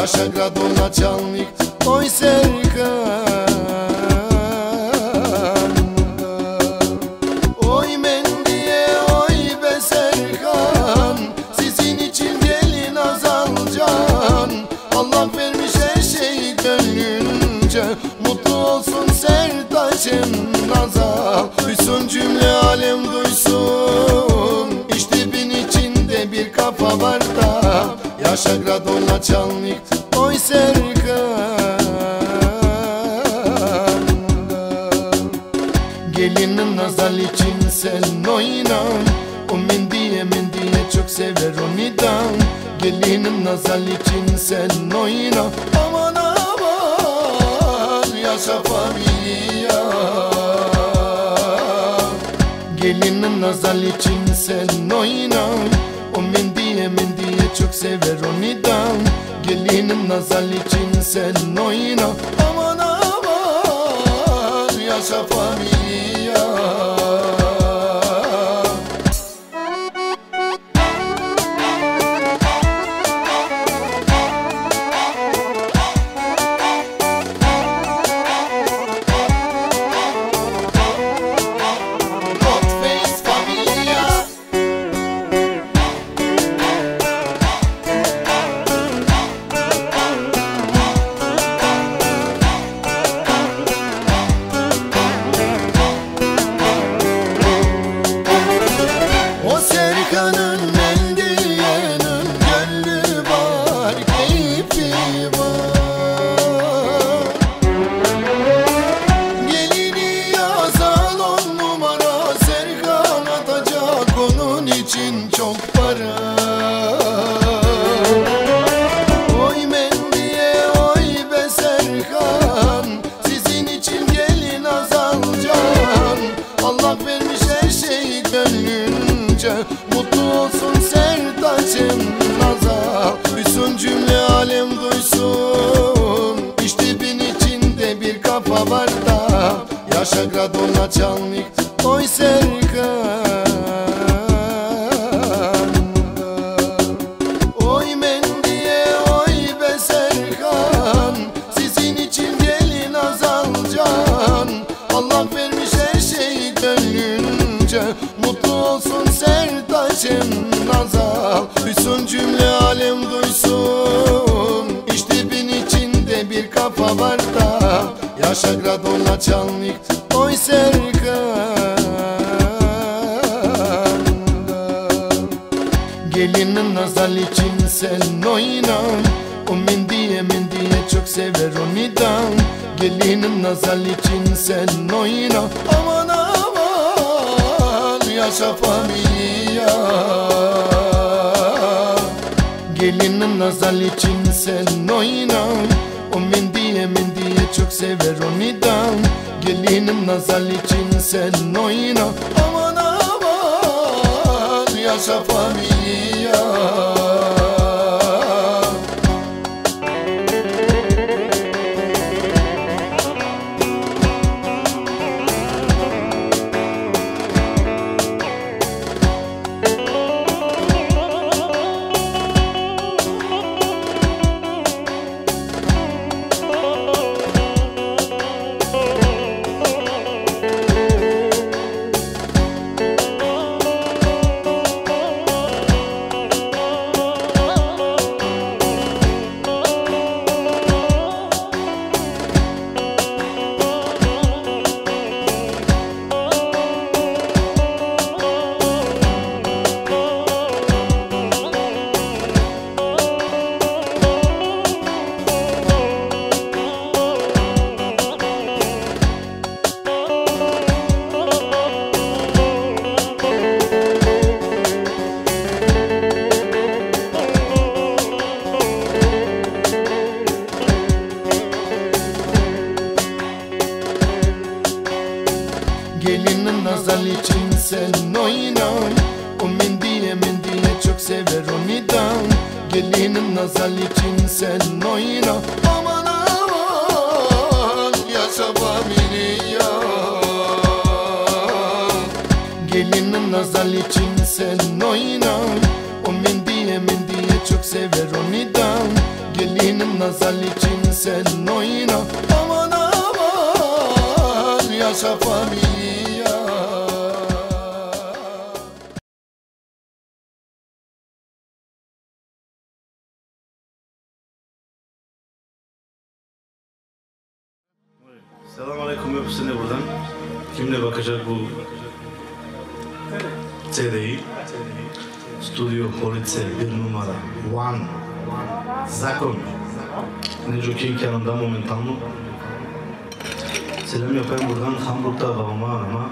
Yaşa grado начальник, oj Serkan. Oy Mendiye, oy be Serkan, sizin için gelin Azalcan. Allah vermiş her şeyi gönlünce, mutlu olsun Sertaç'ın Azal. Duysun cümle alem duysun, İşte bin içinde bir kafa var da. Yaşa grado начальник, oy Serkan. Gelinin Azal için sen oyna, o Mendiye çok sever ondan. Gelinin Azal için sen oyna, aman aman yaşa familia. Gelinin Azal için sen oyna, o Mendiye çok sever ondan. Gelinin Azal için sen oyna, aman aman yaşa familia. Serkan'ın Mendiye'nin gönlü var, keyfi var. Gelini Azal 10 numara, Serkan atacak onun için çok para. Oy Mendiye, oy be Serkan, sizin için gelin Azalcan. Allah vermiş her şeyi gönlünce, mutlu olsun Sertaç'ın Azal. Duysun cümle alem duysun, İşte bin içinde bir kafa var da. Yaşa grado начальник, oy Serkan. Oy Mendiye, oy be Serkan, sizin için gelin Azalcan. Allah vermiş her şeyi gönlünce, mutlu olsun Sertaç'ın Azal. Duysun cümle alem duysun, İşte bin içinde bir kafa var da. Yaşa grado начальник, oy Serkan. Gelinin Azal için sen oyna, o Mendiye çok sever ondan. Gelinin Azal için sen oyna, aman aman yaşa familia. Gelinin Azal için sen oyna, o Mendiye çok sever ondan. Gelinin Azal için sen oyna, aman aman yaşa familia. Gelinin Azal için sen oyna, o Mendiye çok sever ondan. Gelinin Azal için sen oyna, aman aman yaşa familia. Gelinin Azal için sen oyna, o Mendiye çok sever ondan. Gelinin Gelinin nazar için sen oyna. Aman aman yaşa familia. Selamünaleyküm hepsine buradan. Kimle bakacak bu CD'yi? Studio Police 1 numara One Zakon Neco King yanında momentalno. Selam yapayım buradan Hamburg'da babama anama.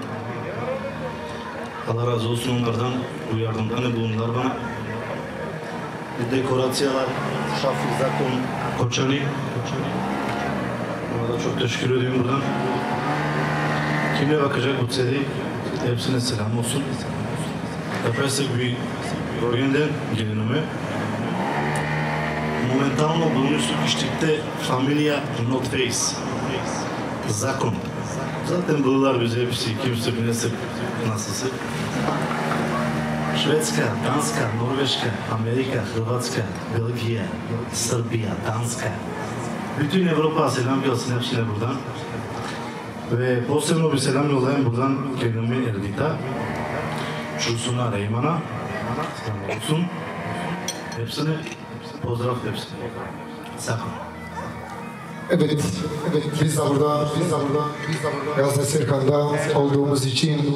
Allah razı olsun onlardan bu yardımdan ne bulundular bana. Bu dekorasyalar Şafi Zakon Koçani. Ona da çok teşekkür ediyorum buradan. Kimle bakacak bu CD'yi? Hepsine selam olsun. Yaparsak bir bölgeden gelinimi. Momentalno bulunuşluk işlikte Familia Notface. Zakon. Zaten bunlar bize bir şey kimse bilmesek nasılsı. Švedska, Danska, Norveşka, Amerika, Hrvatska, Belgija, Srbija, Danska. Bütün Avrupa selam gelsin hepsine buradan. Ve posebno bir selam yollayayım buradan kendime Erdita. Çulsun'a, Reyman'a. Selam olsun. Hepsine pozdrav hepsine. Sakın. Evet, biz de burada Gazze Serkan'da olduğumuz için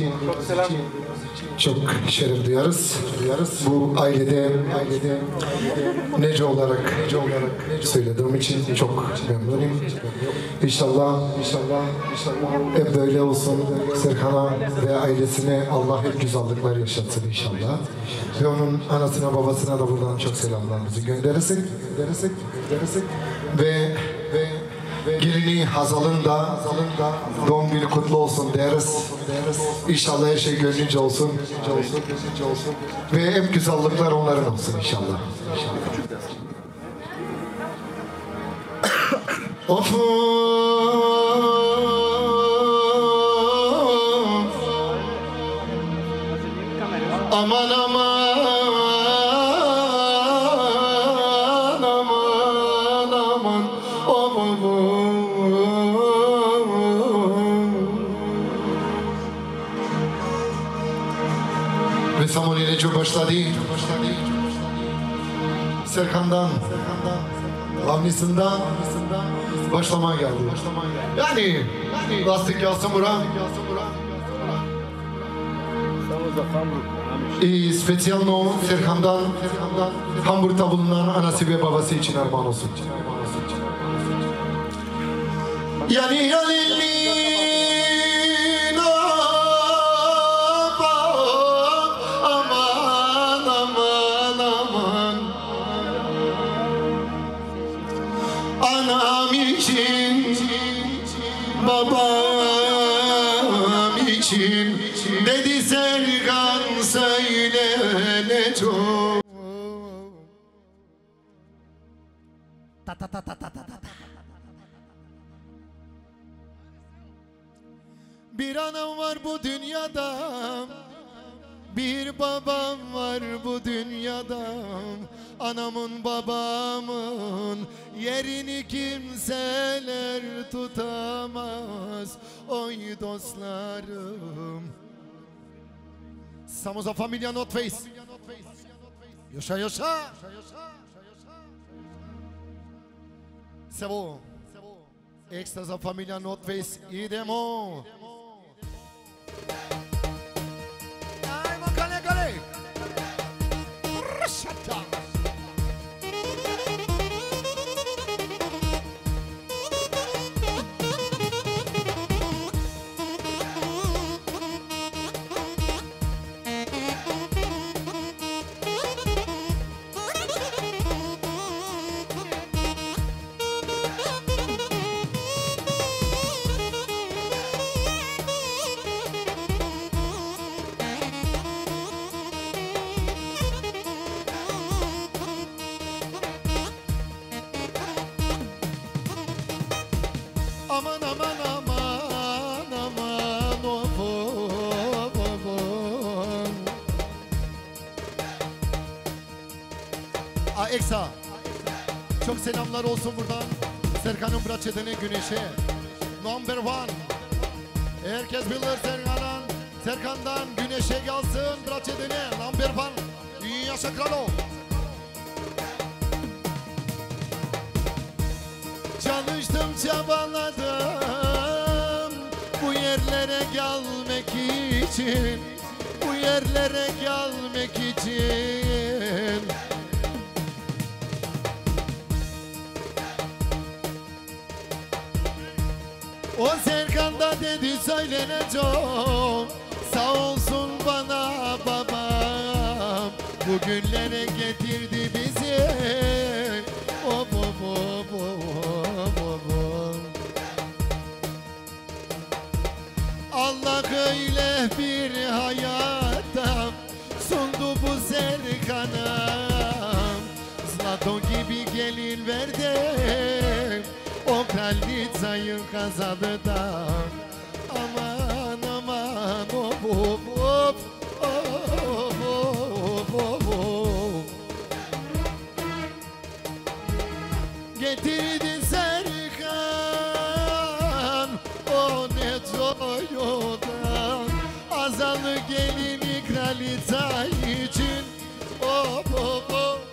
çok şeref duyarız. Bu ailede Neco olarak söylediğim için çok memnunum. İnşallah hep böyle olsun. Serkan'a ve ailesine Allah hep güzellikler yaşatsın inşallah. Ve onun anasına babasına da buradan çok selamlarımızı gönderirsek. Ve gelini Hazal'ın da doğum günü kutlu olsun deriz. İnşallah her şey gönlünce olsun. Ve hep güzellikler onların olsun inşallah. Of. Aman aman. Ve Samoni'yle çok başladı. Serkan'dan, Avnis'inden başlamaya geldi. Yani lastik yazsın bura. Spesiyalno Serkan'dan Hamburg'da bulunan anası ve babası için armağan olsun. Yani anam için, babam için dedi Serkan söyle ne çok. Bir anam var bu dünyada, bir babam var bu dünyada. Anamın babamın yerini kimseler tutamaz. Oy dostlarım. Somos a familia Notface. Yaşa yaşa. Sevo. Extras a familia Notface. Idemo. Kale. Rashata. Aman aman aman aman of Eksa Çok selamlar olsun buradan Serkan'ın braçetine güneşe Number one. Herkes bilir Serkan'dan güneşe gelsin braçetine Number one. Yaşa kralo. Çalıştım çabaladım bu yerlere gelmek için, bu yerlere gelmek için. O Serkan da dedi söyleneceğim, sağ olsun bana babam, bugünlere getirdi bizi. Oh, oh, oh, oh, oh, oh. Allah öyle bir hayata sundu bu Serkan'a, Zlato gibi gelin verdi, o kraliçayı kazandı da. Aman aman hop hop hop hop hop hop hop. Getirdi Serkan o ne Toyota'dan, azalı gelini kraliçe için. Hop hop hop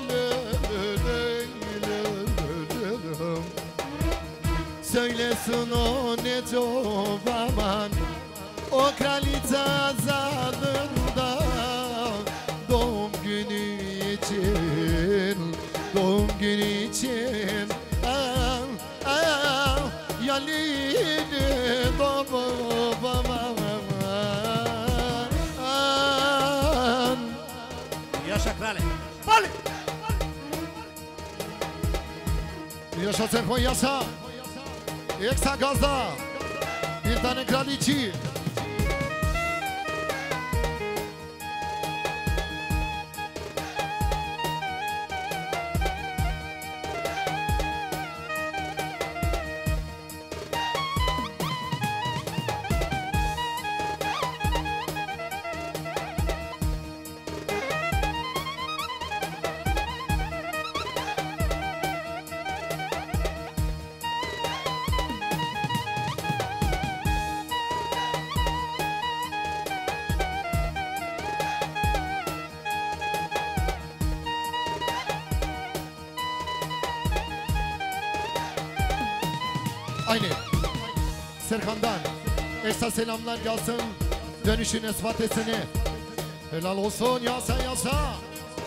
söylesin o ne çok aman, o kraliçe azalında doğum günü için, doğum günü için. Yalini babam. Yaşa krali. Bali. Yaşa Serkan yaşa. Eksa gazda. Bir tane kraliçi. Aynı Serkan'dan Esra selamlar gelsin, dönüşün esvatesini. Helal olsun yasa yasa.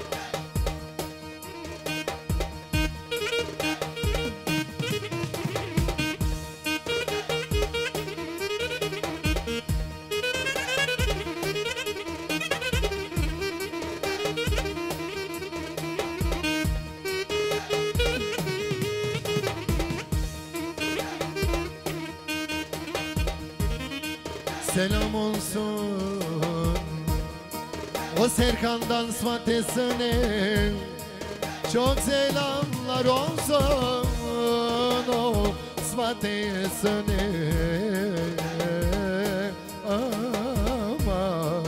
Selam olsun o Serkan'dan svatesine, çok selamlar olsun o svatesine. Aman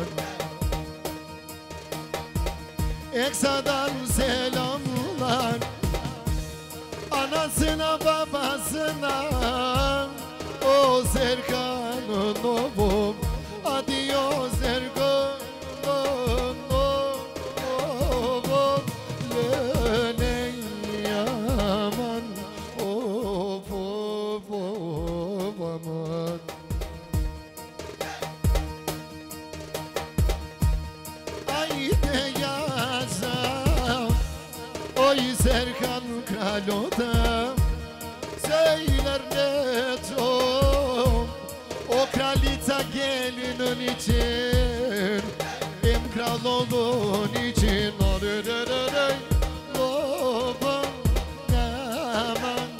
Eksa'dan selamlar anasına babasına, o Serkan'ın oğlum adios Serkan. Lele yaman of of of aman. Haydi yazam oy Serkan kralota, söyler ne çok o kraliçe gelinin için, hem kral olun için. Baba aman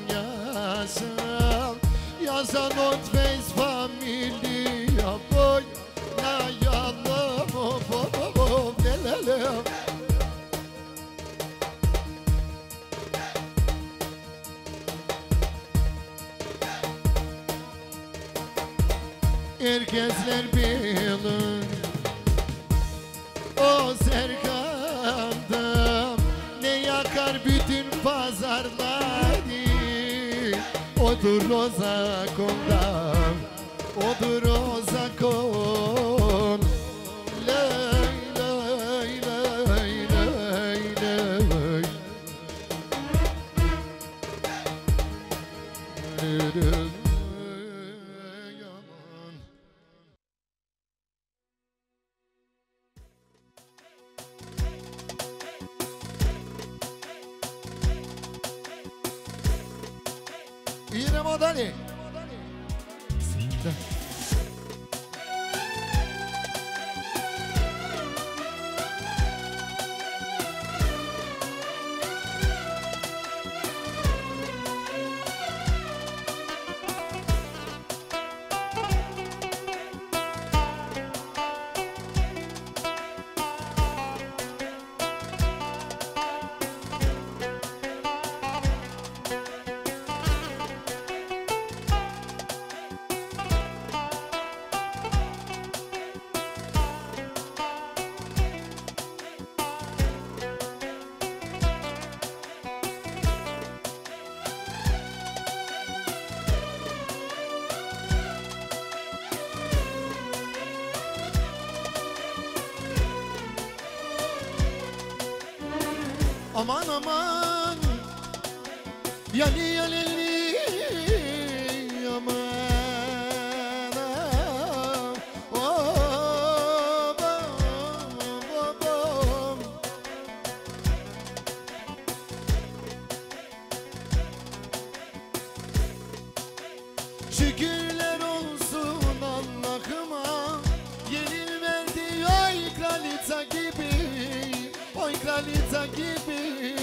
yasa, yasa not face familia boy, na yalım hop lelele. Herkesler bilir o Serkan'da ne yakar bütün pazar. Odur o zakondan, odur o zakon. Ley ley ley ley ley. Yaman. İrem Adali. Aman aman, yali yali aman, oh, bom. Şükürler olsun Allah'ıma, yeni verdi oy kraliçe gibi, oy kraliçe gibi.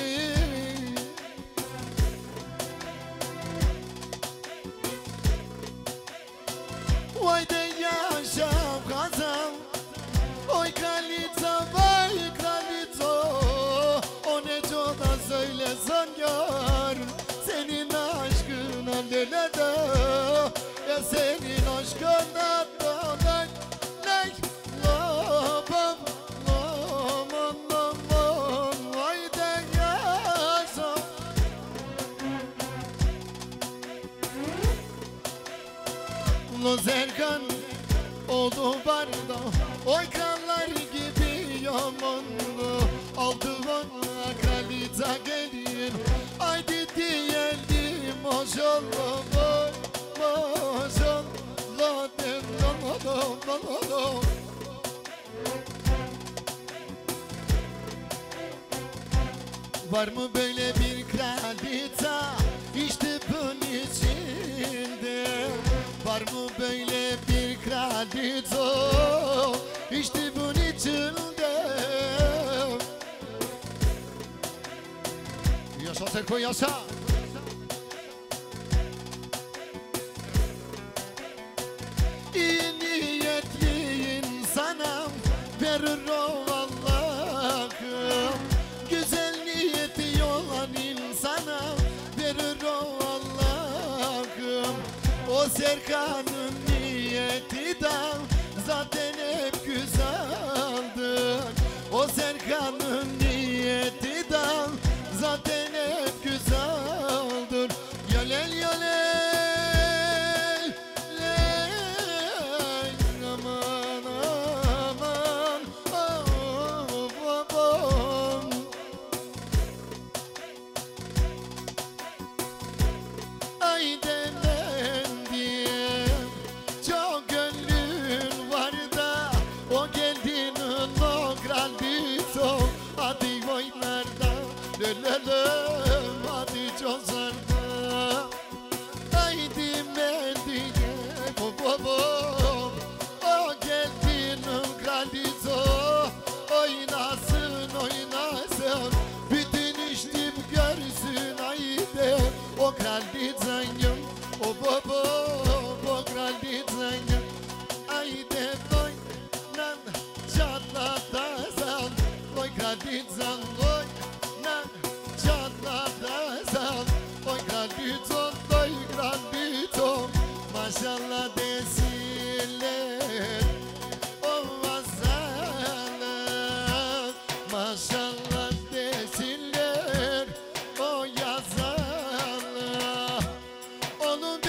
Vay de yaşam kazam, oy kraliçe, vay kraliçe. O ne çok da söylesen gör, senin aşkına nelede, ya senin aşkına da ley ley labam laman laman. Vay de yaşam. Lo Serkan oldu barda, oy krallar gibi yamanlı. Aldı bana kraliçe gelin, haydi diyelim maşallah, vay maşallah dem lalalam. Var mı böyle bir kraliçe işte bunun içinde? Var mı böyle bir kraliçe işte bunun içinde? Yaşa Serko yaşa. İyi niyetli insana verir o Allah'ım. Güzel niyeti olan insana verir o Allah'ım. O Serkan'ın niyeti de zaten hep güzeldir. O Serkan'ın niyeti de zaten hep güzeldir. Yalel yalel ley aman aman, oh, babam. Ay demendim, çok gönlün var da o geldiğinin o kraliçe. Hadi oylarda lelelem, hadi çözerde. Haydi mendiye babam, o geldiğinin kraliçe. Oynasın oynasın, bütün iştim görsün haydi. O kraliçenin, o babam, o kraliçenin. Haydi oynan çatlatasın, oy kraliçen oynan çatlatasın. Oy kraliçem, oy kraliçem, maşallah desinler. O vazalar, maşallah desinler. O yazarlar, onun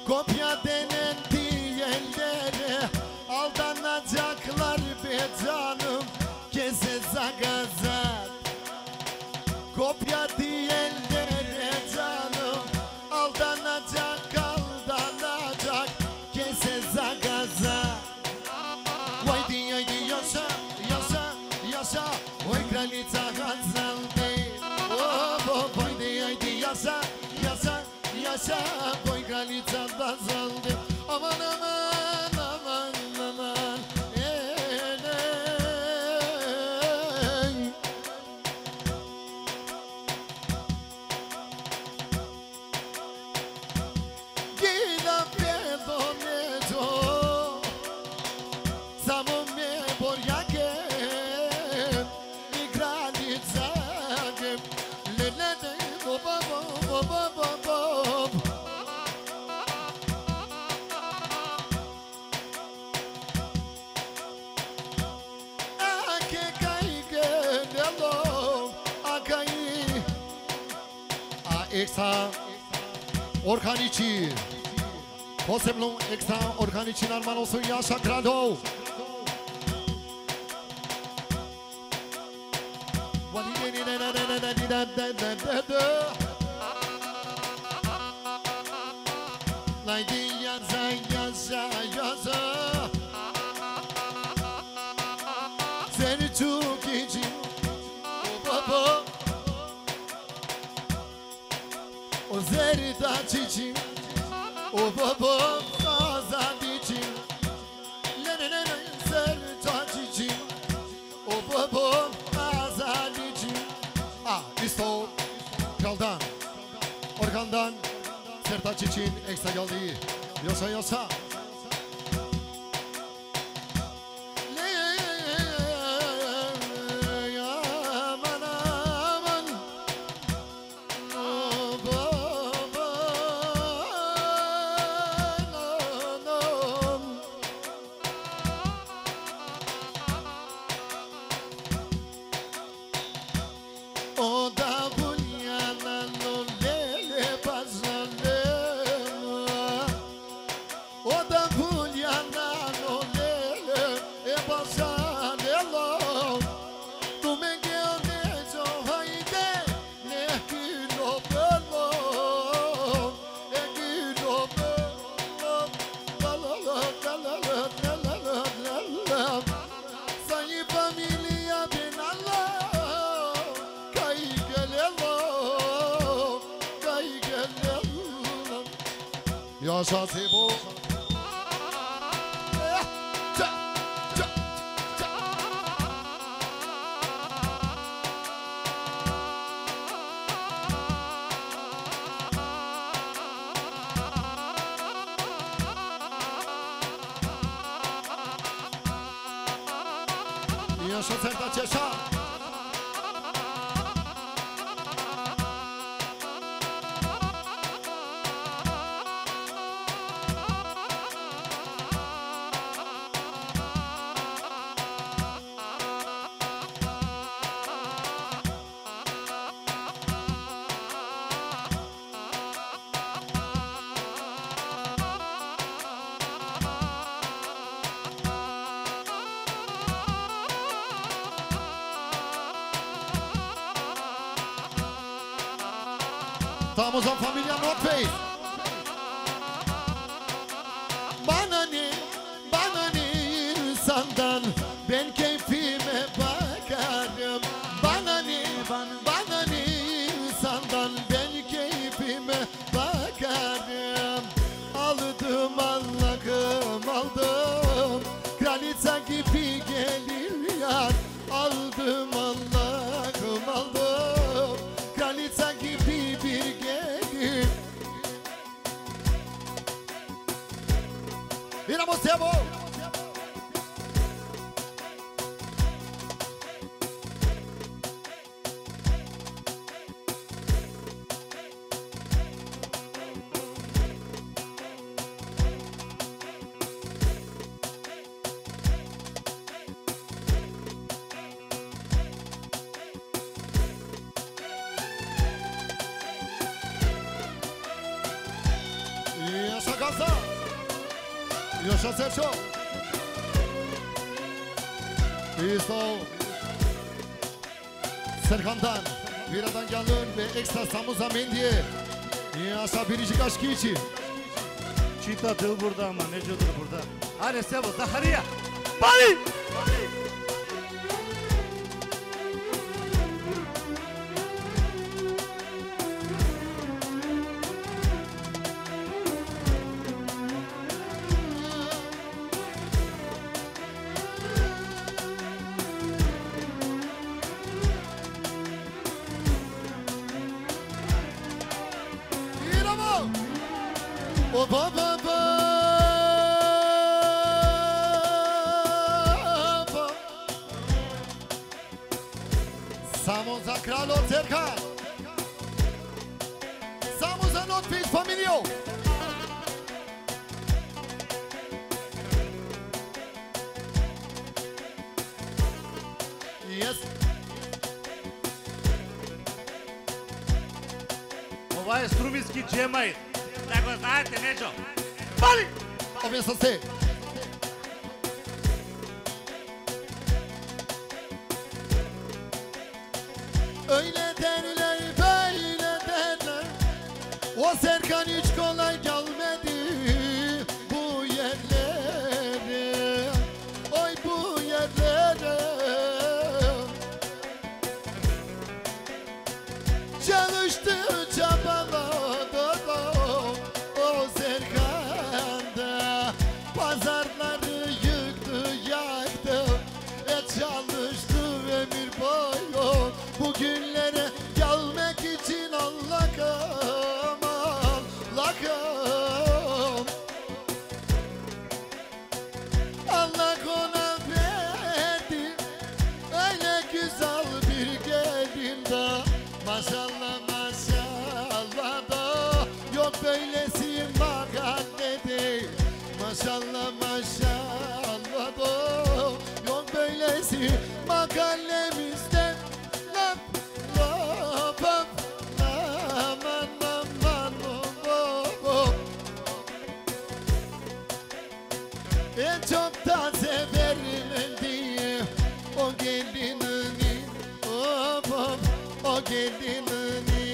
Kopya denen diyenlere aldanacaklar be canım. Kese zagazat. Kopya diyenlere canım aldanacak, aldanacak. Kese zagazat. Vay diye yaşa, yaşa, yaşa. Oy kralica gazaldı. Oh, vay diye yaşa, yaşa, yaşa. Oy kralica gazaldı. Aman aman aman aman. Gina pedoneto. Samo me borjake. Mi kralica ge. Lelede boba boba boba. Ake kaige delo. Akai. A eksa. Orkan için. Posebno ekstra orkan için armağan olsun Yaşa Krado. Haydi yaza yaza yaza. Seni çok için. Baba. O zerdaç için. O baba azad için. Lenene zerdaç için. O baba azad için. Ah isto Kraldan Orkan'dan Sertaç için ekstra geldi. Yaşa yaşa. Aman aman. No baba. No no. O da bunyanan o lele bazalema. O da bunyanan o lele bazalema. Tu me quedes o hayde ne kilo bello. E kilo bello. La la la la la la la la la. Sayı familia ben Allah. Yaşa Sebo. Yaşa Sertaç yaşa. Estamos en familia North Face. Bana ne insandan ben keyfime bakarım. Bana ne insandan ben keyfime bakarım. Aldım Allah'ım aldım. Kraliçe gibi gelir yar. Aldım Allah'ım aldım. Kraliçe gibi bir gelir. Viramos Sebo. Yaşa Gaza! Yaşa Serço. İso. Serkan'dan. Viradan gelin ve ekstra Samuza Mendi'ye. Yaşa biricik aşkı için. Çita dıl burada ama Neco'dur burada. Hadi Sebo Zahariya. Bali! O baba Samoza Kralo Serkan. Samoza Notfield Familio. Yes. Това е струмински джемайт. Да го знаете, Нечо. Бали! Обясна се. Öyle derler, böyle derler. O Serkan hiç kolay gelmedi bu yerlere. Oy bu yerlere. Çalıştı, çabaladı o Serkan da. Pazarları yıktı, yaktı. Çalıştı ömür boyu. Bugünlere gelmek için Allah'ım, Allah'ım. Allah ona verdi öyle güzel bir gelin de. Maşallah maşallah da yok böylesi mahallede. Maşallah maşallah da yok böylesi mahallemizde. Laf laf laf aman aman oh. En çok da severim diye o gelinini o gelinini.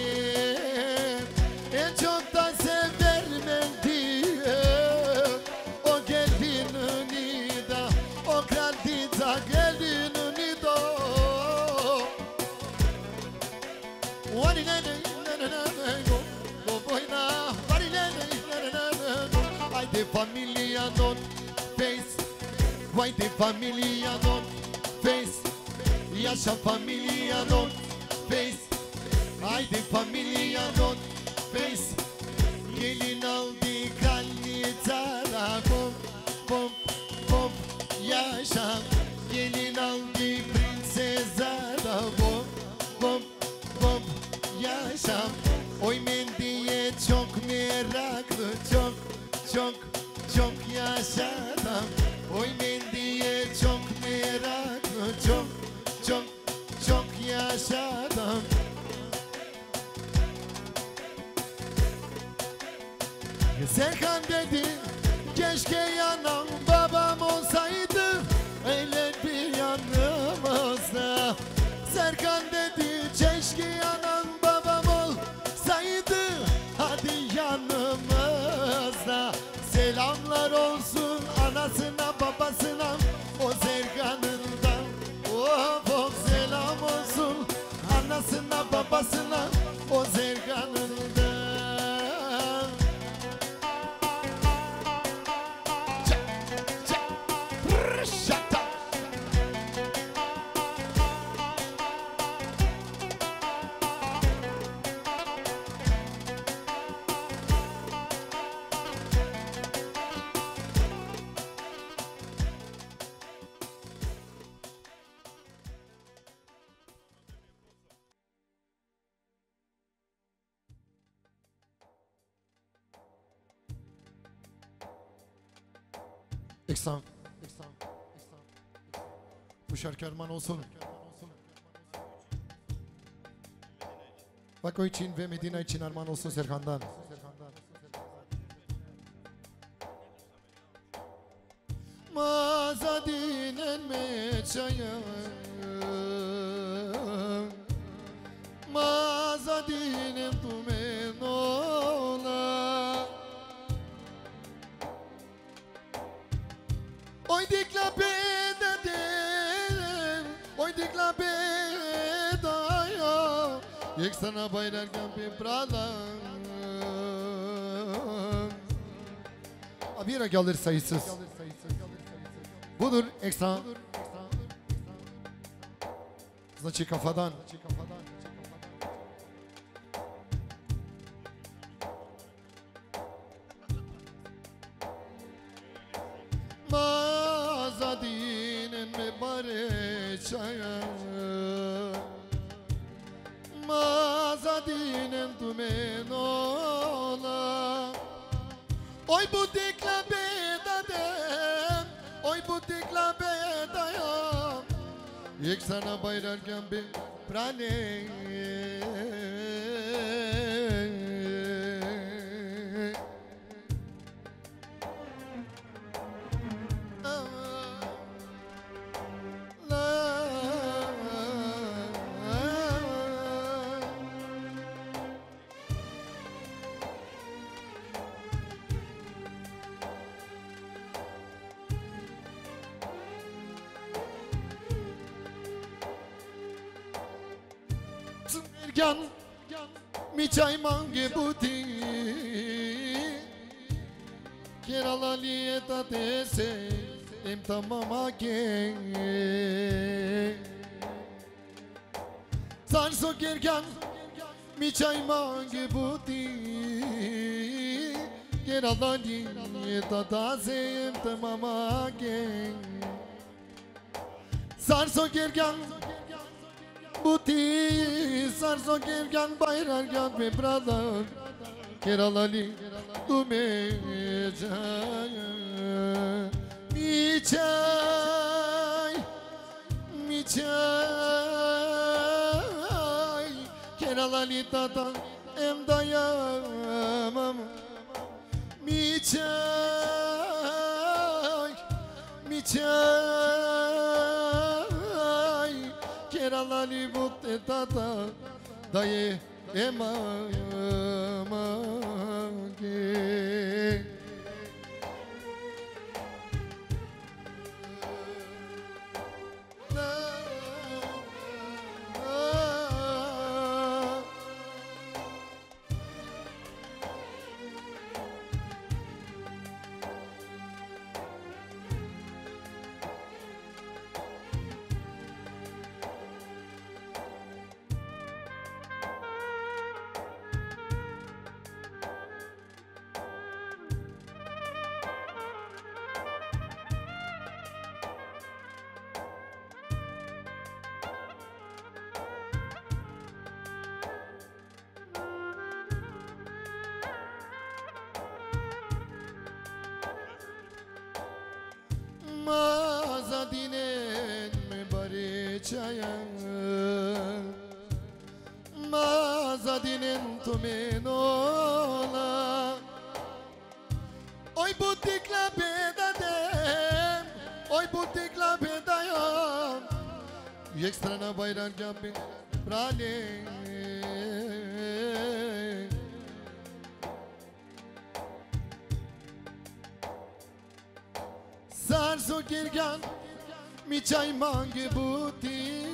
En çok da severim diye o gelinini da o kralita gelinini da. Why the family non face? Why the family non face? Yaşa familia non face. Why the family non face? Gelin aldı kalitara bom bom bom yaşa. Gelin aldı prinsesara bom bom bom yaşa. Oy Mendi'ye çok meraklı, çok çok çok yaşadım. Oy Mendi'ye çok meraklı, çok çok çok yaşadım. Serkan dedi keşke yanım babam olsaydı öyle bir yanımızda. Serkan dedi keşke yanım babam olsaydı hadi yanımızda. Selamlar olsun anasına babasına o Serkan'ından. Oh selam olsun anasına babasına o Serkan'ından. İhsan. Bu şarkı armağan olsun. Bako için ve Medina için armağan olsun Serkan'dan. Mazadinen meçaya Mazadinen tumenola Oy dikla bededen Oy dikla bedaya Yek sana bayrarken pipradan Bir alır sayısız Budur ekstra Значи kafadan Mazadinen mebareçaya Mazadinen tumenola Oy bu dikla bedadem Oy bu dikla bedayam Yek sana bayrarken bir prane Ergan mi çay mange buti Kerala liyeta tese em tamama ke Sarso gergan mi çay mange buti Kerala liyeta tese em tamama ke Sarso gergan Buti sarso gergan bayrargan ve brother Keralali tume jaya Mi çay Keralali tata em dayamam Mi çay Keralali butte tata daye emage Mazadinen mebareçaya Mazadinen tumenola Oy butikla bedadem Oy butikla bedayam Yek strana bayrarken bir prane Sarso gergan mi çay mange buti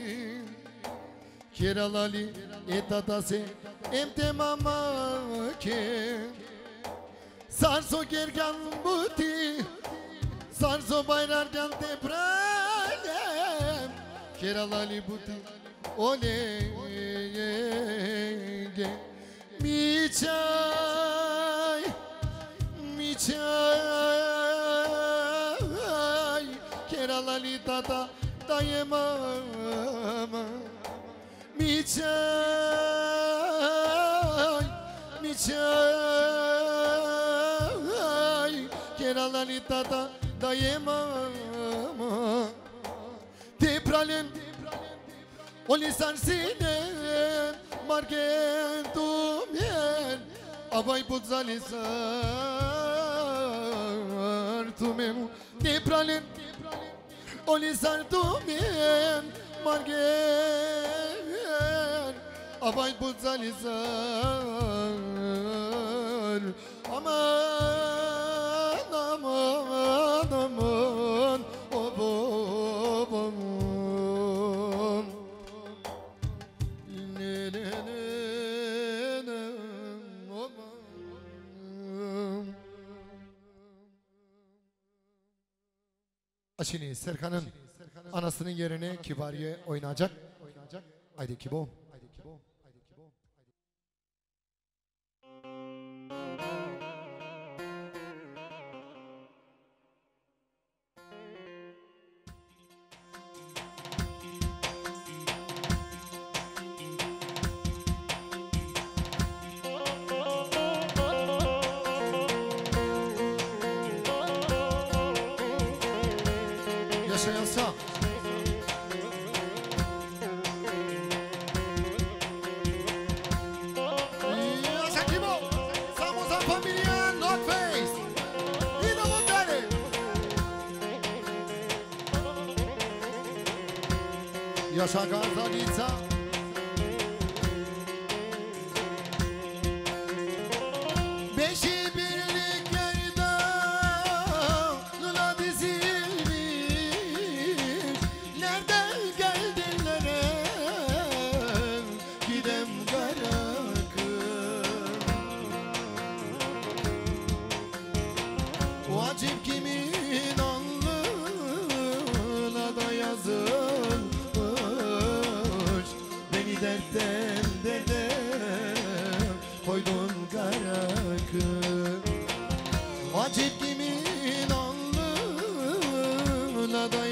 Keralali etatase emte mama ke Sarso gergan buti Sarso bayrarken tepralem Keralali buti ole mi çay Keralali tata dayemam Mi çay Keralali tata dayemam Tepralen Oli sarsine margentum yen Abay putzali sartu tumem Te pralen Oli sartumen Margen Avay butzalizar Aman aman aman Obom Şimdi Serkan'ın anasının yerine Kibariye oynayacak. Haydi Kibo. Yaşayansa Yaşa Kibo Somos a familia North Face Y no Montale Yaşa Gazanica Beşi birlik geride Lula dizilmiş Nereden geldinler Gidem garakım Vacip kimin alnına da yazılmış Beni dertten derde koydun garakım Vacip kimin alnına da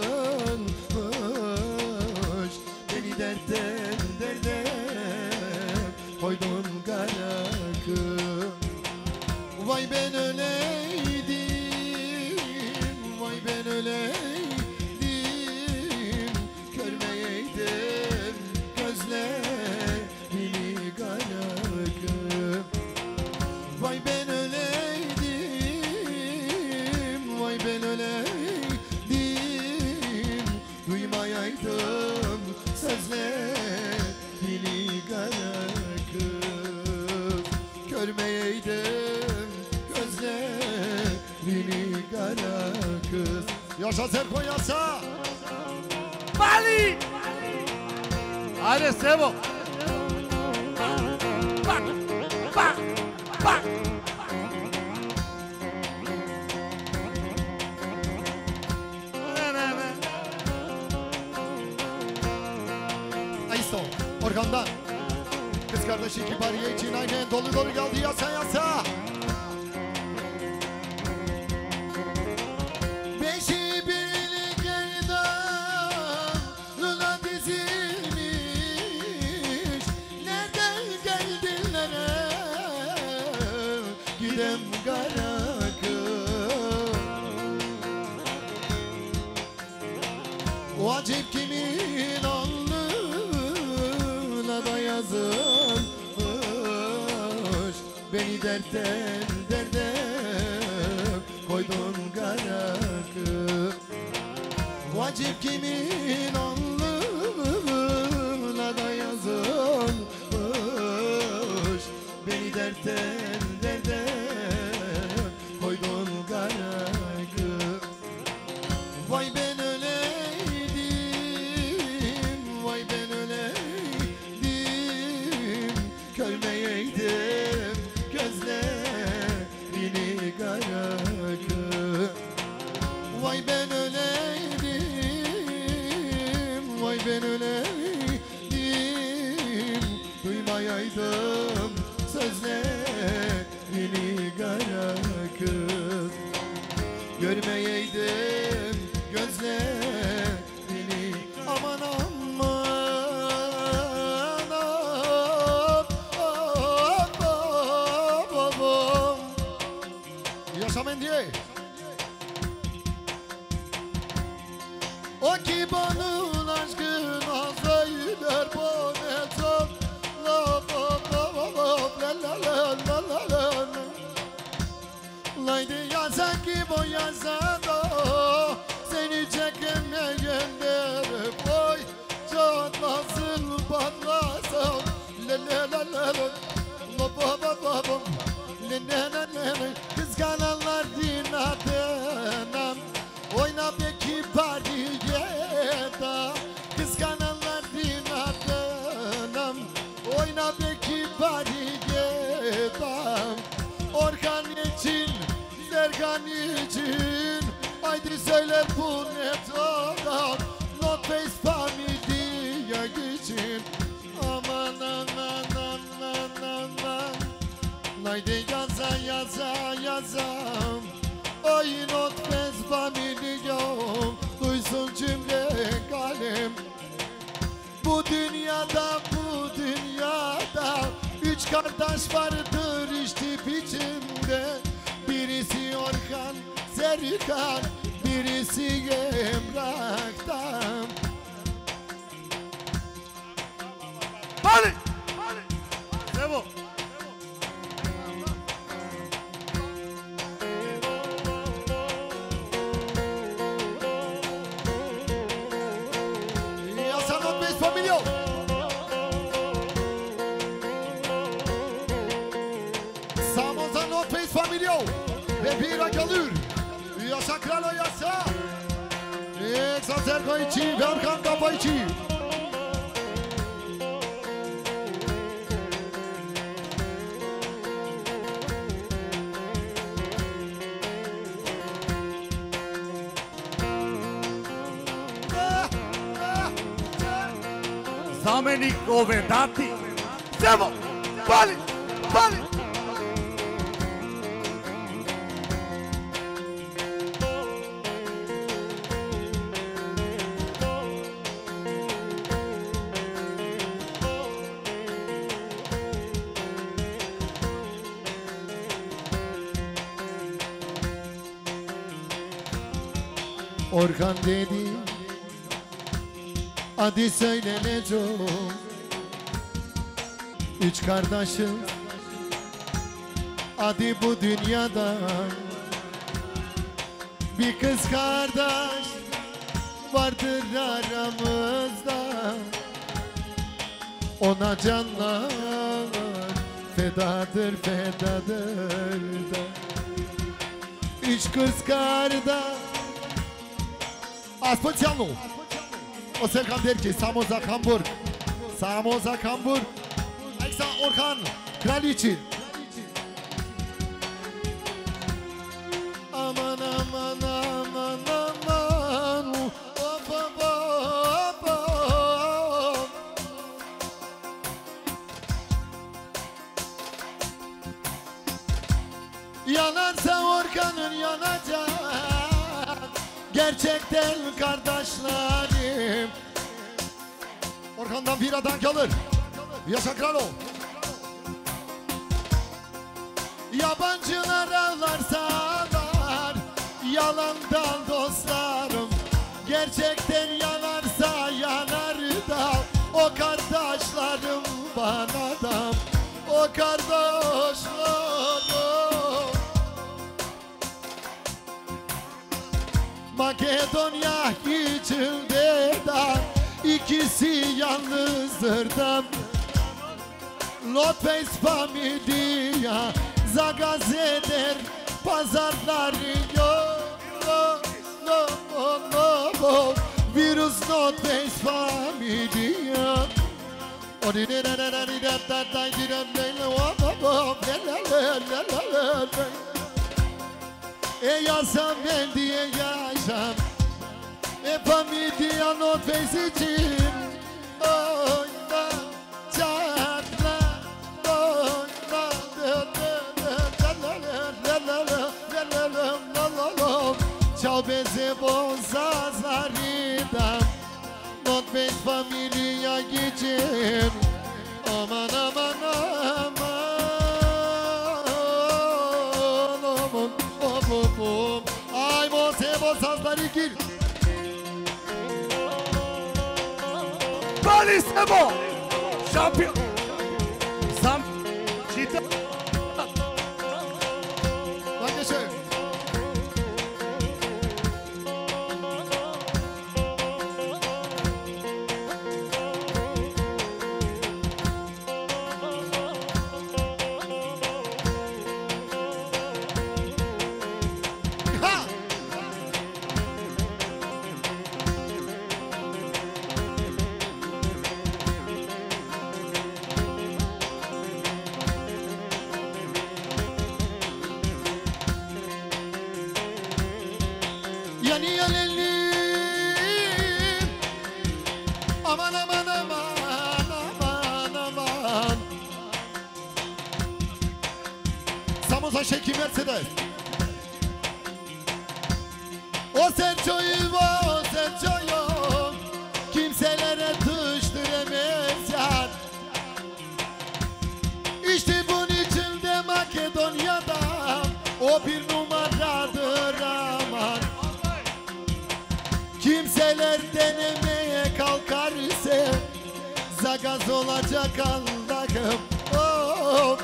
yazılmış Beni dertten derde koydun garakım Vay ben öleydim, vay ben öleydim Görmeyeydim gözlerimi garakım Vay ben öleydim, vay ben öleydim Duymayaydım sözlerini garakım Görmeyeydim gözlerini garakım Yaşa Serko yaşa Bali! Hadi Sebo! Bak! Bak! Bak! Ayso organdan Kız kardeşi Kibariye için aynen dolu dolu geldi yasa yasa Beşi birlik geriden Lula dizilmiş Nereden geldinler Gidem garakım Vacip kimin alnına da yazılmış Beni dertten derde koydun garakım Vacip kimin alnına da yazılmış Beni dertten derde koydun garakım Vay ben öleydim, vay ben öleydim Görmeyeydim gözlerini garakım Vay ben öleydim, vay ben öleydim Duymayaydım sözlerini garakım Görmeyeydim gözlerini Aman aman Yaşa Mendiye O kibanın aşkına söyler bu ne çok La la la la la la la la Laydi yazan gibi o yazan o. Seni çekemeyenler boy. Çok nasıl patlasam. Le le le le le. Lo baba babam. Le le le le le. Kıskananlar dinadınam. Oyna beki bariyeda. Kıskananlar dinadınam. Oyna beki bariyeda. Orkan için, Serkan için. Haydi söyler bu ne kadar. Not face familia için. Aman aman aman aman. Haydi yaza yaza yaza. Oy not face familia. Duysun cümle kalem. Bu dünyada üç kardeş vardır işte biçimde. Birisi Orkan, Serkan, birisi Emrah'tan. Bali! Sebo! Yasa not face familia. Samoza not face familia. Ve bir kalır. Yasa kralo yasa. Eksa Serkan içi ve Orkan kafa içi. Znamenik ove dati. Sebo! Bali! Bali! Orkan dedi. Hadi söyle ne çok. Üç kardeşiz. Hadi bu dünyada bir kız kardeş vardır aramızda. Ona canlar fedadır fedadır da. Üç kız kardeş. Specjalną. O Serkan der ki Samoza Hamburg. Samoza Hamburg. Eksa Orkan Kraliçi. Aman aman aman aman. Hop hop hop hop. Yanarsa Orkan'ın yanacak. Gerçekten kardeşlerim. Orkan'dan bir adan kalır. Yaşa Kralo. Yabancılar ağlarsa ağlar. Yalandan dostlarım. Gerçekten yanarsa yanar da. O kardeşlerim bana da. O kardeşlerim. Makedonya içinde de ikisi yalnızdır da. Lotface familia zagaz eder pazarları yok. Virüs Lotface familia. Yaşam ben diye yaşam. Familia not face için. Oyna çatla. Oyna. Çal beze bozazlarından. Not face familia için. Aman aman aman. Ay Sebo sazları gir. Bali Sebo! Şampiyon! Sam... Çita... Dankeschön. Yani yalelim. Aman aman aman aman aman. Samoza Şeki Mercedes. O Serço'yu o Serço'yu kimselere tuşturemez yar. İşte bunun için de Makedonya'da o bir numaradır aman. Kimseler denemeye kalkarsa zagaz olacak Allah'ım. Oh,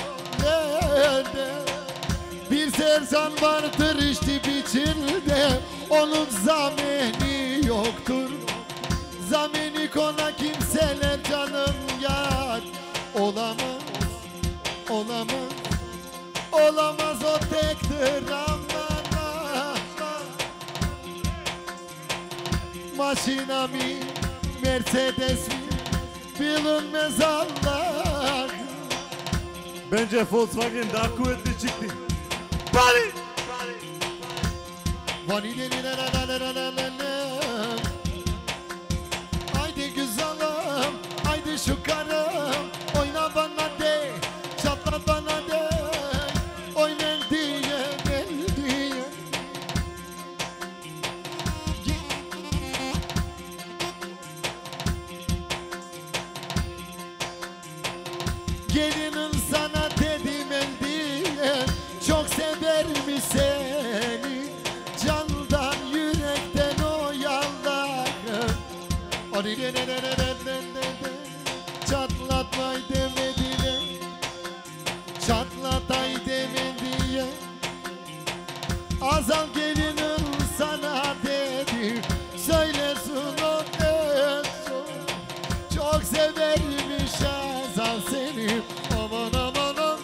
bir sersan vardır işte biçimde, onun zameni yoktur. Zameni kona kimseler canım yar. Olamaz, olamaz, olamaz o tektir aman aman. Maşina mi, Mercedes mi, bilinmez Allah. Bence Volkswagen daha kuvvetli çıktı. Bari! Haydi güzelim, haydi şu karım, oyna bana de, çatla bana de, oyna diye, gel diye. Gelinin sana dedim el diye, çok sever mi seni, candan yürekten o yallarım. Çatlatmay demediler, çatlatay demediye. Azal gelinin sana dedi, söylesin o etsin. Çok severmiş Azal seni. Aman aman aman,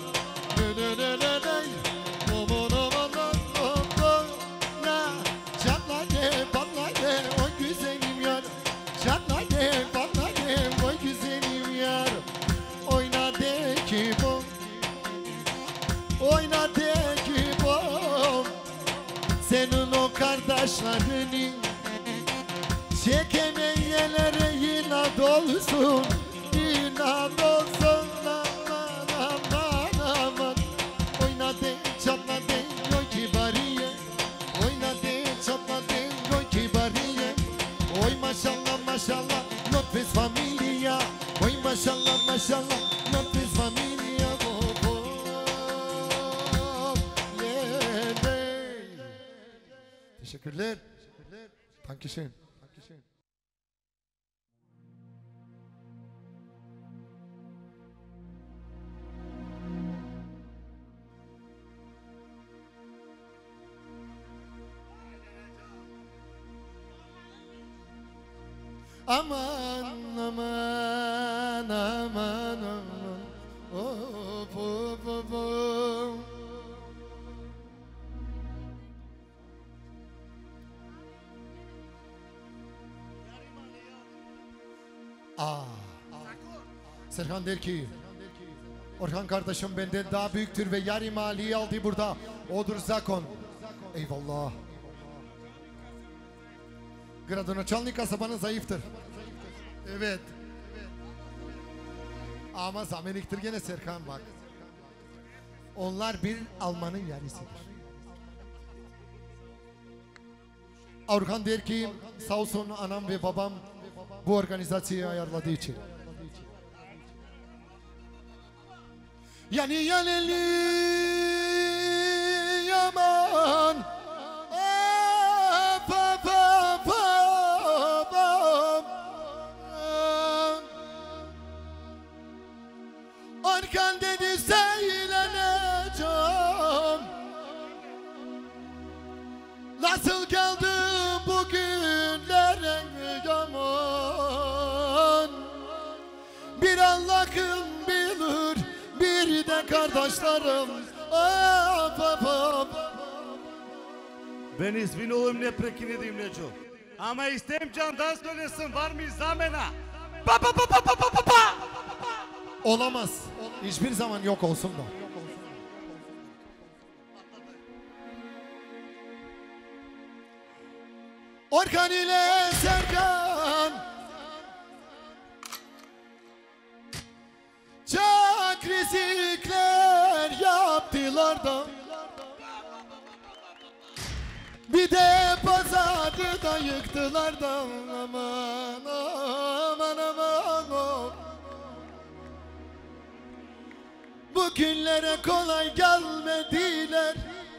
aman aman aman. Çatla de patla de o güzelim yar. Çatla de patla de o güzelim yar. Oyna de ki bom, oyna de ki bom. Senin o kardeşlerini çekemeyelere inat olsun, inat olsun aman aman aman. Oyna de çatla de o kibariye, oyna de çatla de o kibariye. Oy maşallah maşallah, not biz familia. Oy maşallah maşallah, not biz familia. Teşekkürler. Dankeschön. Aman aman aman aman, hop hop hop hop. Serkan der ki, Orhan kardeşim benden daha büyüktür ve yarı maliyi aldı burada. Odur Zakon. Eyvallah. Gradonaçalnik kasabanın zayıftır. Evet. Ama zameniktir gene Serkan bak. Onlar bir Almanın yarısıdır. Orhan der ki, sağ olsun anam ve babam bu organizasyonu ayarladığı için. Yani yaleli yaman, pa pa pa pa. Arkan dedi söyleneceğim. Nasıl geldim bugünlere yaman. Bir Allah'ım bilir, bir de kardeşlerim. Ben ismini oğlum ne prekin edeyim Neco. Ama istem candan söylesin var mı zamena? Pa pa pa pa pa pa pa pa. Olamaz. Hiçbir zaman yok olsun da. Orkan ile Serkan çok rizikler yaptılar da bir de pazarı da yıktılar da aman aman aman aman. Bu günlere kolay gelmediler.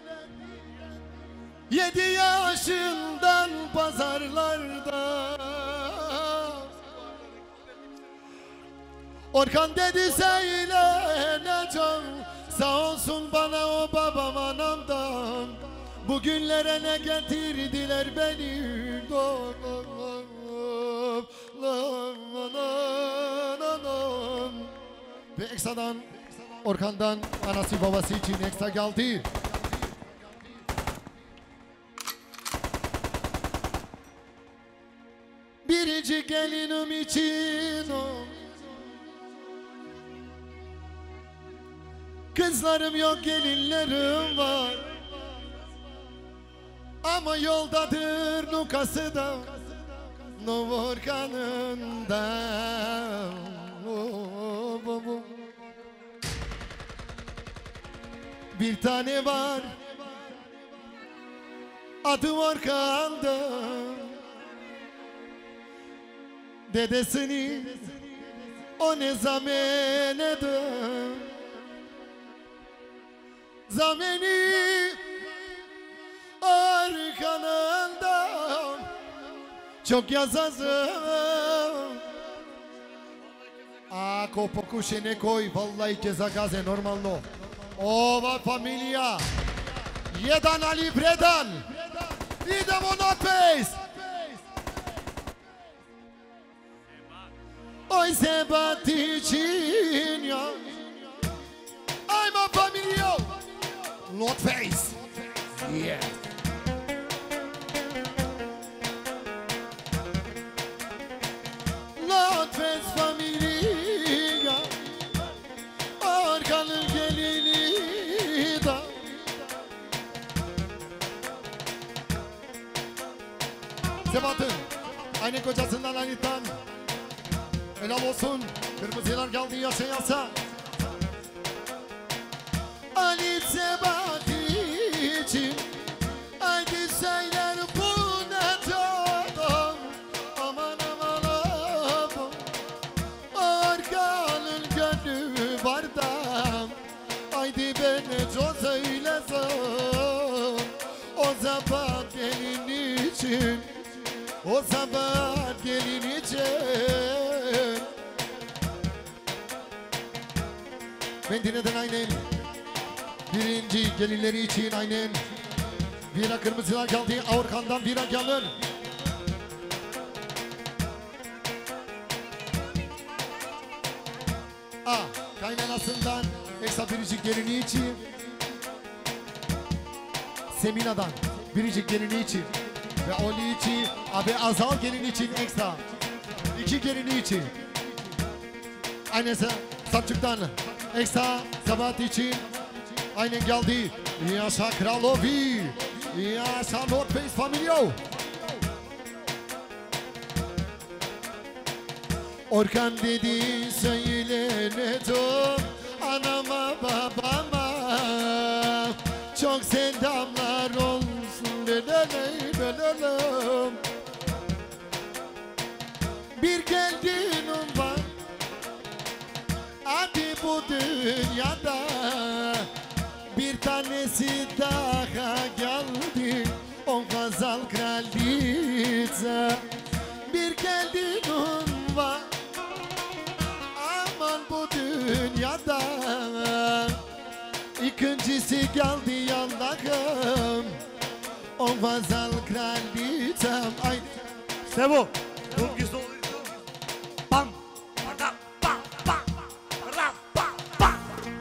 7 yaşından pazarlarda Orkan dedi söyle ne çok sağ olsun bana o babam anamdan. Bugünlere ne getirdiler beni. Ve ekstradan Orkan'dan anası babası için ekstra geldi. Birinci gelinim için o. Kızlarım yok gelinlerim var. Ama yoldadır nukası da Orkan'ında. Bir tane var adı Orkan'da. Dedesini o ne zamenedir zameni arkanında çok yazazım. Ako pokušene koy vallahi ceza gaze normalno. Ova familija jedan ali vredan. Idemo na pejs. Oj Sebat için ya. Ajmo familijo. Not face. Yeah. Not face familija. Arkanın gelini da. Sebat'ın aynı kocasından aynıdan. Helal olsun. Kırmızılar geldi yaşayasa. Ali Sebat için haydi söyler bu ne çok. Aman aman aman. Arkanın gönlü var da. Haydi beni çok söylesin. O zaman gelin için. O zaman gelin için. Medine'den aynen. Birinci gelinleri için aynen. Bira kırmızılar geldi. Orkan'dan bira gelir. Kaynanasından ekstra biricik gelini için. Semina'dan biricik gelini için. Ve Oli için, abi Azal gelini için ekstra. 2 gelini için. Aynısı Sapçık'tan ekstra Sabat için. Aynen geldi. Yaşa Kralovi. Yaşa North Face Familyo. Orkan dedi söyle ne çok anama babama. Çok selamlar olsun lelelelelelem. Bir geldiğim var. Hadi bu dünyada bir tanesi daha geldi. O Gazal kraliçe. Bir geldiğim var. Aman bu dünyada İkincisi geldi yanlarım. O Gazal kraliçem. Ay Sebo. Durgis oluyor. Bam. Bam. Bam. Bam. Bam. Bam.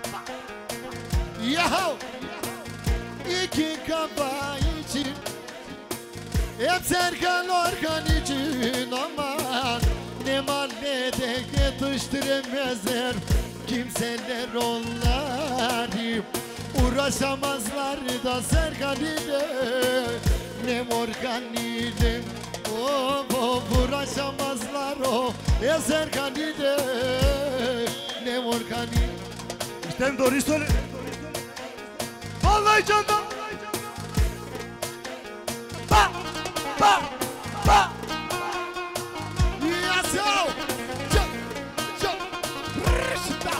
Yahu. İki kafa için. Hep Serkan Orkan için aman. Ne mahallede yetiştiremezler kimseler onları. Uğraşamazlar da Serkan ile. ne morganide o uğraşamazlar o Serkanide ne morganide. İşte doğruyu söyle. Vallahi candan. Ba ba ba. Yaso Çak çak Rışta.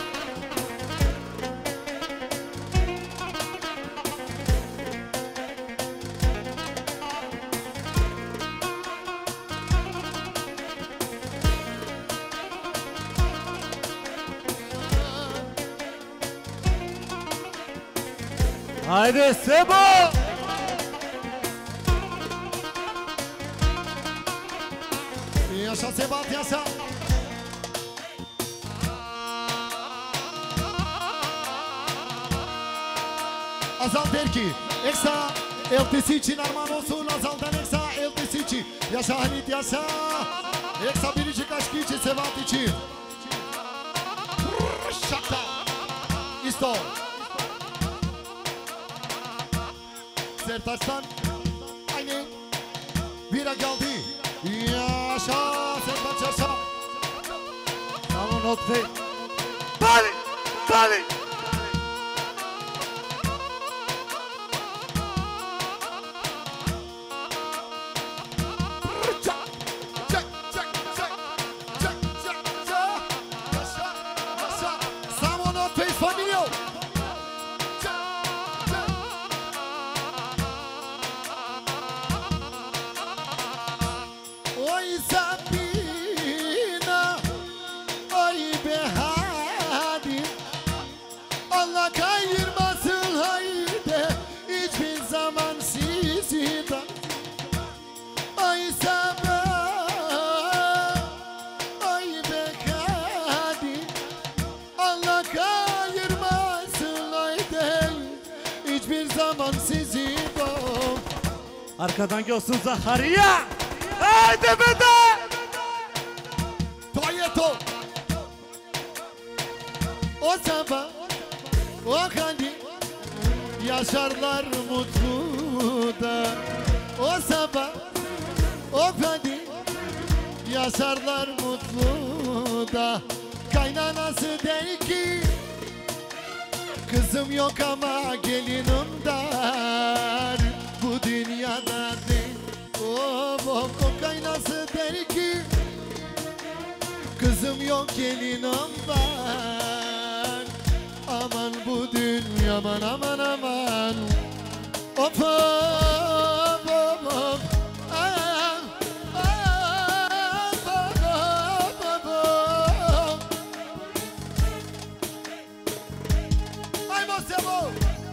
Haydi Sebo. Yaşa Sebat yaşa. Azal Berki Eksa LTC için armağan olsun. Azal'dan Eksa LTC için. Yaşa Halit yaşa. Eksa biricik aşkı için Sebat için. Şakta İsto Sertaç'tan aynı bira geldi. Yaşa Sertaç yaşa. Tamam not bey. Bali bali. Arkadan gelsin Zahariya. Haydi bede. Toyeto. O sabah o hani yaşarlar mutlu da. O sabah o hani yaşarlar mutlu da. Kaynanası der ki kızım yok ama gelinim dar. Bu dünyada değil. O kaynası der ki kızım yok gelinim var. Aman bu dünya aman aman aman. Hop hop hop hop. Ay Mosebo.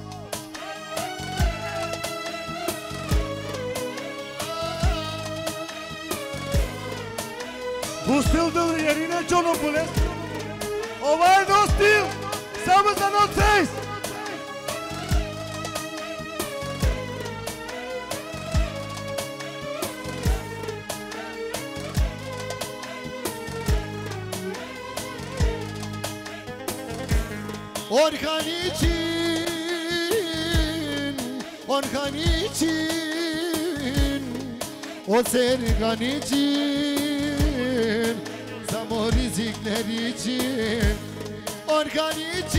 Bu stildir yerine canım bu ne? Over no stil. Sabes a no seis. Orhan için, Orhan için, o Serkan için, Samo rizikler için, Orhan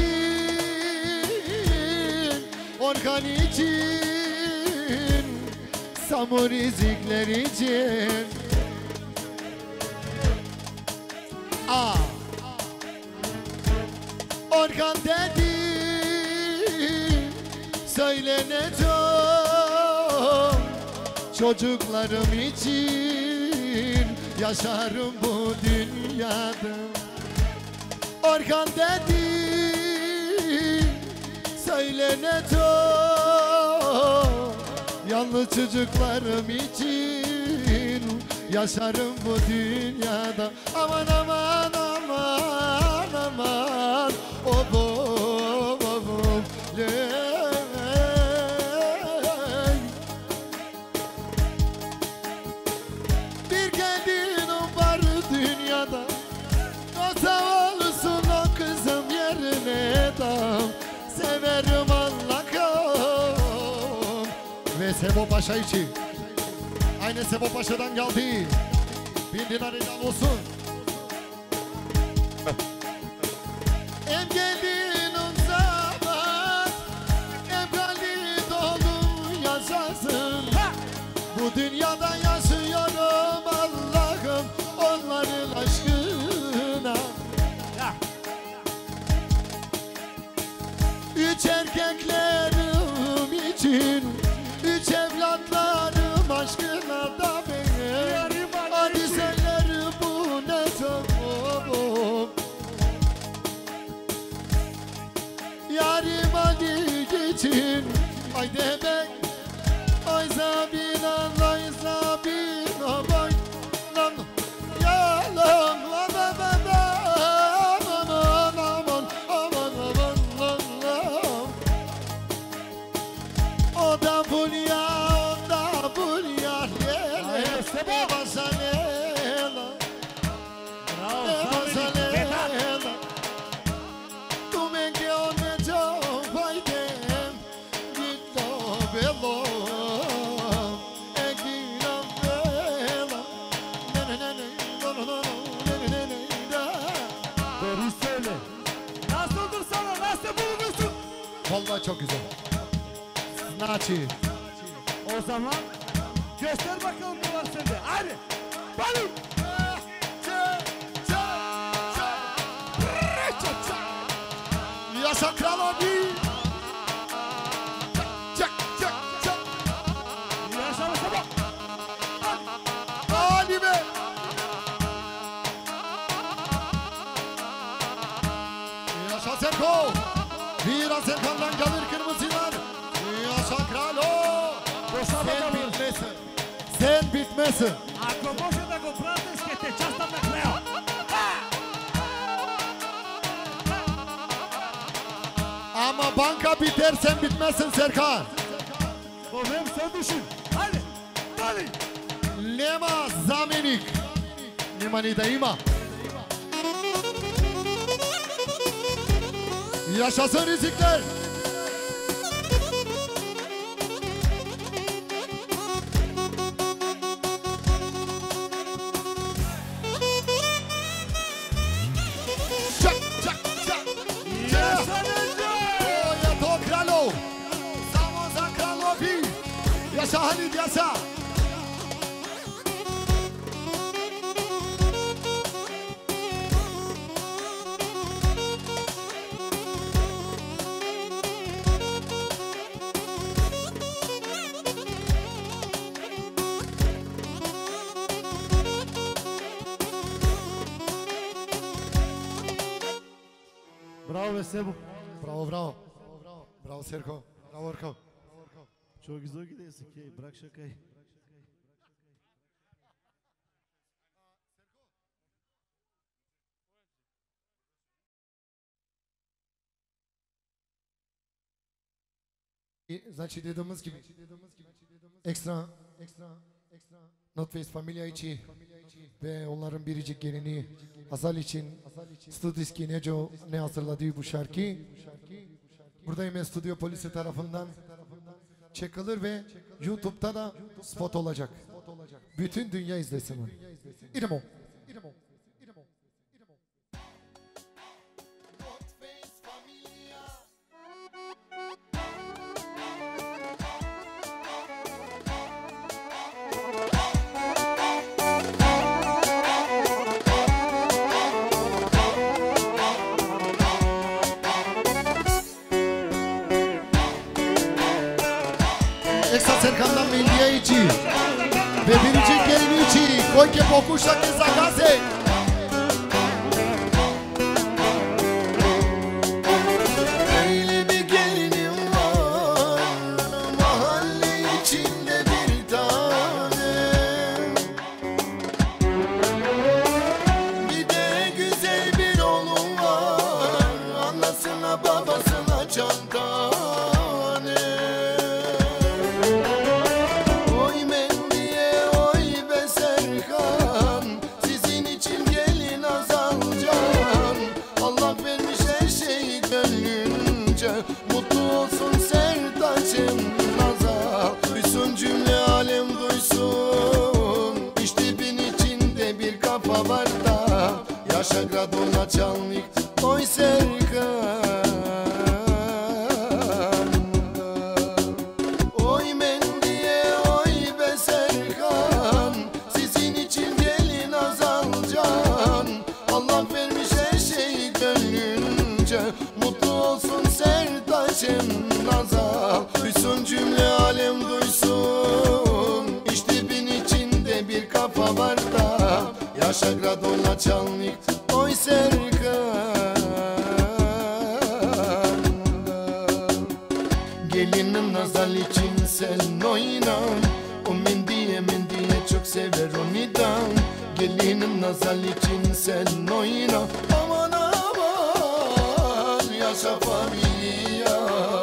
için, Orhan için, Samo rizikler için. Orhan dedi, söyleneceğim çocuklarım için yaşarım bu dünyada. Orhan dedi, söyleneceğim yalnız çocuklarım için yaşarım bu dünyada. Aman aman aman aman. Oh, oh, oh, oh, bir gelin var dünyada. O sağ olsun o kızım yerine dam. Severim Allah'ım. Ve Sebo Paşa için Aynı Sebo Paşa'dan geldi. 1000 dinar helal olsun. Em geldin o zaman, em kalbi dolu yaşasın. Bu dünyada yaşıyorum Allah'ım onların aşkına. Üç erkeklerim için, üç evlatlarım aşkına da benim. Hadi söyler bu ne sorun. Yarim Ali için, haydi ben. Ay Zabina, ay Zabina, ay lan. Yalan, aman aman aman aman aman aman. O da bulya, o da bulya, lele. Ne basalela, ne basalela. Tu me chiami già, vai tem, dillo bello. E chi non bella, Doğru söyle. Nasıldır sana? Nasıl bulmuşsun? vallahi çok güzel. Naci. O zaman göster bakalım ne var sende. Hadi. Balım. Yaşa Kral abi. Çak çak çak. Yaşa sabah. Hadi be. Yaşa Serko. Biraz Serkan'dan gelir kırmızılar. Yaşa Kral o. Boşa Sen bakalım. bitmesin. Sen bitmesin. Ako može da go pratiš, ke te častam na kraju. Ama banka biter sen bitmezsin Serkan. Problem sen düşün. Hadi. Hadi. Nema zamenik. Nema ni da ima. Yaşasın rizikler. Çak çak çak. Yaşanınca. Oya to kralo. Samo za kralovi. Yaşa Halit yaşa. Bravo be Sebu. Bravo bravo. Bravo Serko. Bravo Orko. Çok güzel gidiyorsun ki. Bırak şakayı. Znači dediğimiz gibi ekstra Notface Familia için ve onların biricik gelini Azal için Studioski Neco ne hazırladığı bu şarkı burada hemen stüdyo polisi tarafından çekilir ve YouTube'da da spot olacak. Bütün dünya izlesin bunu. İrimo. Ekstra Serkan'dan Mildiye için ve biricik gelini için Koyke Pokuşak Ezagase. Öyle bir gelinim var mahalle içinde bir tane. Bir de güzel bir oğlum var anasına babasına can tane. Oy Mendiye oy be Serkan, sizin için yaşa gradon načalnik, oj Serkan. Oy Mendiye, oy be Serkan, sizin için gelin Azalcan. Allah vermiş her şeyi gönlünce, mutlu olsun Sertaç'ın Azal. Duysun cümle alem duysun, İş dibin içinde bir kafa var da, yaşa gradon načalnik, oj Serkan. Gelinin Azal için sen oynan, o Mendiye çok sever onidan. Gelinin Azal için sen oyna, aman aman yaşa familia.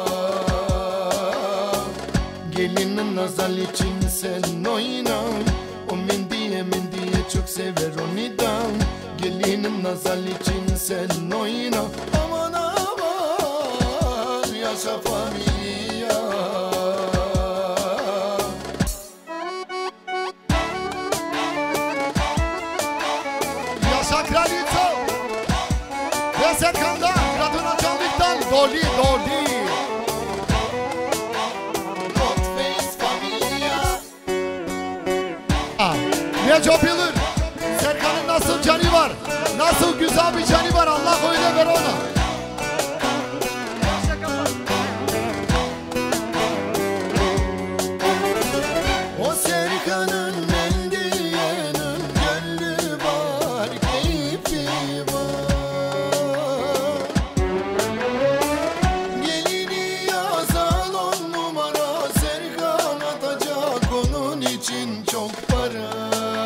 Gelinin Azal için sen oyna, o Mendiye çok sever onidan. Gelinin Azal için sen oyna, aman aman yaşa familia. Yaşa kraliçe ve Serkan'da gradon načalniktan Doli Doli. Notface familia. Neco bilir Serkan'ın nasıl canı var, nasıl güzel bir canı var, Allah öyle ver ona. O Serkan'ın Mendiye'nin gönlü var, keyfi var. Gelini Azal 10 numara, Serkan atacak onun için çok para.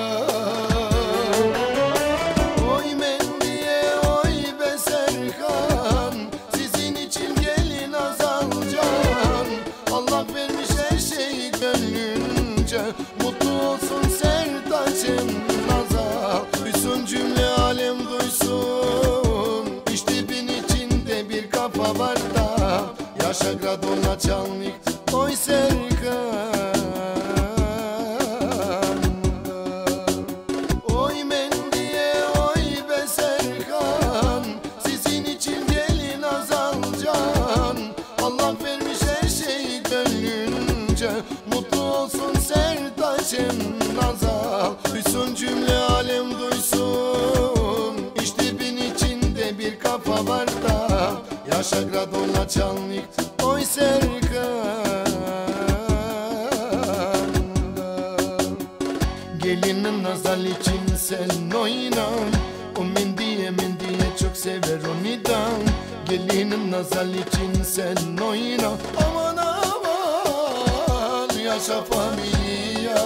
Oy Mendiye, oy be Serkan, sizin için gelin Azalcan. Allah vermiş her şeyi gönlünce, mutlu olsun Sertaç'ın Azal. Duysun cümle alem duysun, İş dibin içinde bir kafa var da, yaşa gradon načalnik, oj Serkan. Oy Mendiye, oy be Serkan, sizin için gelin Azalcan. Allah vermiş her şeyi gönlünce, mutlu olsun Sertaç'ın Azal. Duysun cümle alem duysun, İş dibin içinde bir kafa var da, yaşa gradon načalnik, oj Serkan. Gelinin Azal için sen oynan, o Mendiye çok sever onidan. Gelinin Azal için sen oyna, aman aman yaşa familia.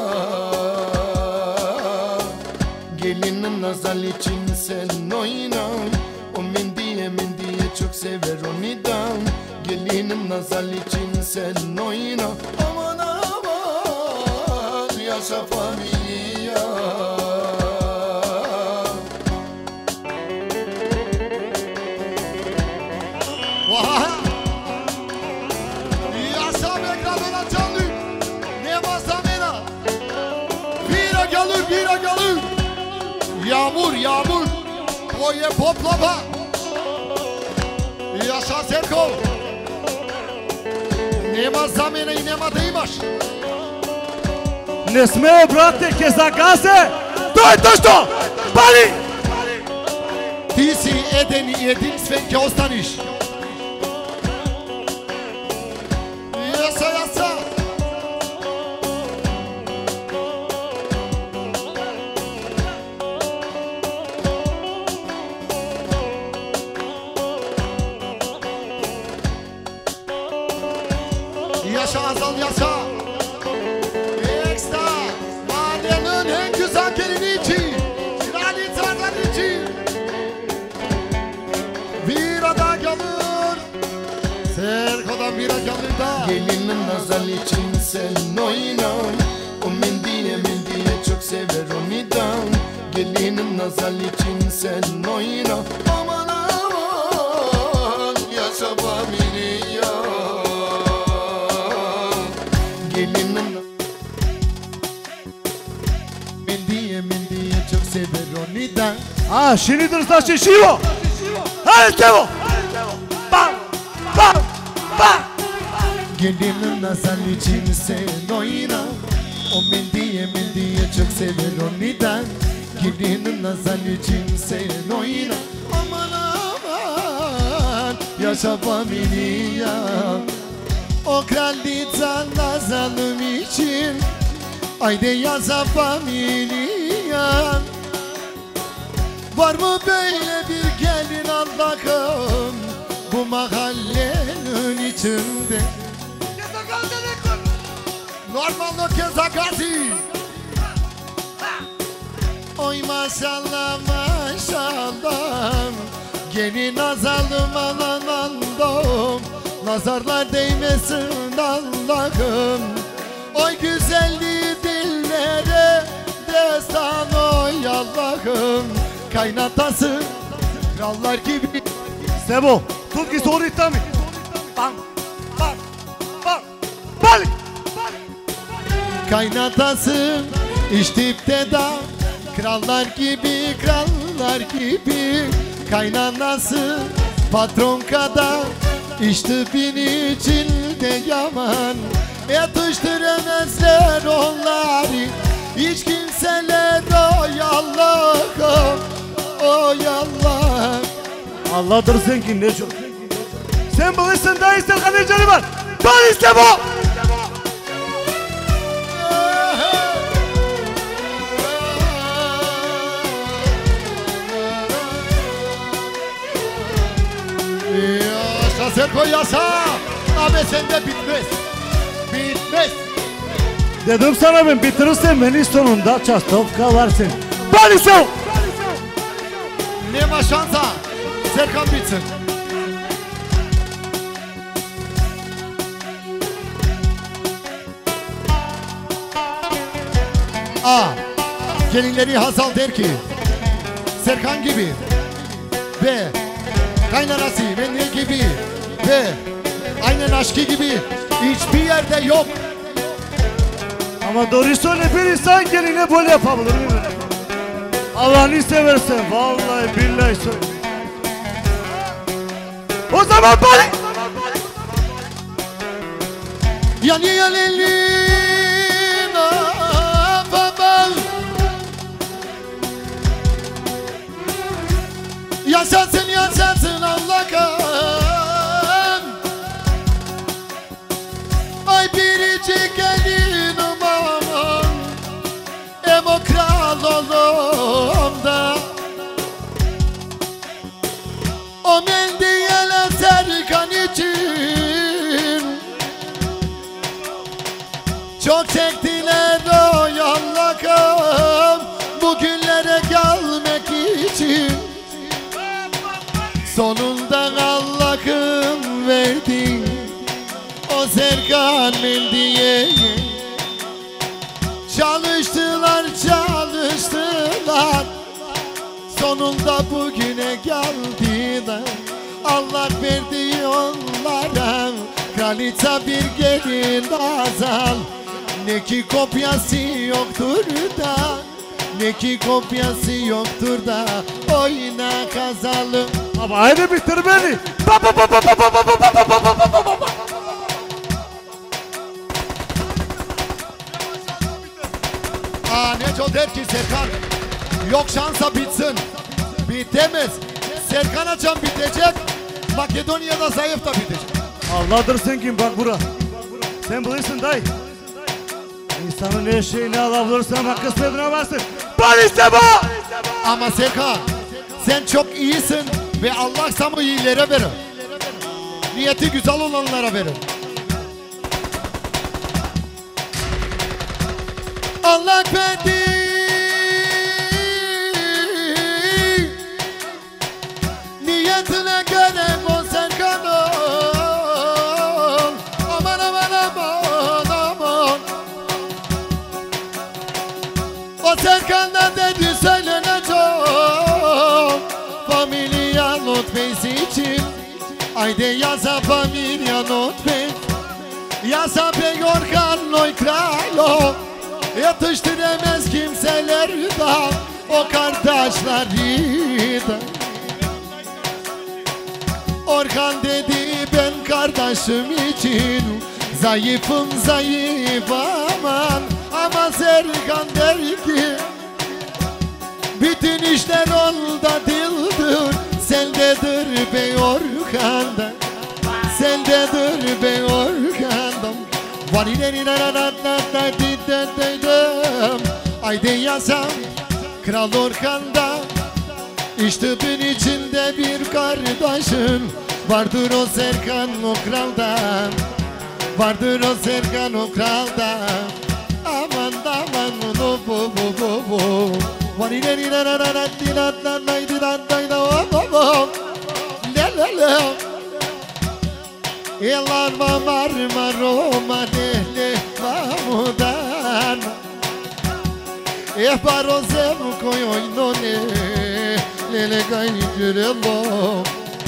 Gelinin Azal için sen oynan, o Mendiye çok sever onidan. Gelinin Azal için sen oyna, aman aman yaşa familia. Vah! Yaşa be gradon načalnik, nema zamena. Vira galu, yağmur yağmur, tvoje poplava. Yaşa Serko, nema zamena i nema da imaš. Ne smeo, brate, ke zagaze! To je to što! Pali! Ti si eden i jedinstven ke ostaniš. Yaşa. Yaşa Azal yaşa. Ekstra. Mahallenin en güzel gelini için. Kraliçeler için. Bir ada gelir. Serko'dan bir ada gelir da. Gelinin Azal için sen oynan, o Mendiye çok sever onidan. Gelinin Azal için sen oyna, aman aman yaşa familia. Gelinin Mendiye çok sever onidan. А, шинидър значи живо! Хайде, Тево! Бам! Бам! Bam! Gelinin nazar için sen oyna. O mendiye çok sever oniden. Gelinin nazar için sen oyna. Aman aman yaşa familia. O kraliçe nazarım için. Haydi yaşa familia. Var mı böyle bir gelin Allah'ım bu mahallenin içinde? Normalde kezagazi. Oy maşallah maşallah. Gelin nazarım alanandom. Nazarlar değmesin Allah'ım. Oy güzelliği dillere destan oy Allah'ım. Kaynatası krallar gibi. Sebo, tut ki soru itami. Bam! Bam! Bam! Balik! Kaynatası içtipte da krallar gibi krallar gibi. Kaynanası patron kadar içtipin içinde yaman. Yatıştıramazlar onları hiç kimseler oy Allah'ım. Oy Allah. Allah'dır sen ki ne çok. Sen bilirsin daha ister kanıcını var. Ben iste bu. Yaşa Serko yaşa. Abi sende bitmez. Bitmez. Dedim sana ben bitirirsen beni sonunda Çastovka varsın. Ben iste. Ne maşansa Serkan bitsin. Gelinleri Hazal der ki Serkan gibi ve kaynanası Menye gibi ve aynen aşkı gibi hiçbir yerde yok. Ama doğru söyle bir insan geline böyle yapabilir mi? Allah'ını seversen vallahi billahi söyle. O zaman bari. Yani yanelina babam. Yaşasın yaşasın Allah'ım. Ay biricik gelin aman. Emo kral oğlum da. O mendiyele Serkan için çok çektiler oy Allah'ım bugünlere gelmek için. Sonunda Allah'ım verdi o Serkan mendiye. Çalıştılar çalıştılar sonunda bugüne geldiler. Allah verdi onlara kraliçe bir gelin Hazal. Ne ki kopyası yoktur da, ne ki kopyası yoktur da oyna Hazal'ım. Ama aynı bitir beni. Neco der ki Serkan yok şansa bitsin. Bitemez. Serkan Açan bitecek. Makedonya'da zayıf da bitecek. Allah'dır sen kim bak bura. Sen bilirsin dayı. İnsanın her şeyini alabilirsin ama kısmetine varsın. Ben istemem. Ama Serkan sen çok iyisin ve Allah sana iyilere verir. Niyeti güzel olanlara verir. Allah verdi. Niyetine göre o Serkan'ın. Aman aman aman aman. O Serkan'dan dedi söylenecek. Familia notfesi için. Haydi yaza familia notfes. Yaza peyor karnoy kralo. Yatıştıramaz kimseler da o kardeşleri de. Orhan dedi ben kardeşim için zayıfım zayıf aman. Ama Serkan der ki bütün işler onda dildir. Sendedir be Orhan'da, sendedir be Orhan'da. Haydi yaşam Kral Orhan'da. İşte ben içinde bir kardeşin vardır o Serkan o kralda. Vardır o Serkan o kralda. Aman aman bu bu bu bu bu. Yıllar mamar maroma nehle mamudan. Parozem koyoyno ne lele gayrelo.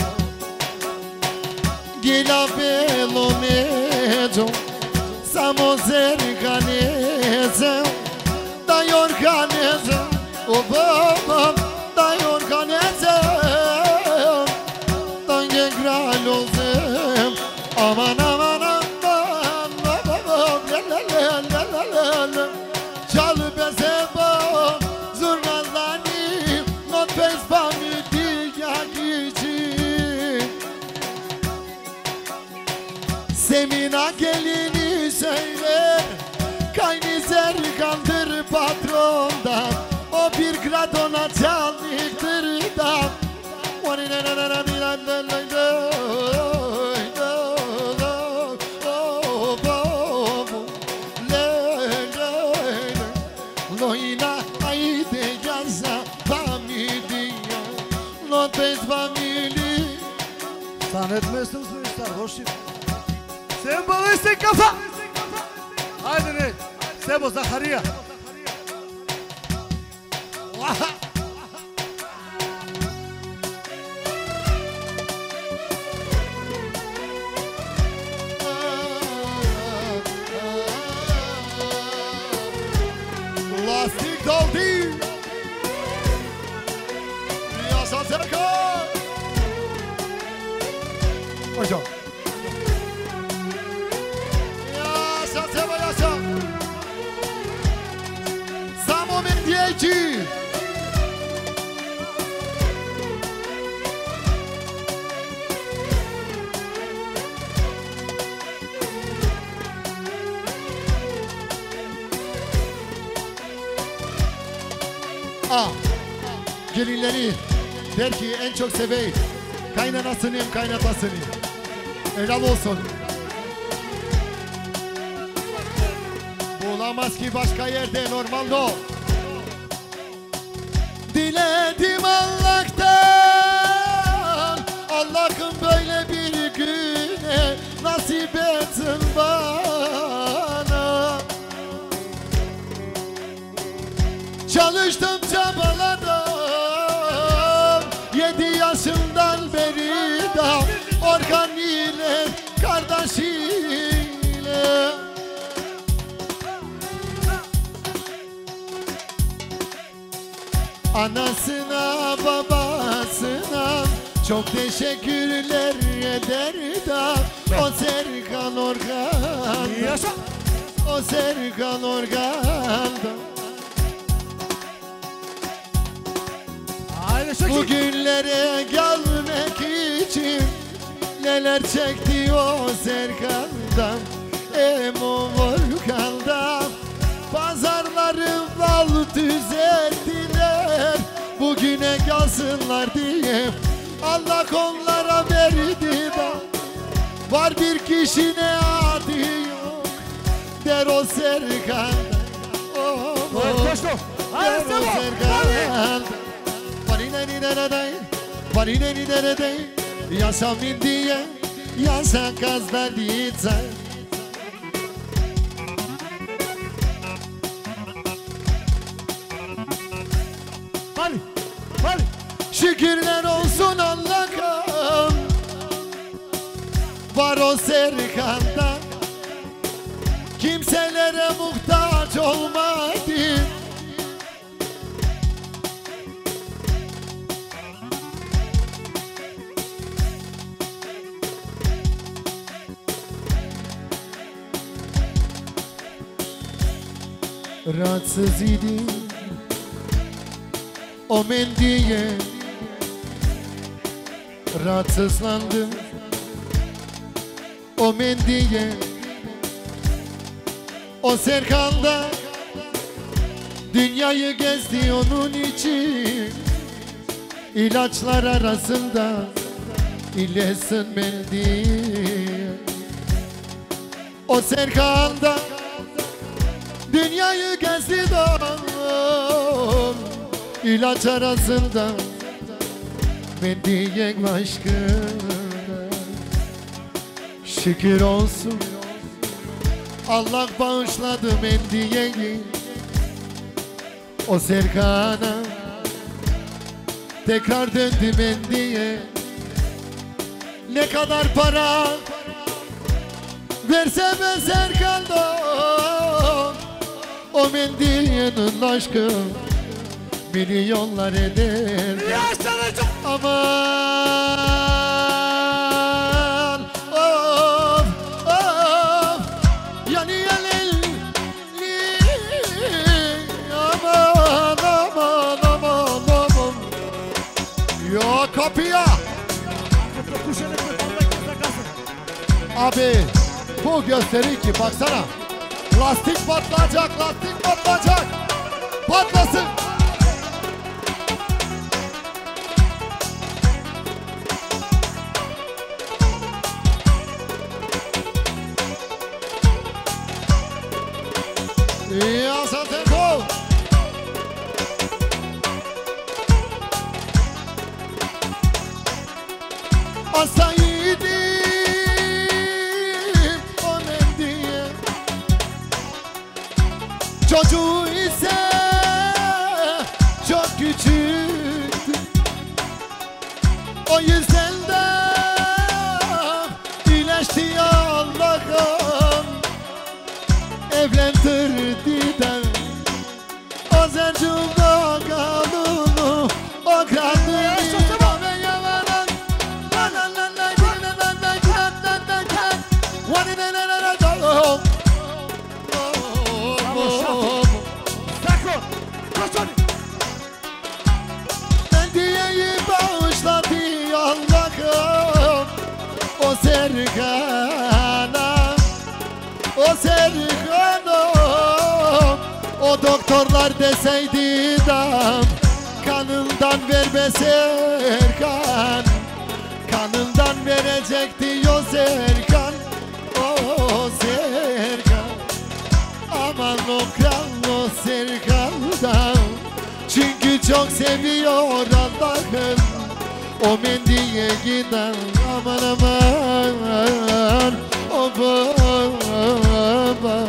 Gila belo nejo samo zerganeze dayor kaneze o babam dayor kaneze dange gralozem aman aman aman babam la la la la la la çal bezebo zurnazani not pes pamiti yakici Semina gelini söyler Kayni Serkan'dır patrondan. O bir grad ona çalıktır da. Loina haydi gaza familya not bez famili. Sen etmezsin ister hoş. Sen balıysa kafa. Haydi ne? Sebo Zakariya. Lastik doldu. Yaşa Serkan. Hocam. Yaşa Sebo yaşa. Samo Mendieci. Gelinleri der ki en çok seveyim kaynanasını kaynatasını. Helal olsun. Bulamaz ki başka yerde normal o. Diledim Allah'tan, Allah'ım böyle bir güne nasip etsin bana. Çalıştım çabaladım 7 yaşımdan beri da Orhan ile kardeşiyle. Anasına babasına çok teşekkürler eder da o Serkan Orhan, o Serkan Orhan'da. Bugünlere gelmek için neler çekti o Serkan'dan, Emo Orhan'dan. Pazarları bal düzelttiler bugüne kalsınlar diye. Allah onlara verdi da var bir kişi ne adı yok der o Serkan'dan. Oh, oh, der o Serkan'dan. Yaşam diye yaşa kazda diye. Şükürler olsun Allah'a var o Serkan'da. Kimselere muhtaç olmadı. rahatsız idi o mendiye rahatsızlandım o mendiye o Serkan'da dünyayı gezdi onun için ilaçlar arasında iyileşsin mendiye o Serkan'da dünyayı gezdi ilaç arasında mendiye aşkına şükür olsun Allah bağışladı mendiyeyi o Serkan'a tekrar döndü mendiye ne kadar para versem ben Serkan'dan o mendiyenin aşkı milyonlar eder aman of of yani yaleli aman aman aman aman ya kapıya abi bu gösteri ki baksana lastik patlayacak patlasın ya zaten gol asaydım o mendiye çocuğu ise çok küçüktü o yüzden de iyileşti Allah'ım evlendirdi de o zercumda kalını o kadını mendiyeyi bağışladı Allah'ım o Serkan'a o Serkan'a o doktorlar deseydi dam kanından verme Serkan kanından verecekti o Serkan o Serkan aman o kral o Serkan'dan çünkü çok seviyor Allah'ım o mendiye giden aman aman o baba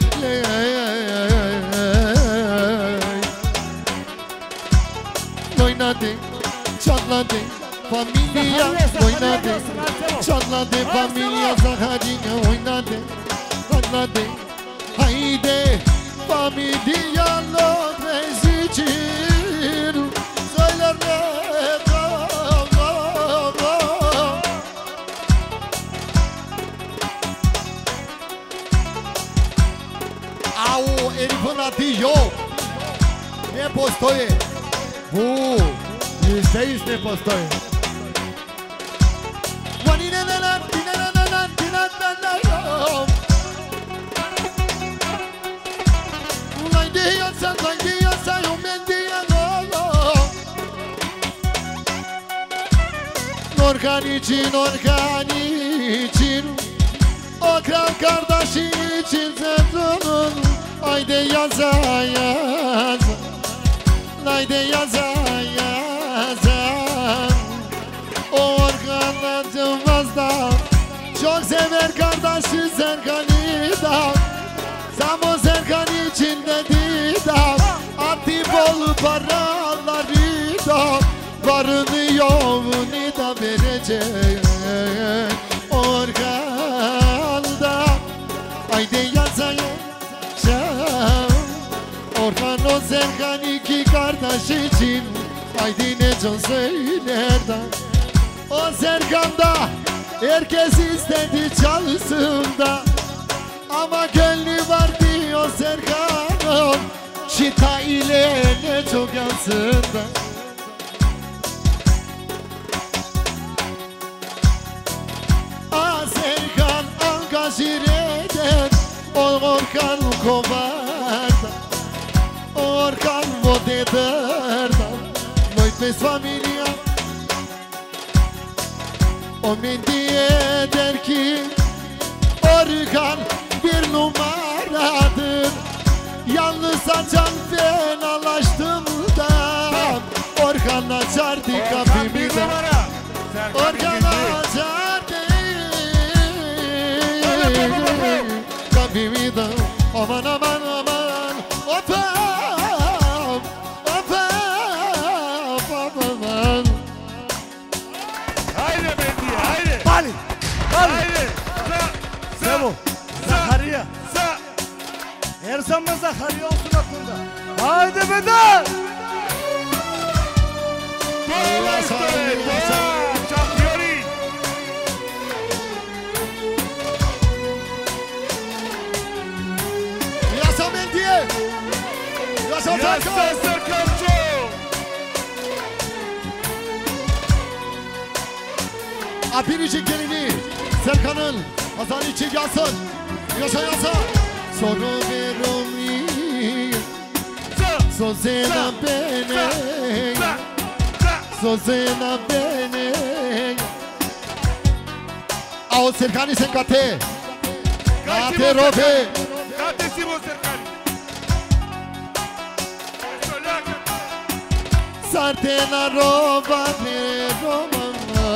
oynadı çatladı familya oynadı çatladı familya Zahari'ye oynadı oynadı haydi familya lodrez için söyler ne au herifin adı yok ne postoje bu %100 ne postoje Orkan için o kral kardeşi için Zerdun'un haydi yaza yaza haydi yaza yaza o Orkan acımaz da çok sever kardeşi Serkan'ı da Samo Serkan için dedi da attı bol paraları da varını yoğunu da verecek Orkan'da haydi yaza yaza Orkan o Serkan iki kardeş için haydi ne çok söyler da o Serkan'da herkes istedi çalsın da ama gönlü var diyor Serkan Şita ile ne çok yansın Serkan Angajireden Orkan Kovarda Orkan Vodederda Noit mes familia O mendiye der ki Orkan bir numaradır Yalnız açan fenalaştım da Orkan açardı kapımı da Orkan açardı kapımı da Aman aman aman Opam Opam Opam Haydi Mendiye haydi. Bali. Haydi. Sebo. Zakariya. Her zaman Zakariya olsun aklında. Haydi Bedar. Şampiyoni. Yasa Mendiye Yasa Serkan Serkan'cı. Biricik gelini Serkan'ın Hasan için yazsın Yaşa yasa Soru verum Sozena bene Sozena bene Ao Serkan'ı sen kate Kate robe Kate Simo Serkan. Sartena roba ne roman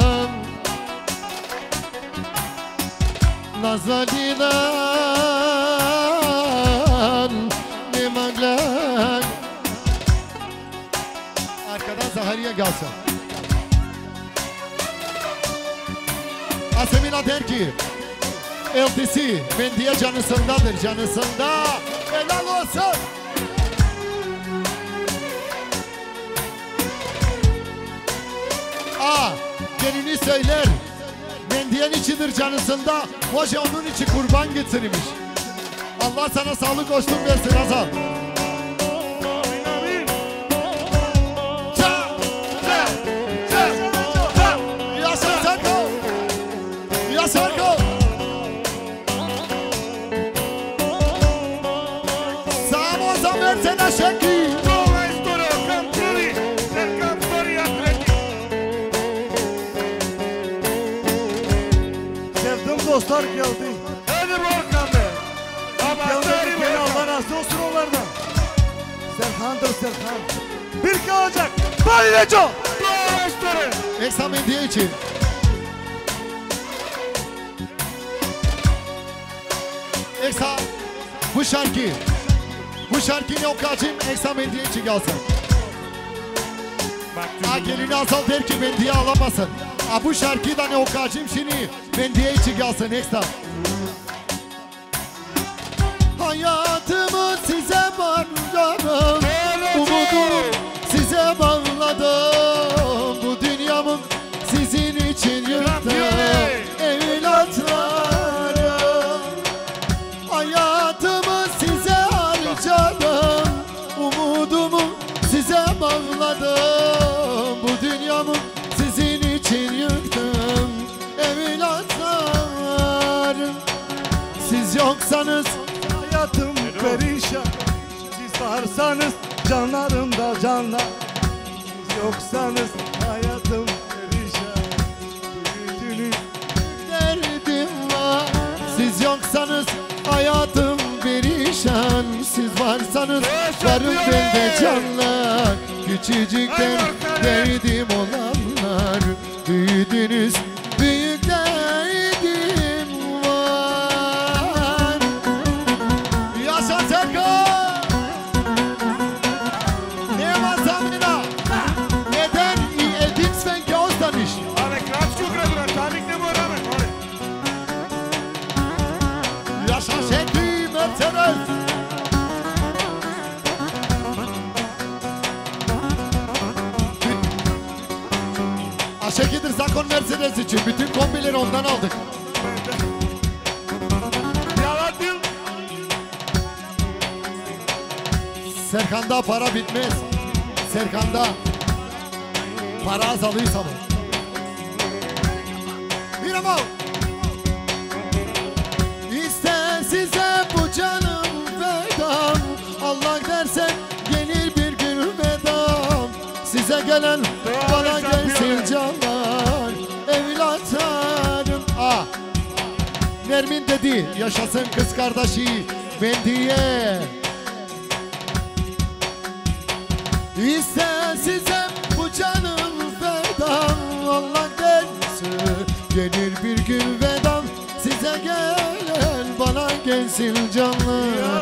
Nazalinan ne maglan Arkadan Zahariye gelsin Asemina der ki LTC Mendiye canısındadır canısında Helal olsun Gelini söyler Mendiyen içidir canısında Hoca onun için kurban getirmiş Allah sana sağlık hoşluk versin Hasan Yaşa Serkan Yaşa Serkan Sağ olsan versene şekli Dostlar geldi. Hadi Volkan be. Geldi. Beni Allah razı olsun onlardan. Serkan'dır Serkan. Bir kalacak. Bali Neco. Eksa Mendiye için Eksa bu şarkı ne okuyacağım Eksa Mendiye için gelsin gelini Azal der ki Mendiye alamasın bu şarkıyı da ne okuyacağım şimdi Mendiye için gelsin Eksa Hayatımı size bağladım Umudumu size bağladım Bu dünyamı sizin için yırttım Evlatlarım Hayatımı size harcadım Umudumu size bağladım Bu dünyamı sizin için yırttım Evlatlarım Siz yoksanız hayatım perişan. Siz varsanız canlarımda canlar. Siz yoksanız hayatım perişan. Büyüdünüz derdim var Siz yoksanız hayatım perişan Siz varsanız varım bende canlar Küçücükten derdim olanlar Büyüdünüz büyük derdim var Yaşa Serkan Ne var zamına Neden iyi edin sen gözden iş Yaşa şekli Mercedes Aşekidir Zakon Mercedes için bütün kombileri ondan aldık Serkan'da para bitmez. Serkan'da para azalıysa bu. Bir ama İster size bu canım vedam, Allah dersen gelir bir gün vedam. Size gelen bana gelsin canlar, evlatlarım. Nermin dedi yaşasın kız kardeşi ben diye. İster size bu canım vedam, Allah dersin gelir bir gün vedam. Size gelen bana gelsin canlar,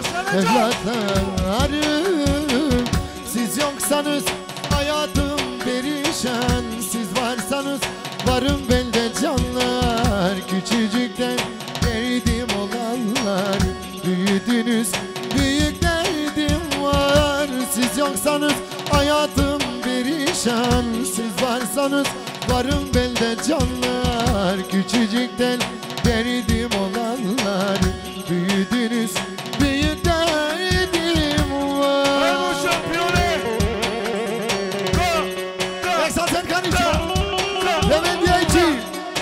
evlatlarım. Siz yoksanız hayatım perişan, siz varsanız varım ben de canlar. Küçücükten derdim olanlar, büyüdünüz büyük derdim var. Siz yoksanız hayatım perişan, siz varsanız varım ben de canlar. Küçücükten derdim olanlar, büyüdünüz büyük derdim var. Eksan Serkan için, Levent için.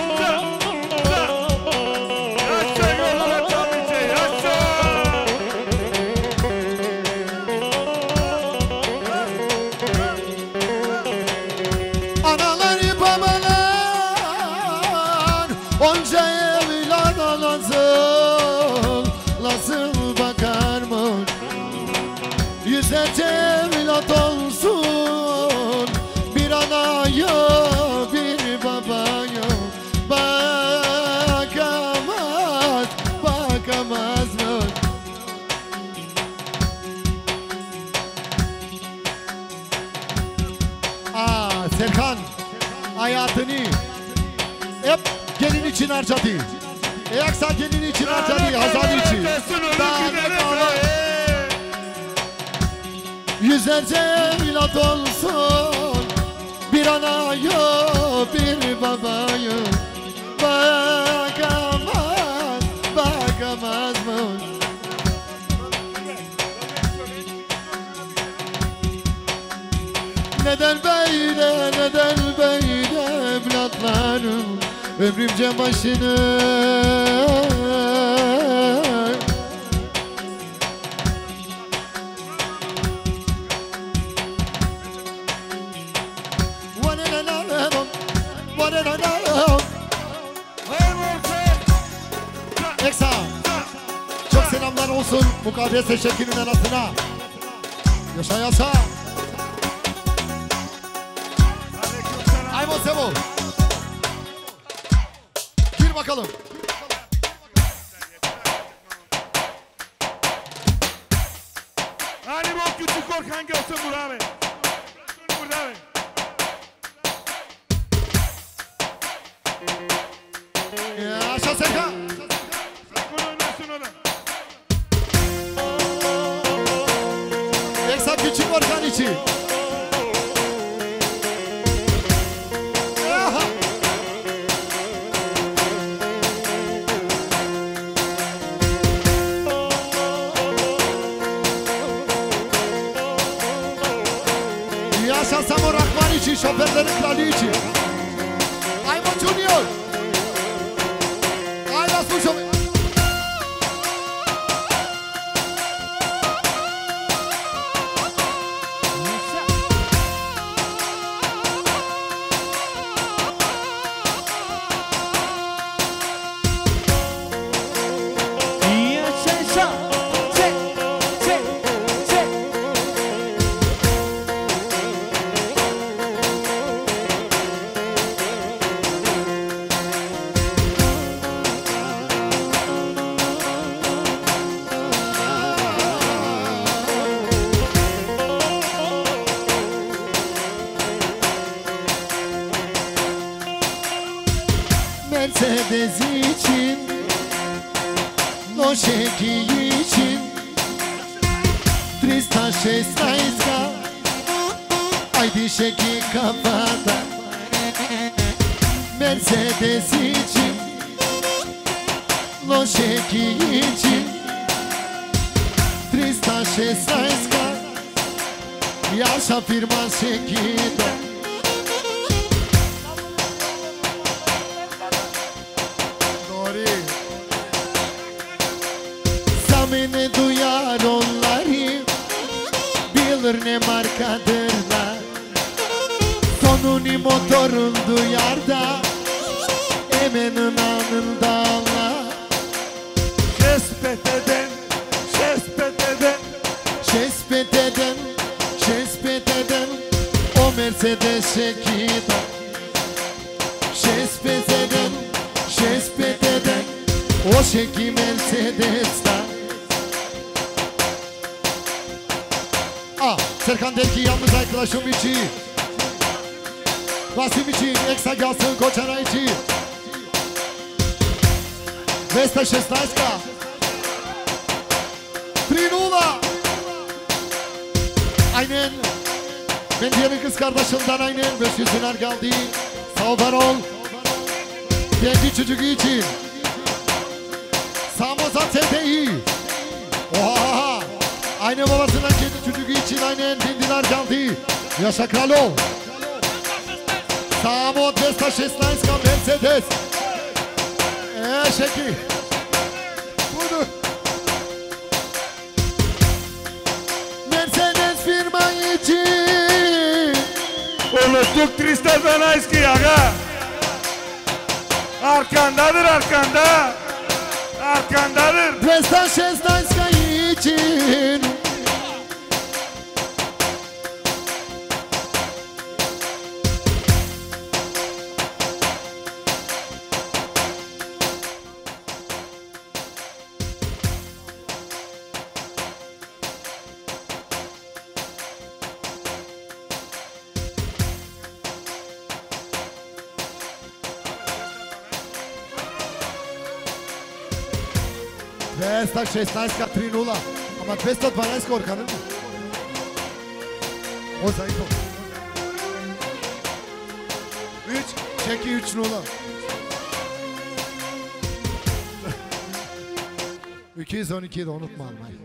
Anaları babalar onca evlada nasıl bakar mı? Yüzlerce evlat olsun, bir ana yok bir baba yok. Bakamaz mı? Serkan hayatını hep gelin için harcadı. Eksa gelin için harcadı, Hazal için. Yüzlerce evlat olsun, bir ana yok bir baba yok. Bakamaz mı? Neden böyle evlatlarım ömrümce başını. Eksa çok selamlar olsun mukaddes teşekkürün arasına. Yaşa yaşa. Aymo Sevo. Gir bakalım. Hani bu küçük korkan görsün burada abi. Burada abi. Yaşa Serkan. Eksa küçük korkan için. Yaşa Samo Rahman için, şoförlerin kralı için. Aymo Junior. Aylas bu şoför. Mercedes için, Noşeki için, Tristan Şestayska, Haydi şeki kafada. Mercedes için, Noşeki için, Tristan Şestayska, Yaşa firman şekilde. Doğru. Zamini duyar onları, bilir ne markadırlar. Sonunu motorun duyar da, emenin anında anlar. Şespet eden, şespet eden. Şespet eden, şespet eden, o Mercedes şekilde. Şespet eden, şespet eden, o şeki Mercedes'ten. Serkan der ki yalnız arkadaşım için, Rasim için, Eksa gelsin Koçana için. Vesta Şesnayska, Trinula. Aynen. Ben diğer kız kardeşimden aynen 500 dinar geldi. Sağ ol, var ol. Kendi çocuğu için. Samozan TTİ. Oha. Aynen babasından kendi çocuğu için aynen 1000 dinar geldi. Yaşa kralo. Samo 216 Mercedes. Şeki. Budur. Mercedes firma için. Unuttuk Tristan Zanayski aga. Arkandadır arkanda. Arkandadır. 216 için. Vesta 16 Trinula. Ama 212 Orkan'ın. O zayıf o. 3, çeki 3 nula. 212'yi de unutma almayı.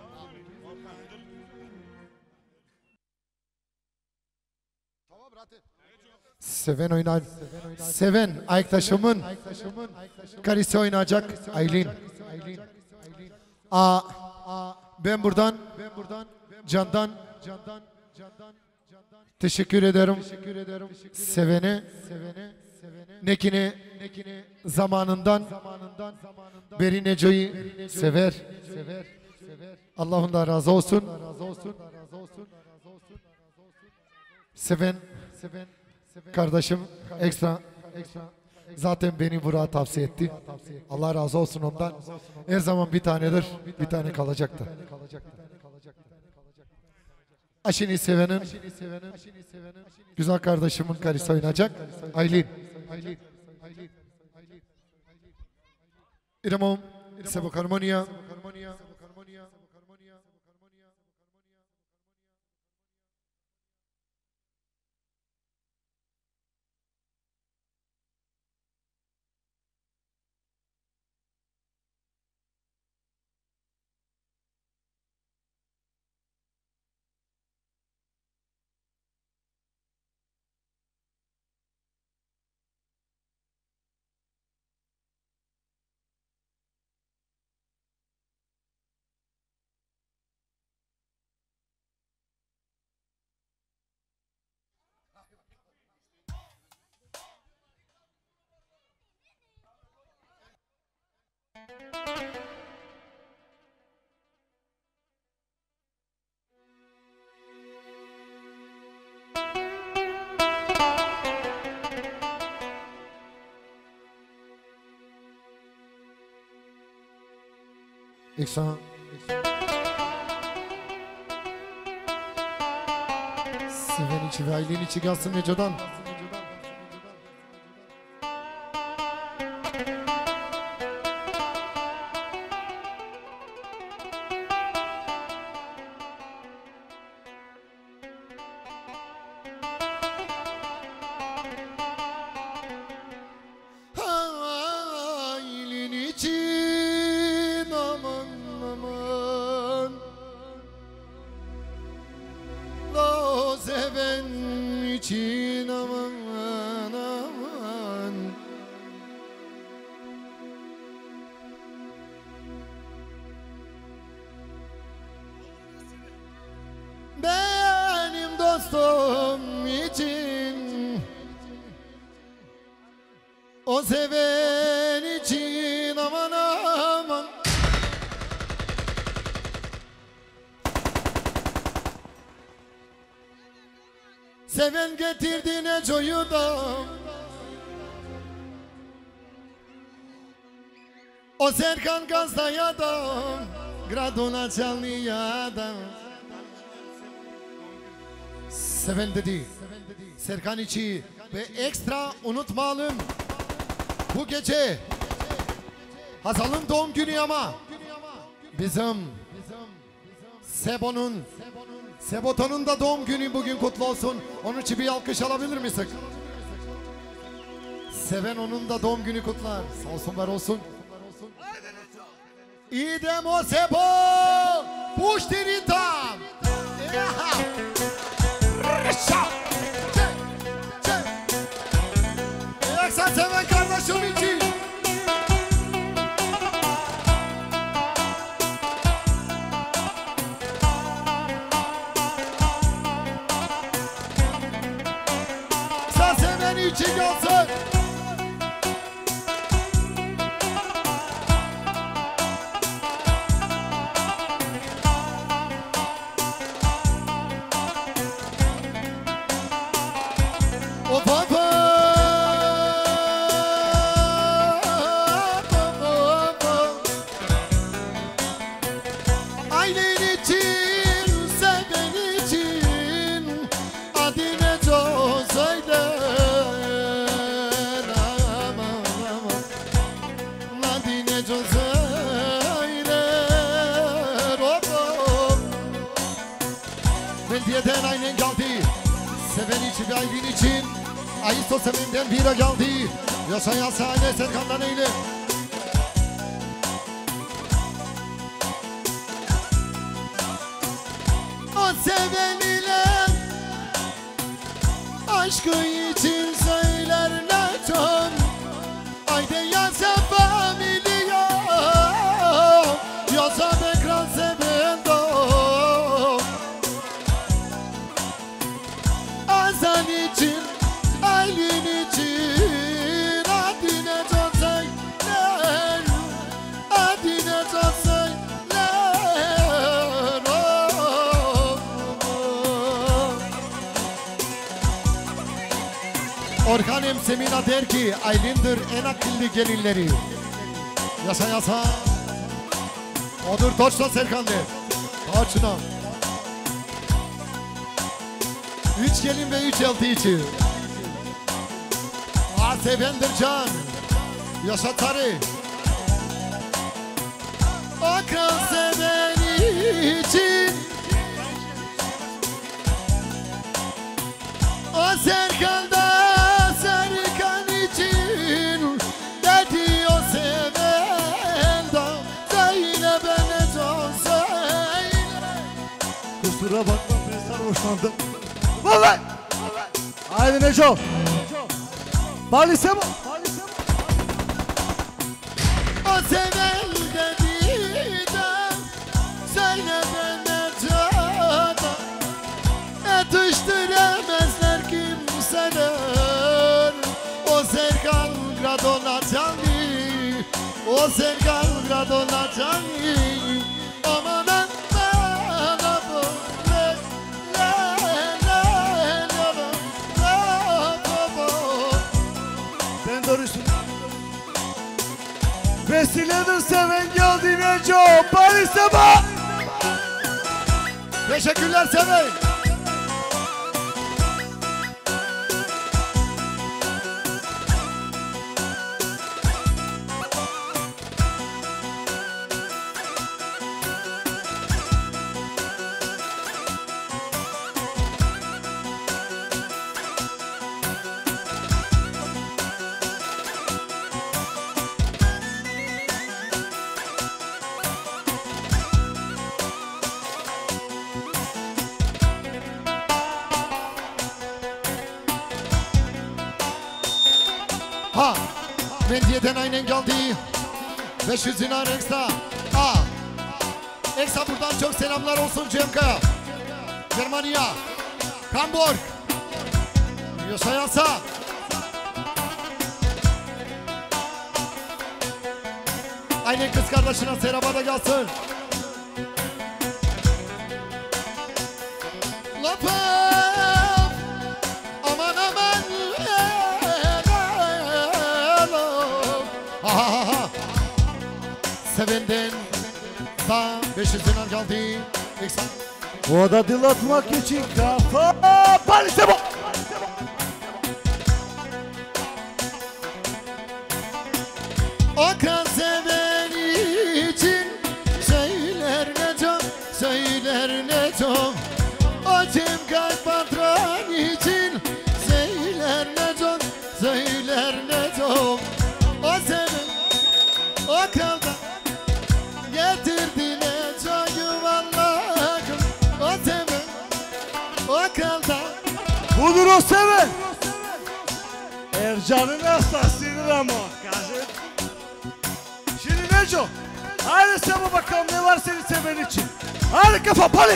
Seven oynar. Seven arkadaşımın karısı oynayacak Aylin. Ben buradan candan teşekkür ederim. Sevene nekine zamanından beri Neco'yu sever. Allah'ın da razı olsun. Seven kardeşim ekstra zaten beni buraya tavsiye etti. Allah razı olsun ondan. Her zaman bir tanedir, bir tane kalacaktır. Aşini sevenin, güzel kardeşimin karısı oynayacak. Aylin. İremom, Sebok Harmonia. İksan. Seven içi ve Aylin içi gelsin Neco'dan. Aylin için aman aman. için aman aman. Benim dostum için, o seven için aman aman. Seven getirdi Neco'yu da, o Serkan Gazla'ya da, Gradona Çalı'ya da. Seven dedi, Serkan içi ve ekstra unutmayalım. Bu gece Hazal'ın doğum günü ama bizim Seboton'un da doğum günü bugün kutlu olsun. Onun için bir alkış alabilir misin? Seven onun da doğum günü kutlar. Sağ olsun, var olsun. İdem o Sebo Puştiritam. Yoksa seven kardeşim için. Sen seven için gelsin. O baba, ailen için, seven için, adine çok söyler, aman aman, adine çok söyler, oh. Belediyeden aynen geldi, seven için ve ailen için. Ayısto sevimden bire geldi. Yaşayan sahne Serkan'dan eyle. O seven ile aşkı için söyler Neco. Haydi yasa familia, yasa bekran sevendo. Azan için, ailen için, adine çok söyler, adine çok söyler, oh. Orhan Emsemina der ki, Aylin'dir en akıllı gelinleri. Yasa yasa. Odur Toçla Serkan der. Toçla. 3 gelin ve 3 elti içi. Sevendir can, yaşa tarih. Akran seven için, o Serkan da Serkan için, dedi o seven da söyle bana çok söyle. Kusura bakma, ben sarhoşlandım. Vallahi. Haydi Neco. Bali Sebo. O seven dedi de söyle bana çok. Yetiştiremezler kimseler. O Serkan Gradona Çalı, o Serkan Gradona Çalı. Aman aman aman. Ben doğrusun. Vesiledir seven geldi Neco. Bali Sebo. Teşekkürler Seven. Vendiye'den aynen geldi. 500 dinar ekstra. Ekstra buradan çok selamlar olsun Cemka. Germania. Hamburg. Yaşayansa. Aynen kız kardeşine seraba da gelsin. Lapam. Aman aman. Sevenden da 500 dinar geldi. Ekstra. O da dil atmak için kafa palise bu. O kız seven için söyler ne çok, söyler ne çok. O Cemkay patron için söyler ne çok, söyler ne çok. O seven, o kalda getirdi ne çok yuvarlak. O seven, o kalda. Budur o seven. Ercan'ın hastasıdır ama. Şimdi Neco, hadi sen bakalım ne var seni seven için. Hadi kafa pali.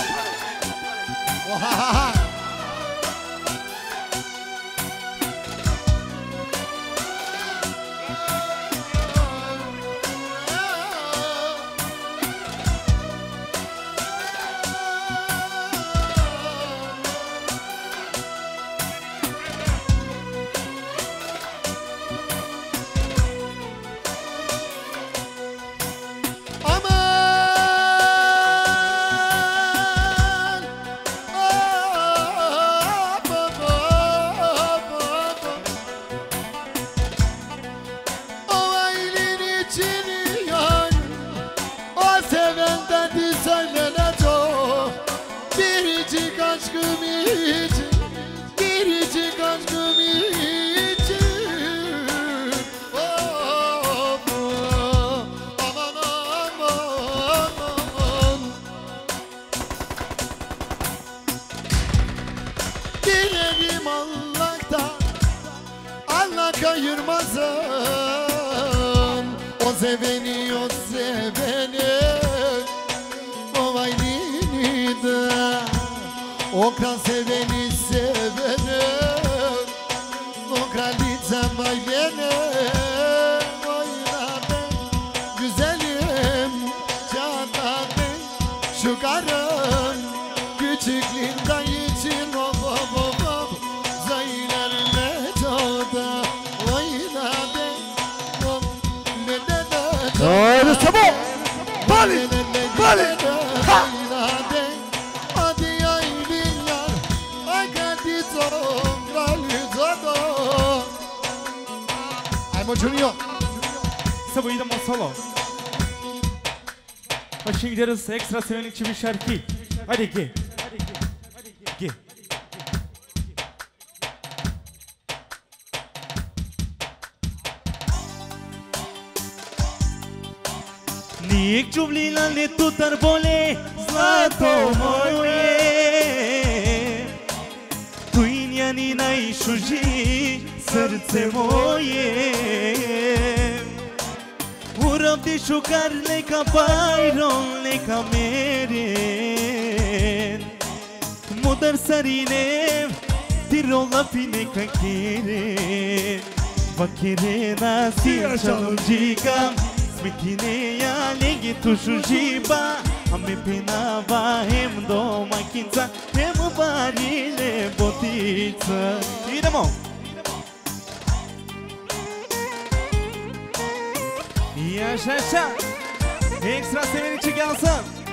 Dilerim Allah'tan Allah kayırmasın. O seveni, o seveni, o aylini de. O kral seveni, seveni, o kraliçem aylini. Oynadı güzelim cananı, şu karın küçüklüğünden için o zayılar ne çoğda oynadı. Hadi sabah. Pali. Pali. Ha. Hadi aylin yar, agadi tom, kraliçado. Aymo Junior. Sabahı da masala. Başa gideriz ekstra seven için bir şarkı. Hadi gel. Gel. Niech dziublila le tutar bole zlato moje. Tu injani najszuži srce moje. Urabdi šukar neka bayron neka meren. Mudar sarinem tirola pi neka keren. Vakirena si çalımcıkam. Smetine ya legi tuşu jiba. Ame penava hem doma kinza hem barile botica. Idemo. Yaşa. Ekstra seven için gelsin.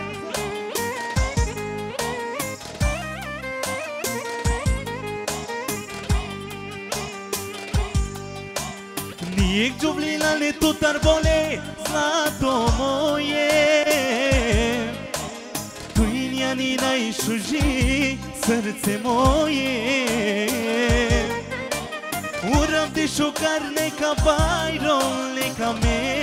Niech dziublila le tutar bole zlato moje. Tu injani najszuži srce moje. Urabdi šukar neka bayron neka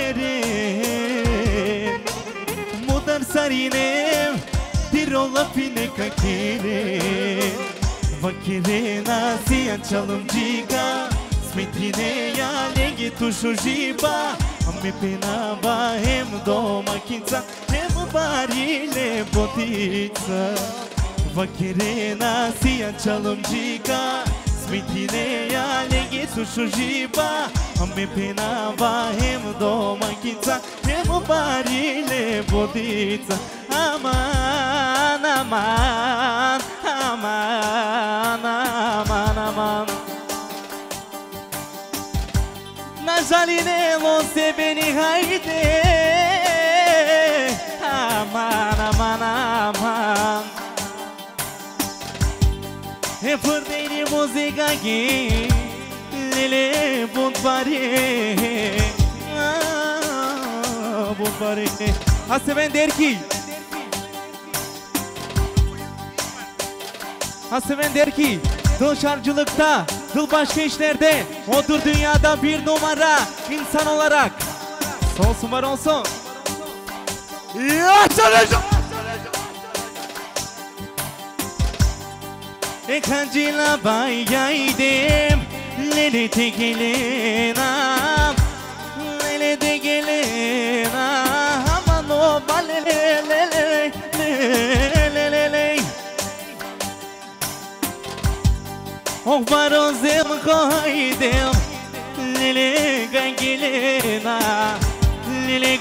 meren. Mudar sarinem tirola pi neka keren. Vakirena si çalımcıka. Smitine ya legi tu shujiba Ame penava hem do makinca Hem barile botica Vakirena siya chalumjica Smitine ya legi tu shujiba Ame penava hem do makinca Hem barile botica Aman, aman, aman, aman, aman Na jaline você beni haydi Aman, aman, aman E fırdeni muzica ki Lele buntvari Buntvari Haseven der ki Haseven der ki Dışarcılıkta, dıl başka işlerde odur dünyada bir numara insan olarak. Olsun var olsun. Ya çalacağım. Kancila bayaydım Lele de gelinam Lele de gelinam Aman o balele lele lele lele Oh varozem koydum Lele gangilina Lele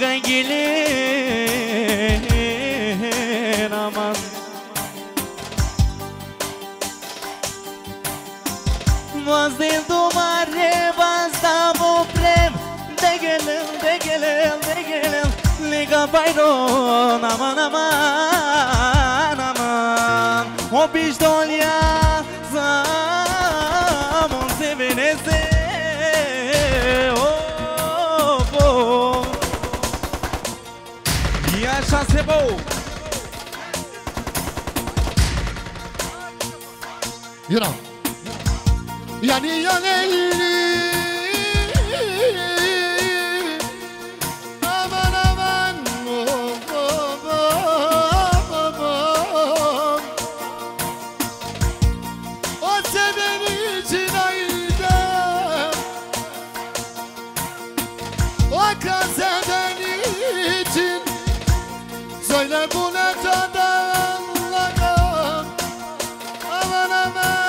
gangilina Aman Voz do mare, voz da prem De gelin Liga bayron Aman aman aman O bijdolya Zaman sevinese Oh Yaşa Sebo Yürü. Yani aman aman o seven için aydım o seven için söyle bu ne tadan aman aman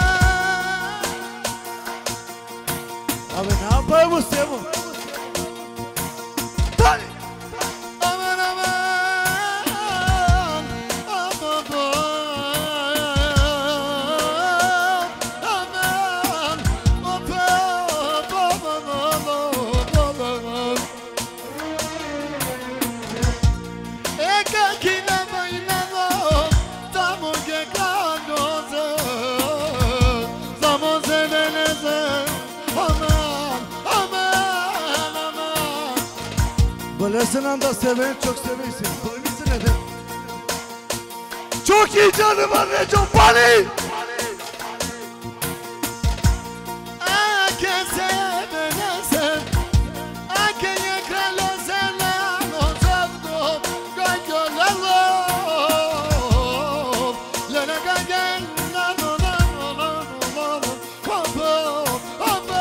Abi ne yapayım bu Sebo? Hadi. Aman aman aman aman aman Eka kina bailando Tamo que canoso Somos de Venezuela Aman aman aman Böylesin anda seven çok seversin. Böylesin neden? Çok iyi canım var Neco Bali. A que se benesen A que yekra lo sena Lo sabdo Gayo lalo Lene gayen Na no na no na no na Papa Papa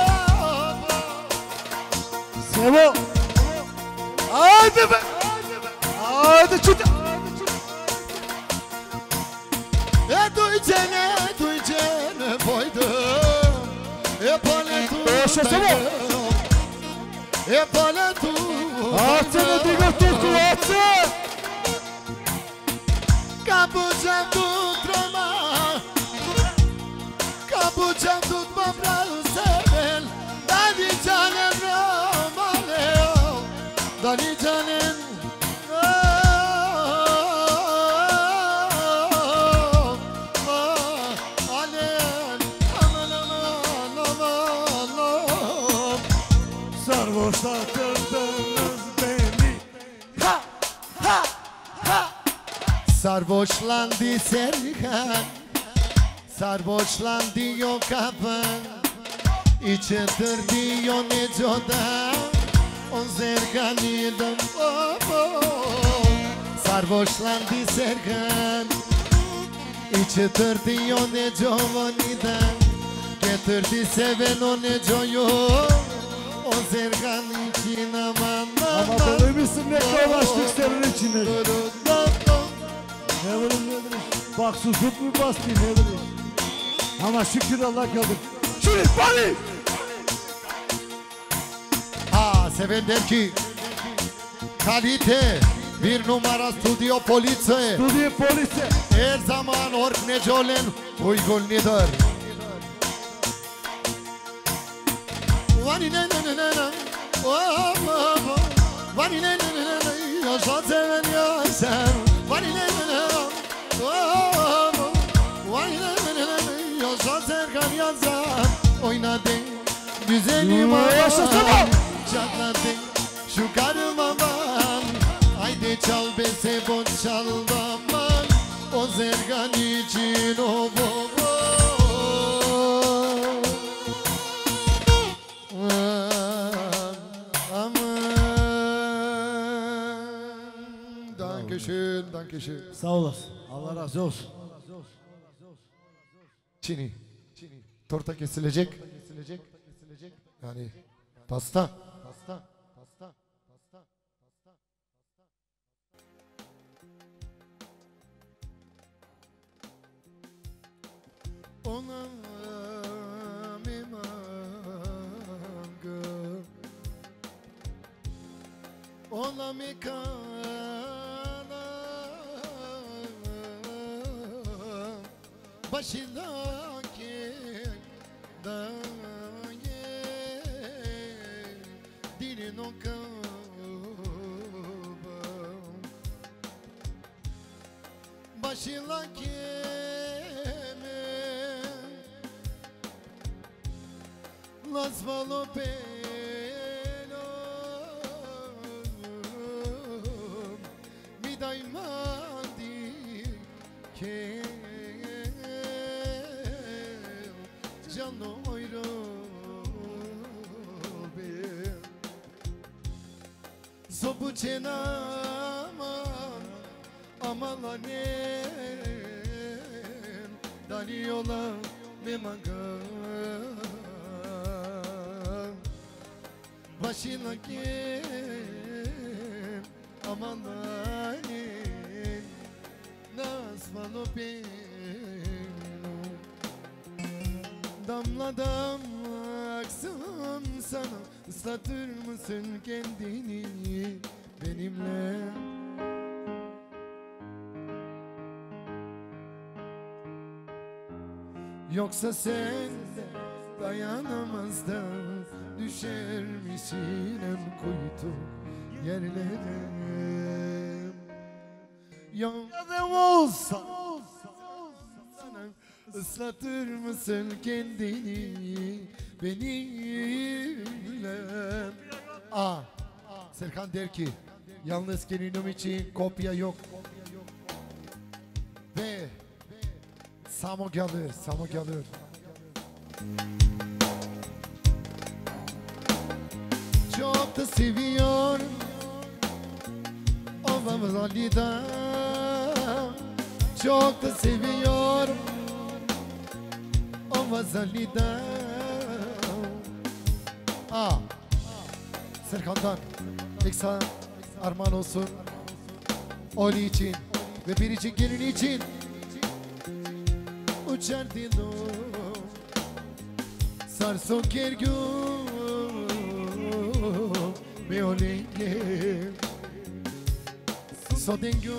Sebo. Haydi be. Haydi çocuk. Duycene boydum Epaletu Epaletu Atını diga tutku atın. Kapucam tutroma Kapucam tutma brausevel Dani canen romaleo Dani canen Sarhoşlatırdınız beni. Ha ha ha. Sarhoşlandı Serkan Sarhoşlandı o kapan İçedir diyor Neco'da O Serkan'ıdan Sarhoşlandı Serkan İçedir diyor Neco'dan tırtı seven o ne coyu o Serkan için aman Ama doluymuşsun ne kavraştık senin için Neco. Ne bileyim. Bak susut mu bastı ne bileyim. Ama şükür Allah kaldık. Şuraya bari. Seven der ki kalite bir numara stüdyo polisi. Stüdyo polisi. Her zaman Ork Neco'len uygunludur. Yaşa seven yaşa. Yaşa Serkan yazar. Oynadın güzelim Yaşasana. Çatladın şu karmaman. Haydi çal be sebon çal daman. O Serkan için o baba. Dankeschön, dankeschön. Sağ olasın. Allah razı olsun. Çini. Torta kesilecek. Yani pasta. Ona Ona mi kana başındaki daye dilin o kaba başındaki las valope che canlı oyru bir sobu çenaman amalanem daliola me magan başına gel amalanem nas valopeno damla damla aksın sana ıslatır mısın kendini benimle yoksa sen de dayanamaz da düşer misin en kuytu yerlere Yanım olsa ıslatır mısın kendini benimle? Serkan der ki yalnız gelinim için kopya yok. Ve Samo gelir. Çok da seviyorum Ovamız Ali'da. Çok da seviyorum Ovamız Ali'da. Serkan'dan Eksa armağan olsun Oli için ve biricik gelin için. Uçar dino sarso kergü me olenge sodengü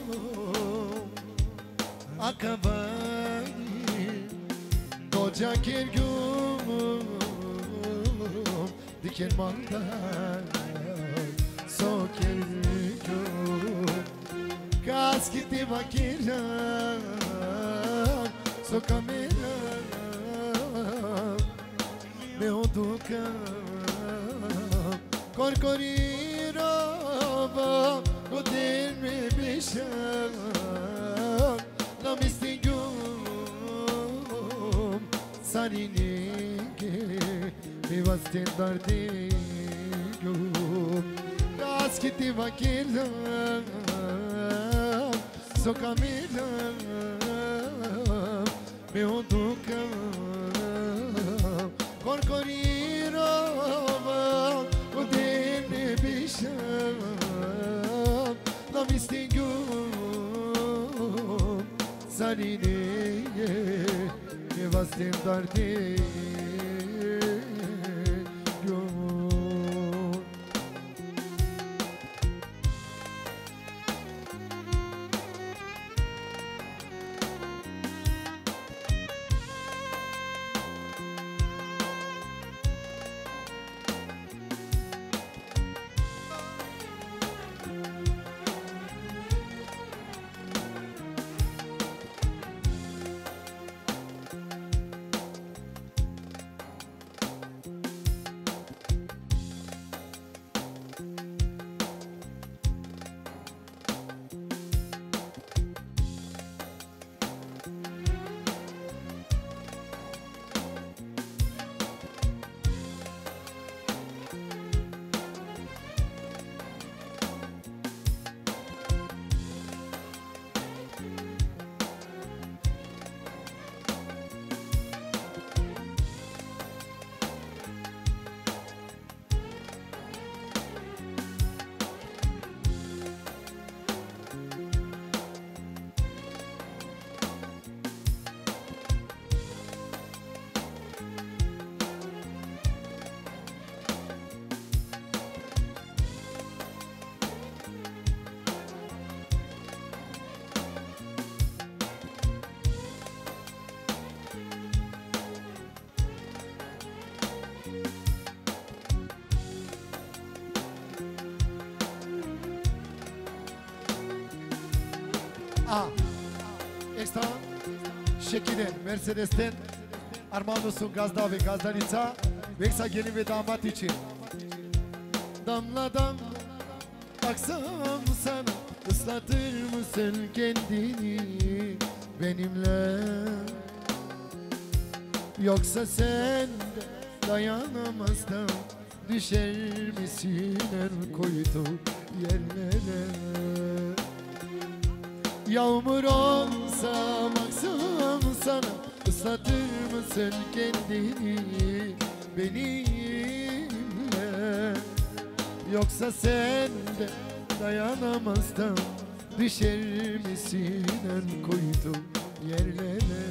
akabani koca kergü diken mandan so kergü kaskiti vakira so kamera me oduka korkoriro goder me bişan la mistingum sarinike me vastin dardigum kaskiti vakira so kamera me oduka istigum Sarine Nevastim dardi Ekstra şekilde Mercedes'ten Armando'sun Gazda ve Gazdanica ve ekstra gelin ve damat için damla damla baksam sana ıslatır mısın kendini benimle yoksa sen de dayanamazdan düşer misin en koyduğum yerlere Yağmur olsa baksam sana ıslatır mısın kendini benimle Yoksa sen de dayanamazdan düşer misin en koyduğum yerlere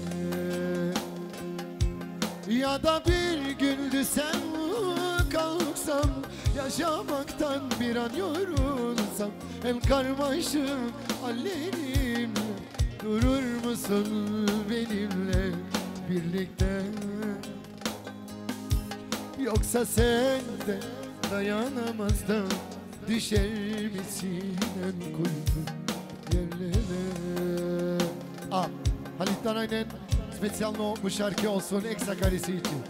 Ya da bir gün düşsem kalksam yaşamaktan bir an yorulsam en karmaşık hallerimle durur musun benimle birlikte Yoksa sen de dayanamazdan düşer misin en koyduğum yerlere Halit Danay'ın spesiyalno bu şarkı olsun ekstra karesi için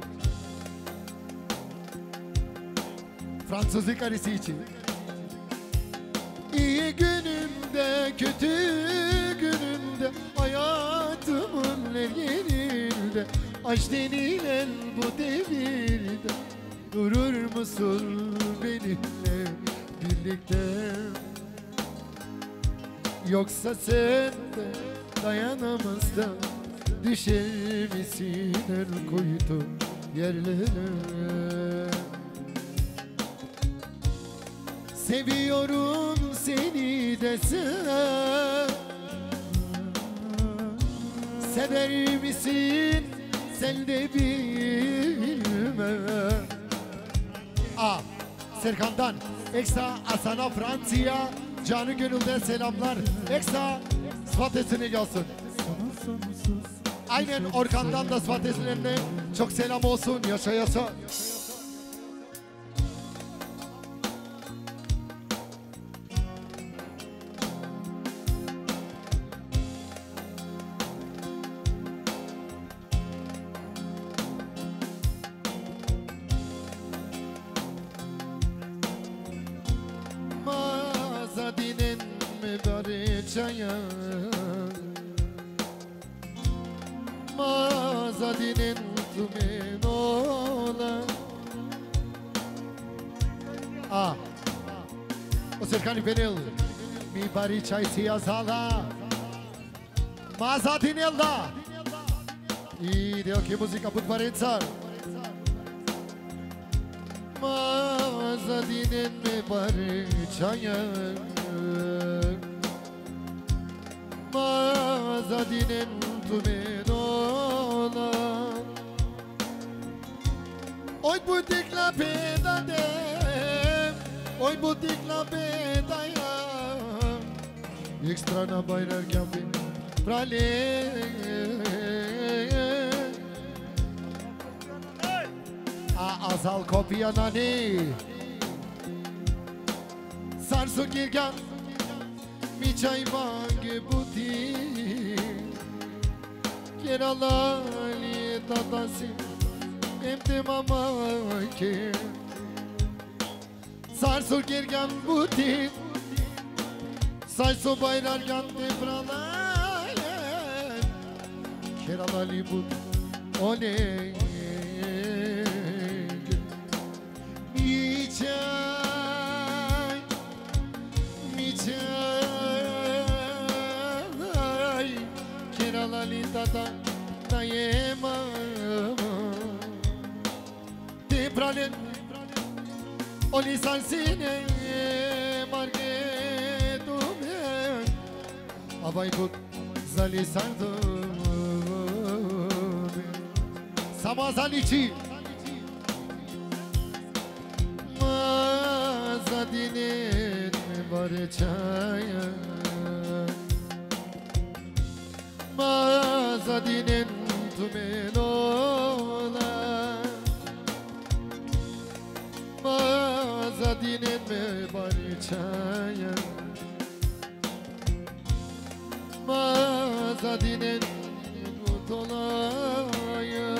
Fransızlık karesi için İyi günümde, kötü günümde hayatımın her yerinde aşk denilen bu devirde durur musun benimle birlikte Yoksa sen de dayanamazdan düşer misin en koyduğum yerlere Seviyorum seni desem Sever misin sen de bilmem Serkan'dan ekstra Asana Fransa'ya canı gönülden selamlar ekstra Svatesine gelsin Aynen Orkan'dan da Svatesine çok selam olsun yaşa yaşa Mazadinin mübarek çaya Mazadinin tumen ola O Serkan İpenil Mi bari çay siyasala Mazadinilda I deo che musica put parenza Mazadinin mi bari çaya Mazadinen tumenola Oy butik la pedade Oy butik la pedaya Ekstrana bayrar kambi Prale Azal kopya nani Sarsu girgan Mi çay vange buti Keralali tatasi Emte mama ke Sarsu girgan buti Sarsu bayrar gante pralay Keralali buti Oley Mi çay Keralali tata Dayema Tepralen Oli sarsine Margetume Avay kut Zali sardı Samazalici Mazadinin barçaya Mazadinin tumenola Mazadinin barçaya Mazadinin utolaya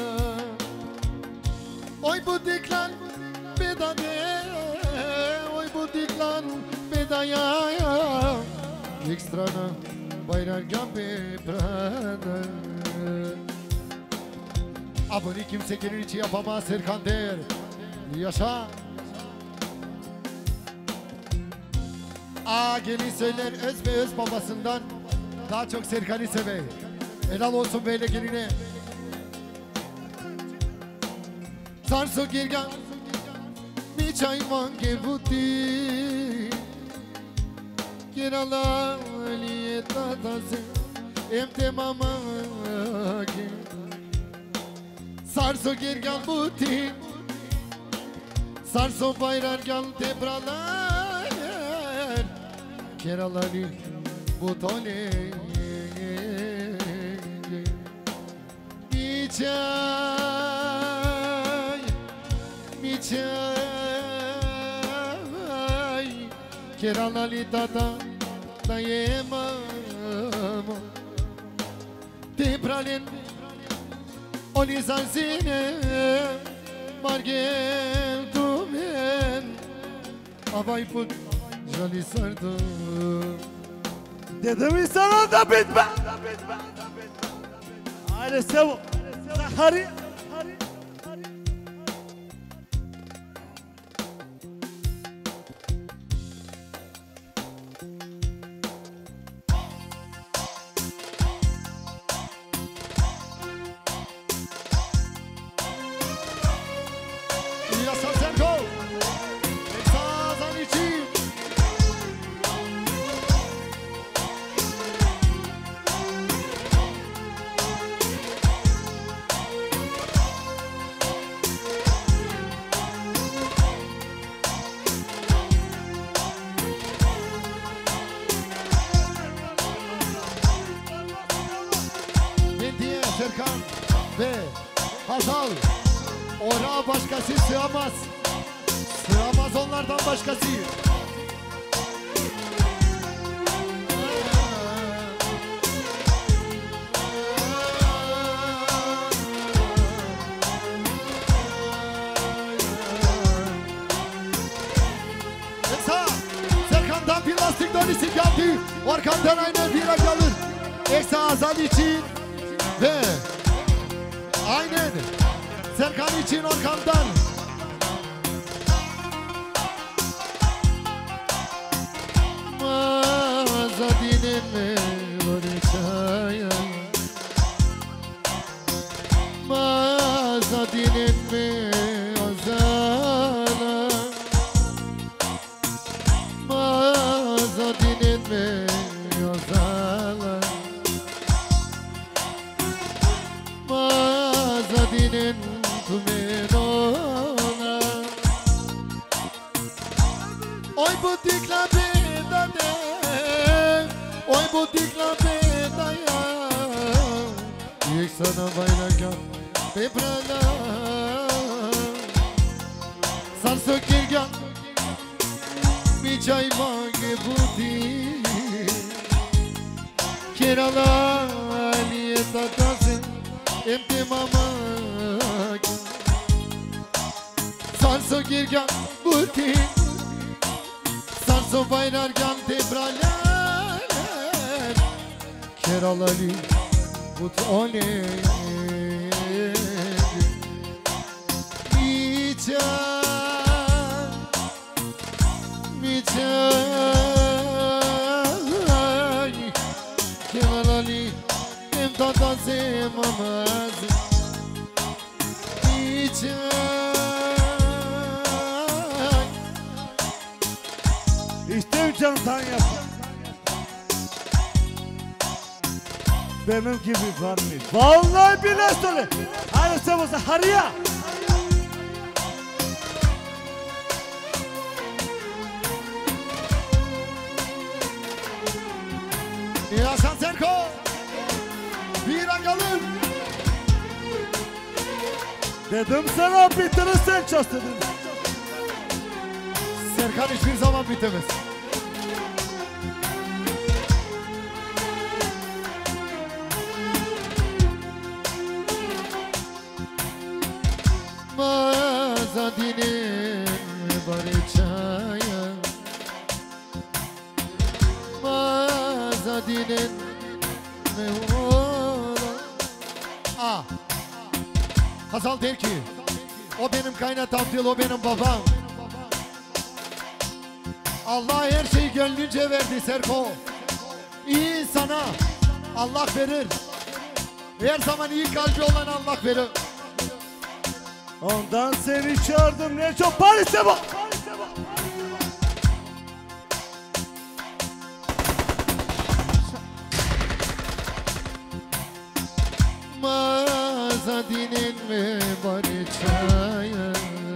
Oy bu diklan bedane Oy bu diklan bedaya Ekstrana bayrar gambe prada Abone kimse gelir içi yapamaz Serkan der Yaşa Gelin söyler öz ve öz babasından Daha çok Serkan'ı sever Helal olsun böyle geline Sarsu girgan Mi çay vange buti Keralali tatası Emte mama ke Sarsu girgan buti Sarsu bayrar gante pralar Keralali butole Mi çay Mi çay Keralali tata Dayema Tepralen Oli sarsine Margetumen Avay put Jali sardı Dedim sana da bitme. Haydi sev. Hari. Yaşa Serko Sazan için Hediye Serkan ve Hazal Oraya başkası sığamaz. Sığamaz onlardan başkası. Eksa Serkan'dan plastik dönüşü geldi. Arkandan aynen bira kalır. Eksa Azal için ve aynen Serkan için arkamdan. Mazadinin mi barışaya Mazadinin mi azala Mazadinin mi azala Azadinin tumenola Oy butikla bedane Oy butikla bedaya Yek sana baylarken Peprala Sarso kirgan Mi çay mange buti Kerala liye tatasın Emte mamak Sarso kirgan buti Sarso bayrargan tebralar Kerala liye but oley Miçay Kemalali Emdada sevmemez Miçay İşte candan yap. Benim gibi var mı? Vallahi billahi söyle. Hadi sen olsa harya. Yaşan Serko Bir akalım Dedim sana bitirirsen çöz dedim. Serkan hiçbir zaman bitemez Mazadinin barıçaya Mazadinin mevola Hazal der ki o benim kaynatam değil o benim babam Allah her şeyi gönlünce verdi Serko İyi sana Allah verir Her zaman iyi kalbi olan Allah verir Ondan seni çağırdım ne çok Paris'e bak. Mazadinin mi bari çaya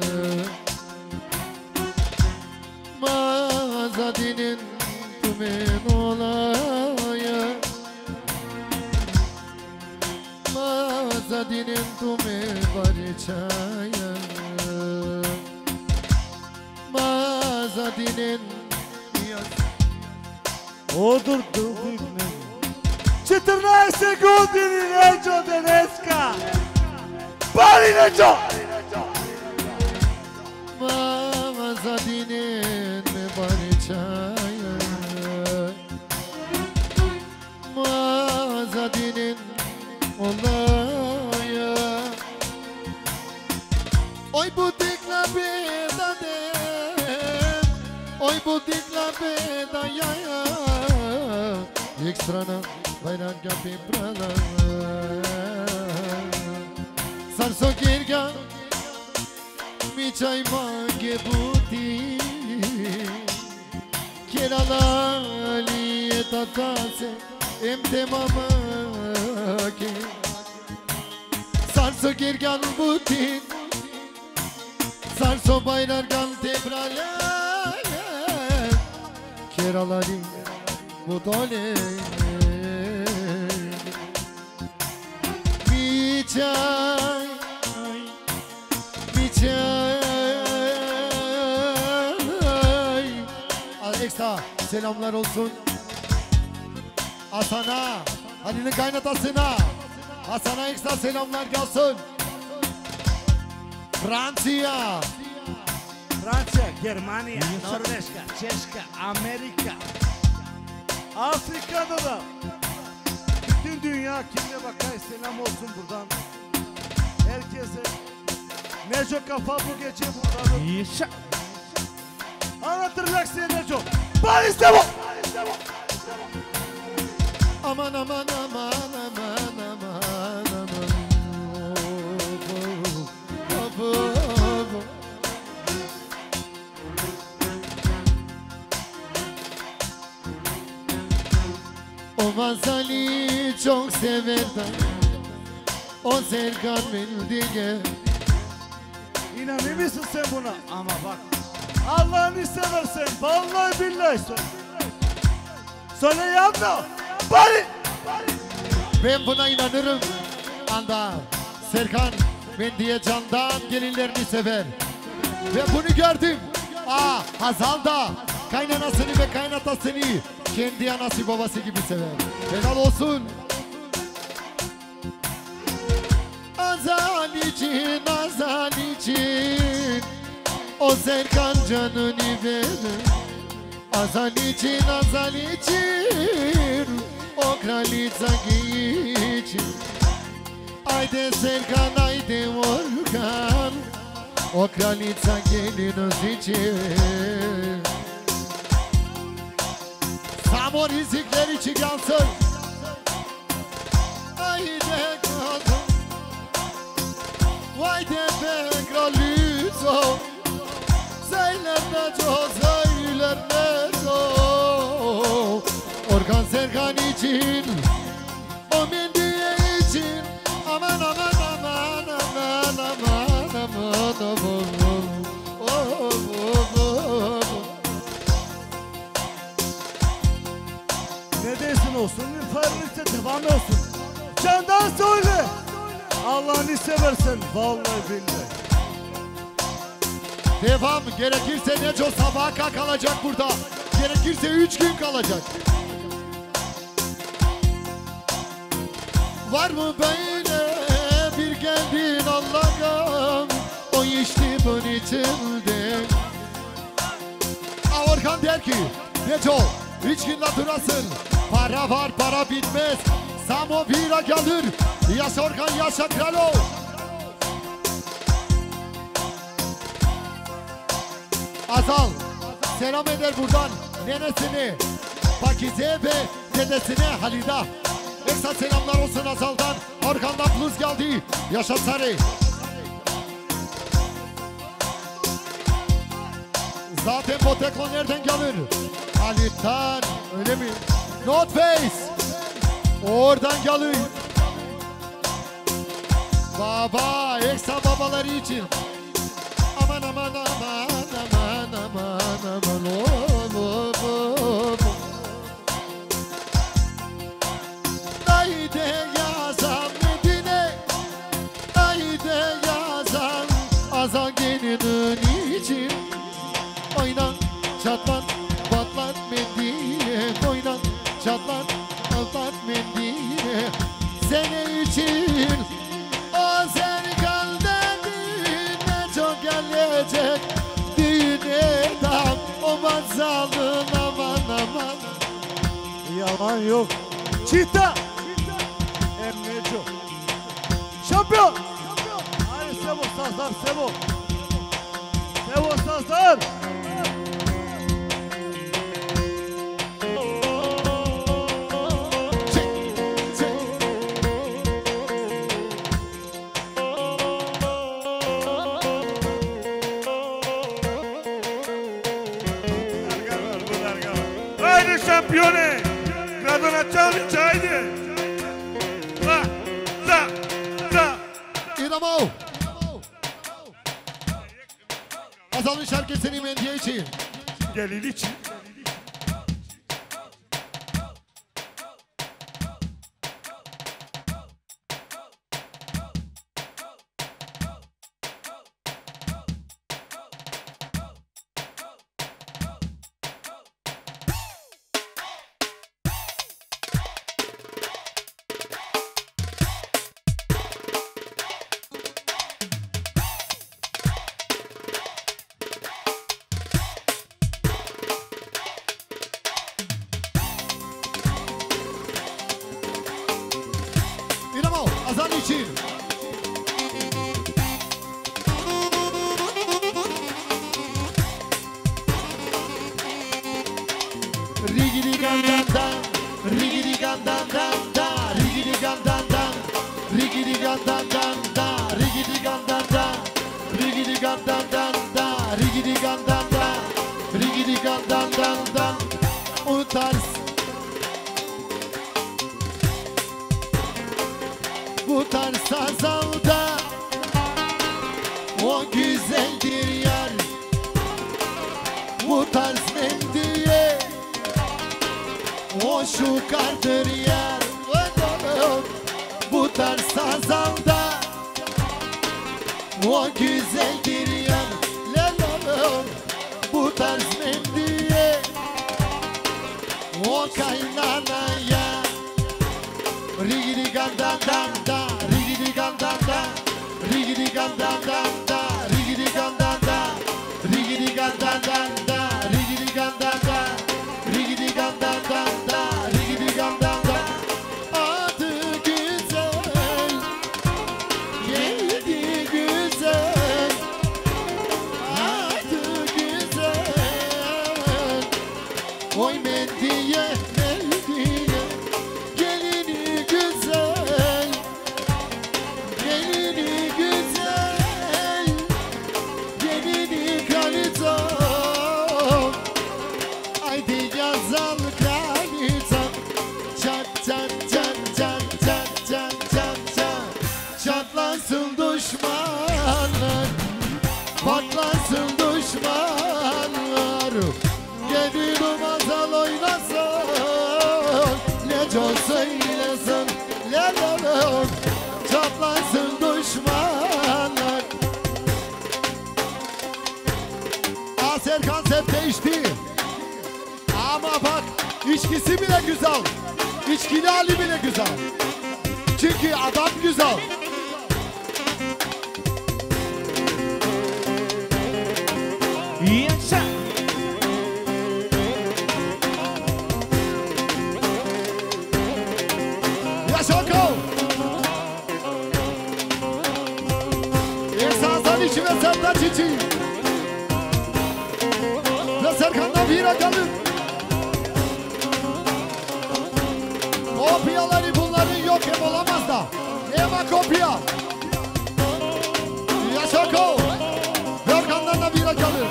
Mazadinin tümen olaya Mazadinin tümen bari çaya Mazadinin Odur durduk ne? Çıtırna se godini neco deneska. Bari neco. Mazadinin mi bari çaya Mazadinin olaya Oy butikla bedane Oy butikla bedaya Ekstrana bayraga piprala Sarso kirga Mi çay mange buti Kerala liye tatase Emte mamake Sarso kirgan buti Sarso bayrargan tebrale Kerala liye Butole Mi çay Mi çay Alexa selamlar olsun Hasan'a Halil'in kaynatasına Hasan'a ekstra selamlar gelsin Fransa Fransa, Germanya, Norveçka, Çeşka, Amerika, Afrika'da da bütün dünya kimle bakay selam olsun buradan. Herkese Neco kafa bu gece buradan. Yaşa. Anlatırlar size Neco. Paris'te bu. Aman aman aman aman aman aman O Mazali çok severdim O Serkan bildiğe. İnanır mısın sen buna? Ama bak Allah'ını seversen vallahi billahi söyle. Söyle yapma. Bari. Ben buna inanırım. Anda Serkan ben diye candan gelinlerini sever. Ve bunu gördüm. Hazal da kaynanasını ve kaynatasını kendi anası babası gibi sever. Helal olsun. Azal için, azal için o Serkan canını verir. Azal için, azal için o kraliça için. Haydi Serkan, haydi Orkan o kraliça geliniz için. Samur izikler içi yansın. Haydi kızım, haydi be kraliça. Söyler ne çok, söyler ne çok. Orkan Serkan için, o mendiye için. Aman aman aman aman aman aman aman. Ne dersin olsun, müferrite devam olsun. Candan söyle. Allah'ını seversen vallahi billahi. Devam, gerekirse Neco sabaha kalacak burada. Gerekirse 3 gün kalacak. Var mı böyle bir geldin Allah'ım, o işte bunun içinde. Orkan der ki Neco 3 günde durasın. Para var, para bitmez. Samo bira gelir. Yaşa Orkan, yaşa Kralo. Azal selam eder buradan nenesini, Pakize ve dedesine Halida. Ekstra selamlar olsun Azal'dan. Orkan'dan plus geldi. Yaşa Sarı. Zaten Botekon nereden gelir? Halit'ten, öyle mi? Not Face oradan gelir. Baba, ekstra babaları için. Aman aman aman aman aman aman aman. Haydi yazan Medine, haydi yazan Azan gelinin için. Oynan çatlan patlat Medine, oynan çatlan patlat Medine. Senin için o Serkan dediğine çok gelecek. Düğüne dam o mazalın aman aman. Yalan yok. Çita. Emreco. Şampiyon. Hayır Sebo sazlar Sebo. Sebo sazlar. Haydi şampiyone. Kadına çalış haydi. Za, za, za. İramo. Azal'ın şarkısını Mendiye için. Gelin için. o güzeldir yar. Bu tarz mendiye o şu kardır yar. Bu tarz sazalda o güzeldir yar. Bu tarz mendiye o kaynanaya. Rigidi gandan dan da, rigidi gandan da, rigidi gandan dan da, rigidi gandan da, rigidi gandan dan da, rigidi gandan da, rigidi gandan dan da, rigidi gandan da. Adı güzel, geldi güzel, adı güzel. Oy Mendiye, Mendiye. Gelini güzel, gelini güzel, gelini kalite. Haydi yazal kalite. Çat çat çat çat çat çat çat çat. Çatlasın düşmanlar, patlasın düşmanlar. Gelin mazal oynasın, neco söylesin, lelelem. Çatlasın düşmanlar. Serkan hep değişti. Ama bak, içkisi bile güzel. İçkili hali bile güzel. Çünkü adam güzel. Yaşa. Yaşako! İhsan içi ve Sertaç içi. Ve Serkan'dan bir akalım. Kopyaları bunların yok, hep olamaz da. Eva kopya. Yaşako! Serkan'dan da bir akalım.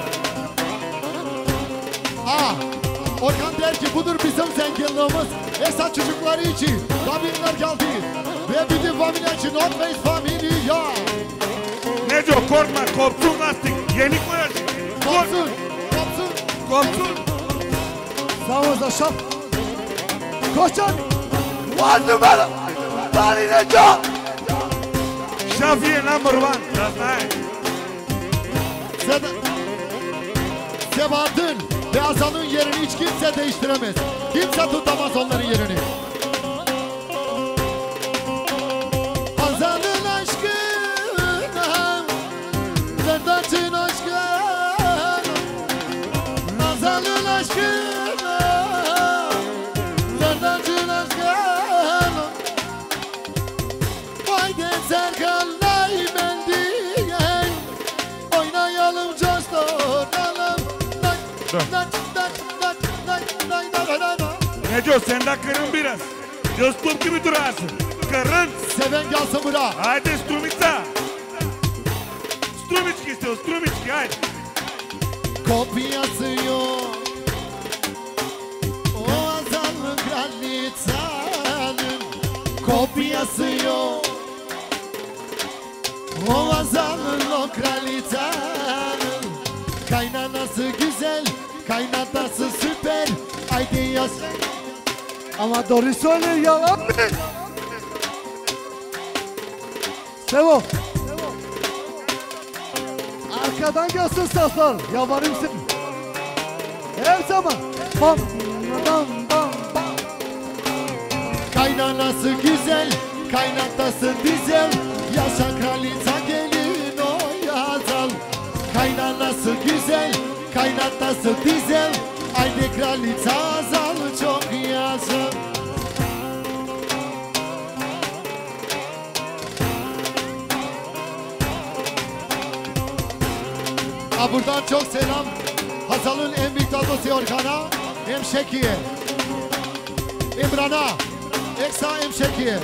Orkan der ki budur bizim zenginliğimiz. Esat çocukları için famililer geldi. Ve bütün familya için North Face Familia. Neco korkma, kopsun lastik. Yeni koyacak. Kopsun, kopsun. Kopsun. Sağ ol şap. Koşun. One numara. Bari Neco. Şafiye number one. That's nice. Sebat'ın ve Hasan'ın yerini hiç kimse değiştiremez. Kimse tutamaz onların yerini. Hasan'ın aşkına, Sertaç'ın aşkına, Hasan'ın aşkına, Sertaç'ın aşkına. Haydi Serkan'la Mendiye, oynayalım coşturalım. Neco sen de kırın biraz. Dostum gibi durarsın. Kırın. Seven gelsin bura. Haydi Strumica. Strumiçki istiyor, Strumiçki haydi. Kopyası yok. O azallı kraliçanın kopyası yok. O azallı o kraliçanın kaynanası güzel, kaynatası süper. Haydi yaz. Ama doğru söylüyor yalan mı? Sevo. Arkadan gelsin sazlar. Yalvarırsın. Her zaman. Bam bam bam bam. Kaynanası güzel, kaynatası dizel. Yaşa kraliçe gelin o yazal. Kaynanası güzel, kaynatası dizel. Haydi kraliçe azal çok yaşa. Buradan çok selam Hazal'ın en büyük dadlısı Orkan'a, Emşeki'ye, İmran'a, Eksa Emşeki'ye.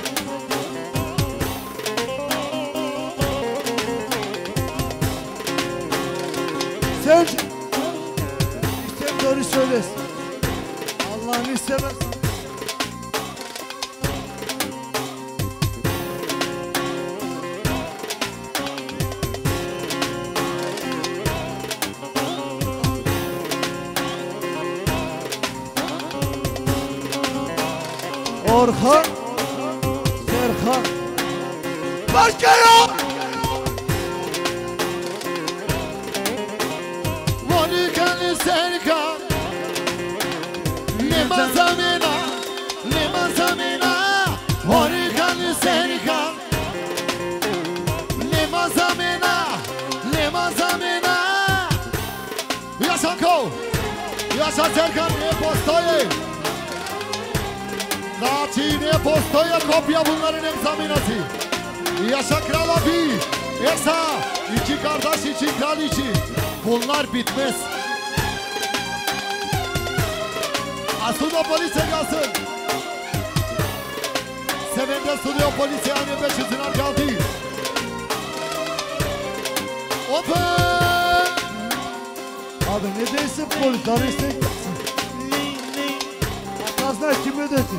Sen işte doğru söylesin. Allah'ını istemez. Orhan Serkan Başkaya! Orhan Serkan Lima Zamina Lima Zamina Orhan Serkan Lima Zamina Lima Zamina Yaşa Ko Yaşa Serkan ne postoyu Znači ne postoje kopya bunların egzaminası Yaşa Kral abi Esa iki kardeş için kral için Bunlar bitmez Asuda polise gelsin Sevende stüdyo polisi aynı 500'ün geldi Open Abi ne değilsin polis arayışta Hatasına kim ödesin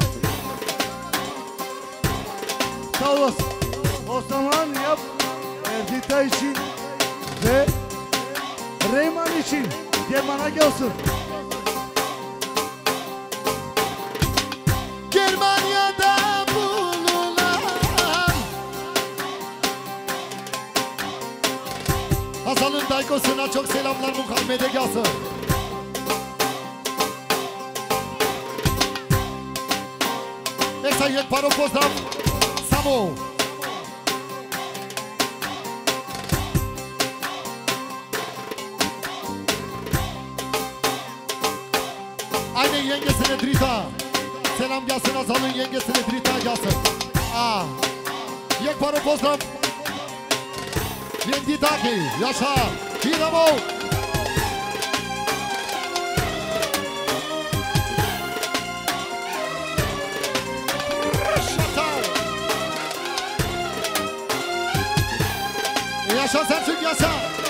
Sağ olasın O zaman yap Erdita için Ve Reyman için Germana gelsin Germanya'da bulunan Hasan'ın daykosuna çok selamlar Muhammed'e gelsin Eksa yek paro pozdrav Samo Aynı yengesine Drita Selam gelsin Hasan'ın yengesine Drita gelsin Yek paro pozdrav Yenditaki yaşa Dinamo Yaşa Selçuk yaşa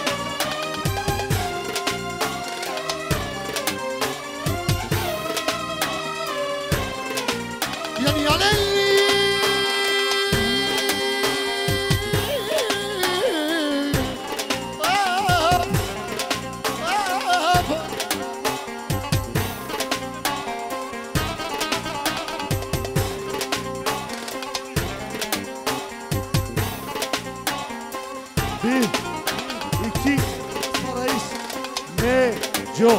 Yani Bir, iki, Sarayış, Neco.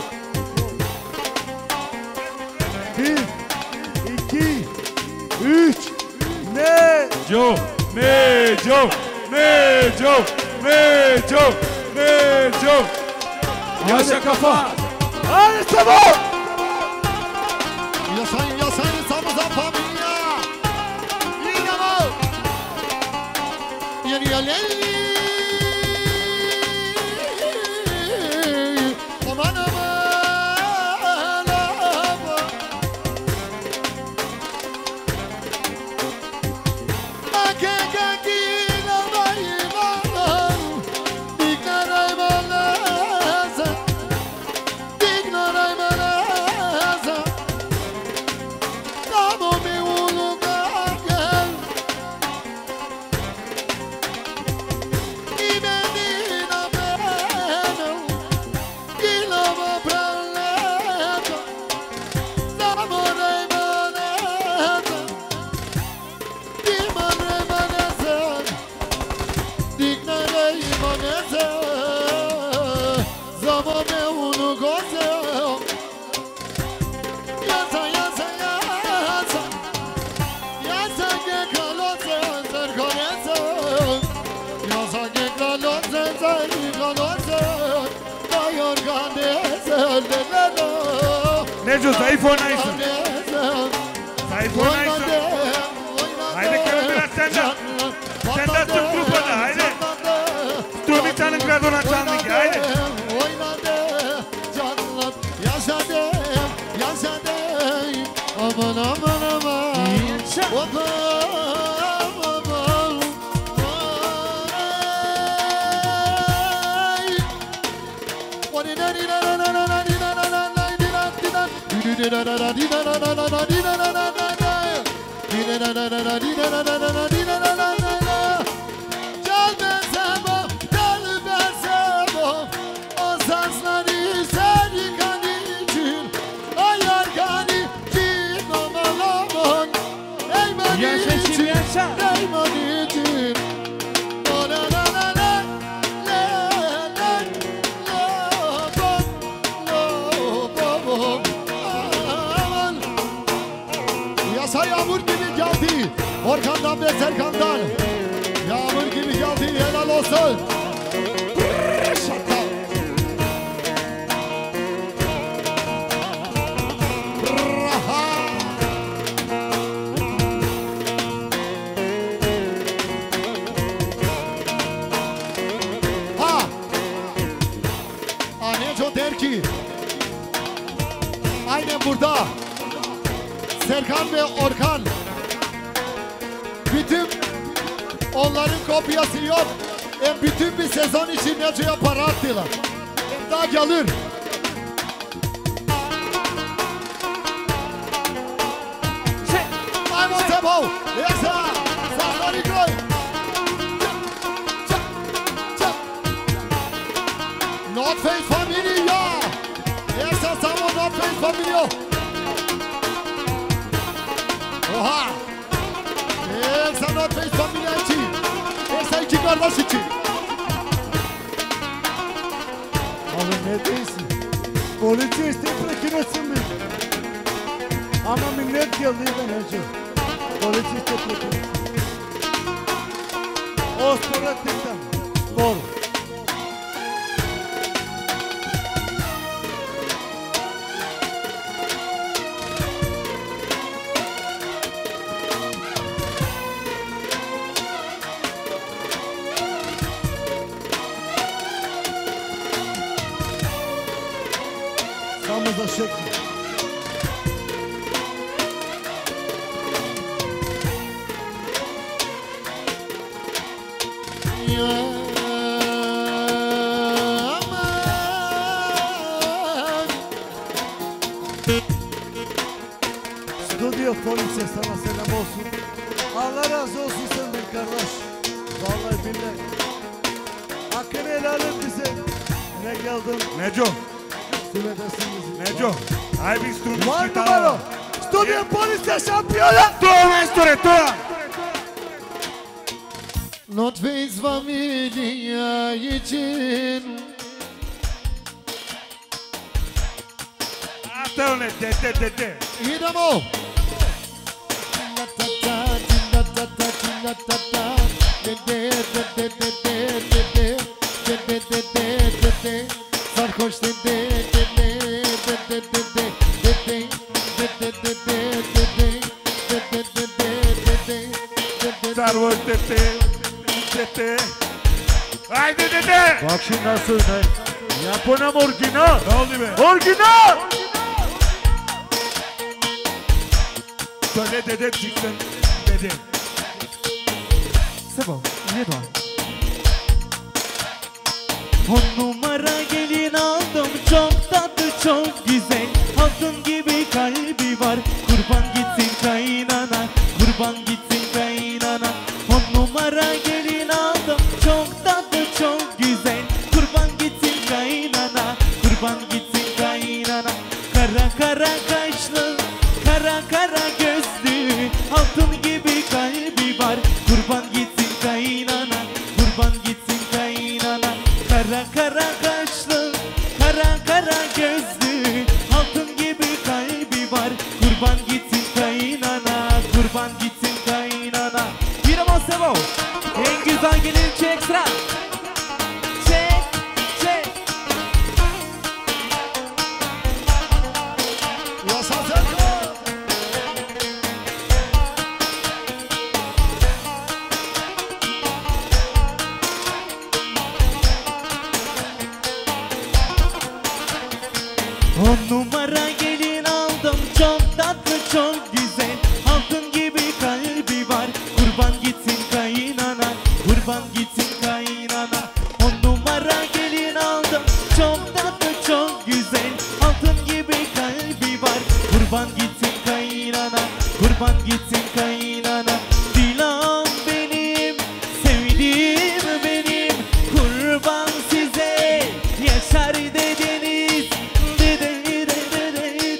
Bir, iki, üç, Neco. Neco, Neco, Neco, Neco. Yaşa kafa. Hadi sabah. Yaşayın yaşayın samıza familia Dinamo Yani alelli Aman aman aman Akeka kila bayman Dignaray malaza Dignaray malaza Tamo mi ulugar gel I menina beno Gilama praleta Zamoray maneta Dimanray maneta Dignaray maneta Zamome unu gozel Yasa yasa yasa Yasa que kalose serkonese Yasa que kalose serkonese Dayorganese lelelo Neco zayıf oynaysın. Zayıf oynaysın. Haydi Kemal biraz senden. Senden tut grupada haydi. Dur bir tane biraz ona çaldın ki haydi. Oynadı canlar yaşadım yaşadım Aman aman aman Aman aman Yaşa. Derman için. La la la la la. La la la bom, la bom. Aman. Yasa yağmur gibi geldi. Orkan'dan ve Serkan'dan. Yağmur gibi geldi. Helal olsun. Şaka. Neco der ki aynen burada Serkan ve Orkan bütün onların kopyası yok. Bütün bir sezon için Neco'ya para attılar. Daha gelir. Ayman Tebo. Yoksa sağları koy. Not Face Family ya. Yoksa samo Not Face Family. Oha. Yoksa Not Face Family için. Yoksa iki kardeş için. Abi ne değilsin? Poliçi istek etsin mi? Ama millet geldi ben Neco. Poliçi istek etsin. O spora tıktan. Spor. Samıza şekli. Stüdyo polise sana selam olsun. Allah razı olsun senden kardeş. Vallahi billahi. Hakkını helal et bize. Ne geldin? Neco, Süvedesiniz. Neco. Hai visto un Var numara. Stüdyo polise şampiyonu. Tua maestro, tua. Not Face Family için. Attenzione, te. İdemo. Sarhoş Sarhoş tete. Haydi dede. Bak şimdi nasıl oynayın. Yapınam orijinal. Ne oldu be? Orijinal. Söyle dede çıksın dede. Sebo, ne var? 10 numara gelin aldım, çok tatlı çok güzel. Altın gibi kalbi var, kurban gitsin kaynana, kurban gitsin kaynana. 10 numara gelin aldım, çok tatlı çok güzel. Kurban gitsin kaynana, kurban gitsin kaynana. Kara kara kaşlı, kara kara gözlü, altın gibi kalbi var, kurban gitsin kaynana, kurban gitsin kaynana. Kara kara kaşlı, kara kara gözlü, altın gibi kalbi var, kurban gitsin kaynana, kurban gitsin kaynana. Bir ama Sebo, en güzel gelin çek sıra. Çek, çek. Yasa Serkan. On numara gelin aldım, çok tatlı çok güzel. Altın gibi kalbi var, kurban gitsin kaynana, kurban gitsin kaynana. On numara gelin aldım, çok tatlı çok güzel. Altın gibi kalbi var, kurban gitsin kaynana, kurban gitsin kaynana. Dilan benim, sevdiğim benim, kurban size, yaşar dedeniz.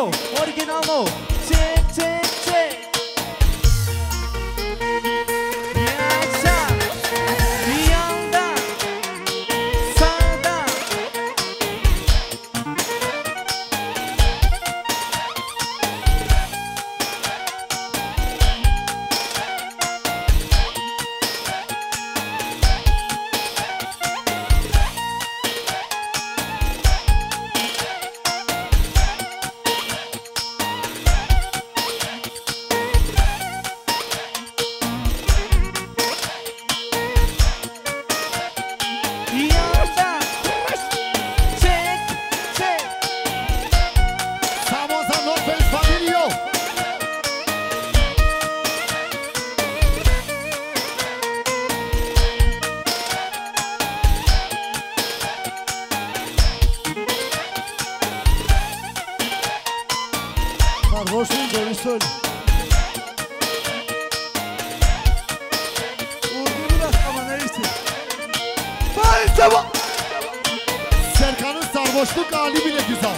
Sebo, original mo. Çek, çek, çek. Yaşa. Yanda. Sağda. Yanda. Çek, çek. Samoza North Face Familio. Sarhoşum doğru söyle. Vurdu biraz ama neyse. Bari Sebo. Serkan'ın sarhoşluk hali bile güzel.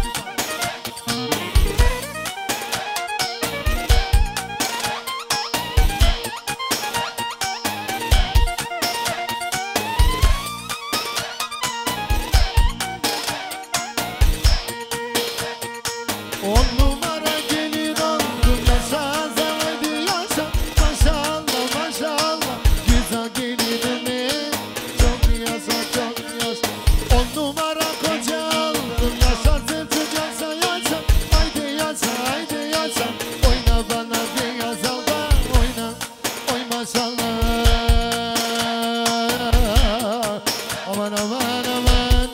On numara gelin oldum yaşa haydi yaşa. Maşallah maşallah güzel gelinime. Çok yaşa çok yaşa. On numara koca oldum yaşa sırtı yaşa yaşa. Haydi yaşa haydi yaşa. Oyna bana beyaz alba oyna. Oy maşallah. Aman aman aman.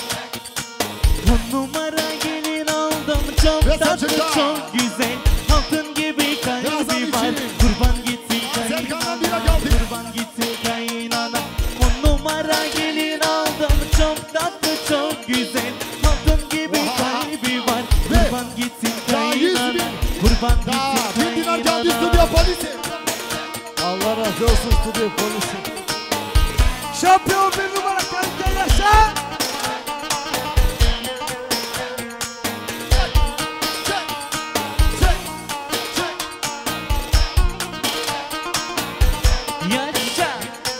On numara gelin aldım çok Ve tatlı saçında. çok güzel. Altın gibi kalbi Yazan var. için. Kurban gitsin Serkan'dan kaynana. bira geldi. Kurban gitsin kaynana. On numara gelin aldım çok tatlı çok güzel. Altın gibi Oha. kalbi var. Ve Kurban gitsin daha 100 kaynana. bin. Kurban Daha gitsin 1000 dinar geldi kaynana. stüdyo polisi. Allah razı olsun stüdyo polisi. Şampiyon bir numara kalite yaşa. Yaşa.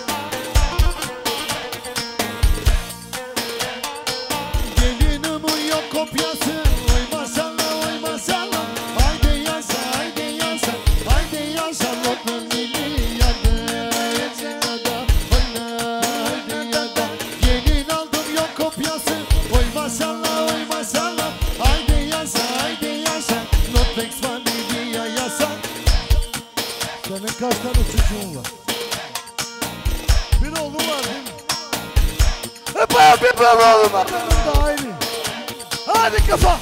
Gelinimin yok kopyası. Oy maşallah oy maşallah. Haydi yaşa haydi yaşa. Haydi yaşa lokman milli yadı. Yada oyna haydi yada. Gelin aldım yok kopyası. Oy maşallah oy maşallah. Haydi yaşa haydi yaşa. Notflex Familia yaşa. Senin kaç tane çocuğun var? Bir oğlum var değil mi? Hep bir oğlum var. Benim de aynı. Hadi kafa.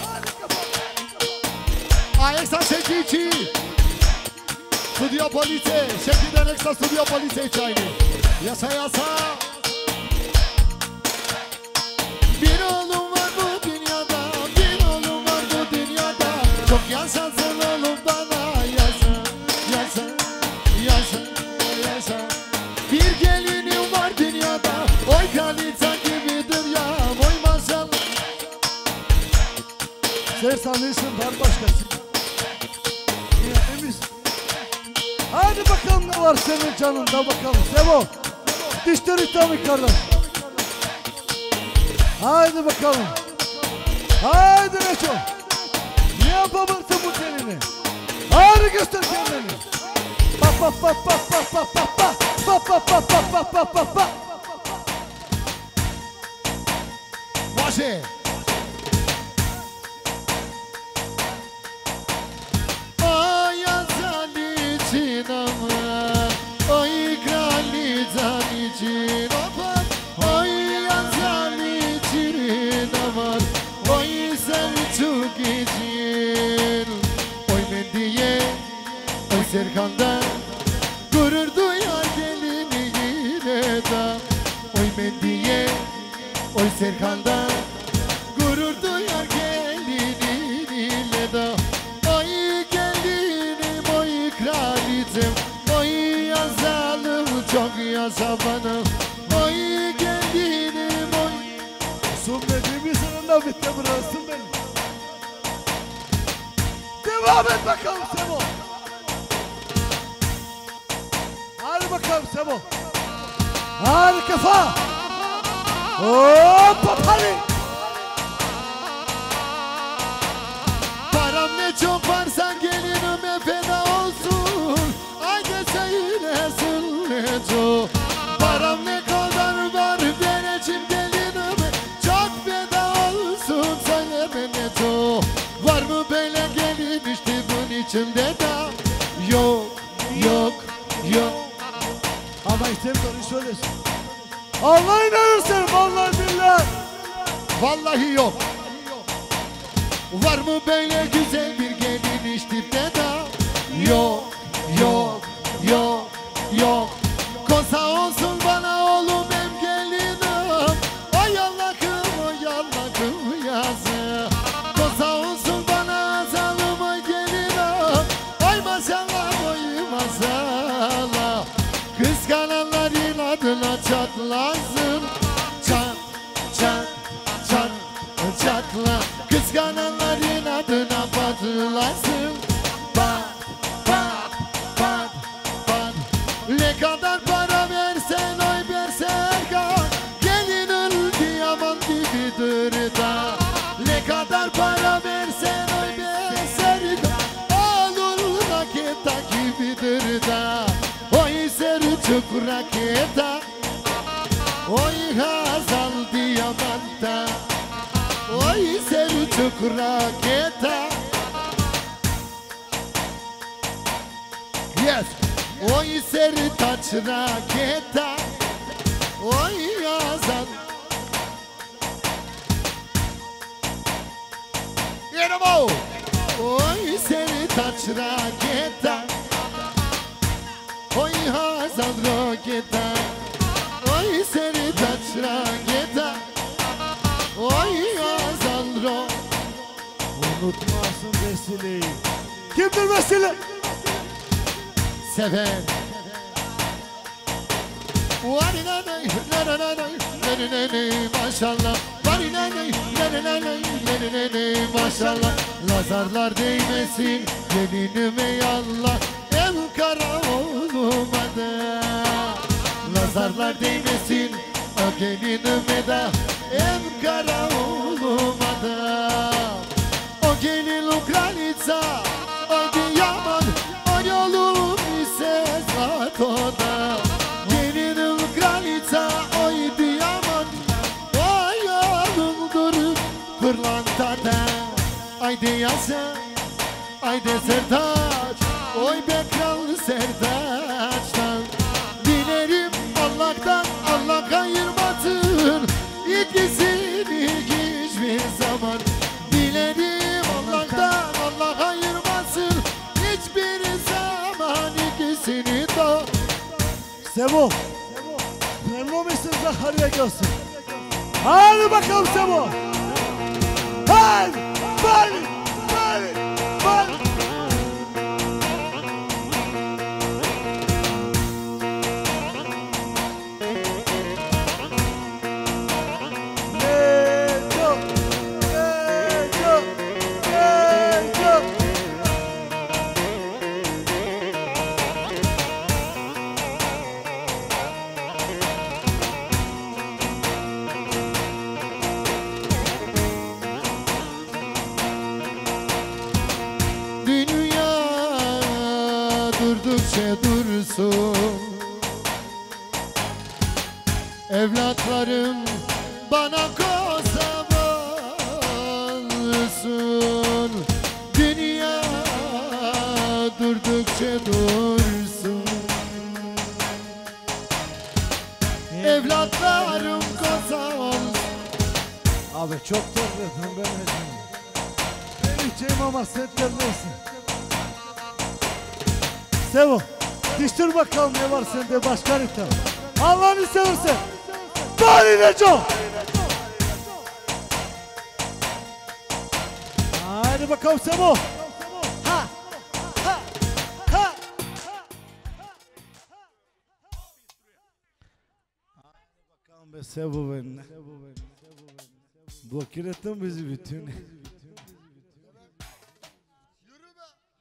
Ayeksa Şekici. Stüdyo polisi. Şeki'den ekstra stüdyo polisi çayını. Yasa yasa. Bir oğlum var bu dünyada. Bir oğlum var bu dünyada. Çok yaşasın oğlum bana. Yaşa, yaşa, yaşa, yaşa. Bir gelinim var dünyada. Oy kalita gibidir ya. Oy maşallah. Sen sanıyorsun var başkası. Temiz. Hadi bakalım ne var senin canında bakalım. Sebo. Dişleri tabii kardeş. Haydi bakalım. Haydi Neço. Ne yapabilirsin bu kendini? Hadi göster kendini. Bak bak bak bak bak bak bak bak. Bak bak bak bak bak bak bak bak. Başı. Ay azal için aman. Ay kraliçem için aman. Ay azal için aman. Ay Selçuk için. Oy Mendiye. Oy Serkan'da. Gurur duyar gelini yine de. Oy Mendiye. Oy Serkan'da. Gurur duyar geliniyle de. Oy gelinim oy kraliçem. Oy yazalım çok yaşa bana. Oy gelinim oy. Sun dediğimi sonunda bitti burası benim. Devam et bakalım Sebo. Hadi bakalım Sebo. Hadi kafa. Hoppa hadi. Param ne çok varsa gelinime feda olsun. Haydi söylesin ne çok. Param ne kadar var vereceğim gelinime. Çok feda olsun söyleme ne çok. Var mı böyle gelin işte bunun içimde de. Yok, yok, yok. Ama item doğru söylesin. Allah inanırsın vallahi billahi. Vallahi yok. Var mı böyle güzel bir gelin işte de. Yok, yok, yok, yok. Kosa olsun bana oğlum hem gelinim. Oy Allah'ım yazı. Kosa olsun bana azalım oy gelinim. Oy maşallah oy maşallah. Kıskananlar inadına çatlasın. Çat, çat, çat, çatla. Kıskananlar inadına patlasın. Pat, pat, pat, pat. Ne kadar para versen oy versen kal. Gelinin diamant gibidir da. Ne kadar para versen oy versen kal. Olur raketa gibidir da. Oy serçuk raketa. Oy Hazal diamanta. Oy serçuk raketa. Yes. Oy Sertaç raketa. Oy Hazal. Yerimo. Oy Sertaç raketa. Oy Hazal raketa. Oy Sertaç raketa. Oy Hazal raketa. Unutmasın vesileyi. Kimdir vesile? Sever. Vay na na na na na na na maşallah. Vay na na na na na maşallah. Nazarlar değmesin gelinime yallah. Ev kara oğluma da. Nazarlar değmesin o gelinime de. Ev kara oğluma da. O gelin Ukraynica. O diamant. O yolum ise zatoda. Gelin Ukraynica. O diamant. O yolumdur pırlantada. Haydi yasa. Haydi Sertaç. Oy be kral Sertaç'tan. Dilerim Allah'tan Allah ayırmasın İkisini hiçbir zaman. Dilerim Allah'tan Allah ayırmasın hiçbir zaman ikisini de. Sebo. Memnun musun Zakariya gelsin? Hadi bakalım Sebo. Hadi. Hadi. Hadi. Hadi. Durdukça dursun evlatlarım bana koza olsun. Dünya durdukça dursun evlatlarım koza olsun. Abi çok terledim ben Ecem. Ben içeyim ama sen terlesin. Sevo, diştir bakalım ne var sende başka harita. Allah'ını seversen. Bari Neco. Hadi bakalım Sevo. Ha, ha, ha. Bakalım be Sevo benimle. Blokir ettin bizi bütün.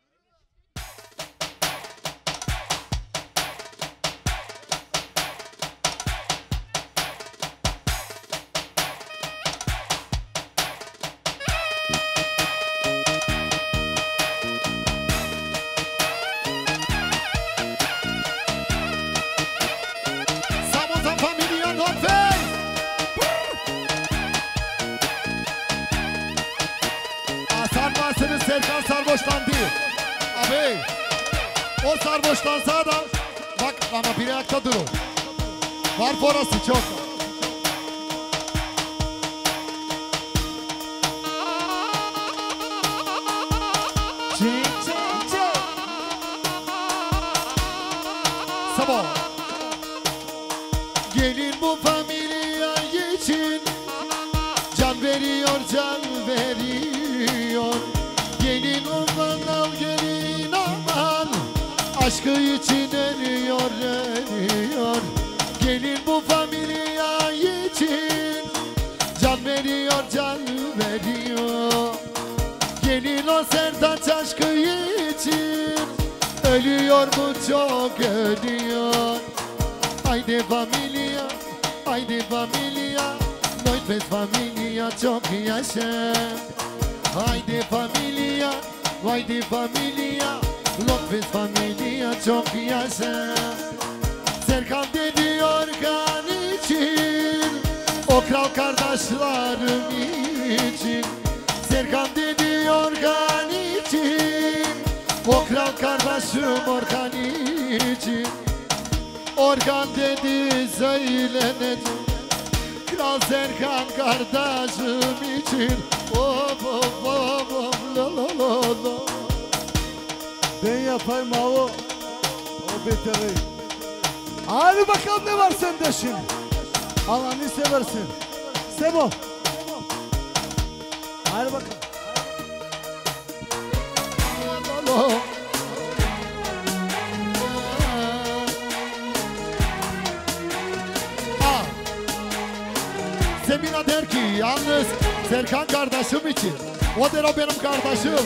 var boştan sağda. Bak ama bir ayakta durun. Var forası çok. Sabah. Gelin bu familya için can veriyor, can veriyor. Gelin aman al gelin aman, aşkı için ölüyor, ölüyor. Gelin bu familya için can veriyor, can veriyor. Gelin o Sertaç aşkı için ölüyor mu, çok ölüyor. Haydi familia, haydi familia, noi pe familia çok yaşa. Haydi familia, haydi familia, noi pe familia çok yaşa. Serkan dedi organ için, o kral kardeşlerim için. Serkan dedi organ için, o kral kardeşim organ için. Organ dedi söylenecek, Kral Serkan kardeşim için. Of of of of la la la la. Ben yapayım abi o beteri. Hadi bakalım ne var sende şimdi. Allah'ını seversin. Sebo. Hadi bakalım. Allah. Semina der ki yalnız Serkan kardeşim için. O der o benim kardeşim.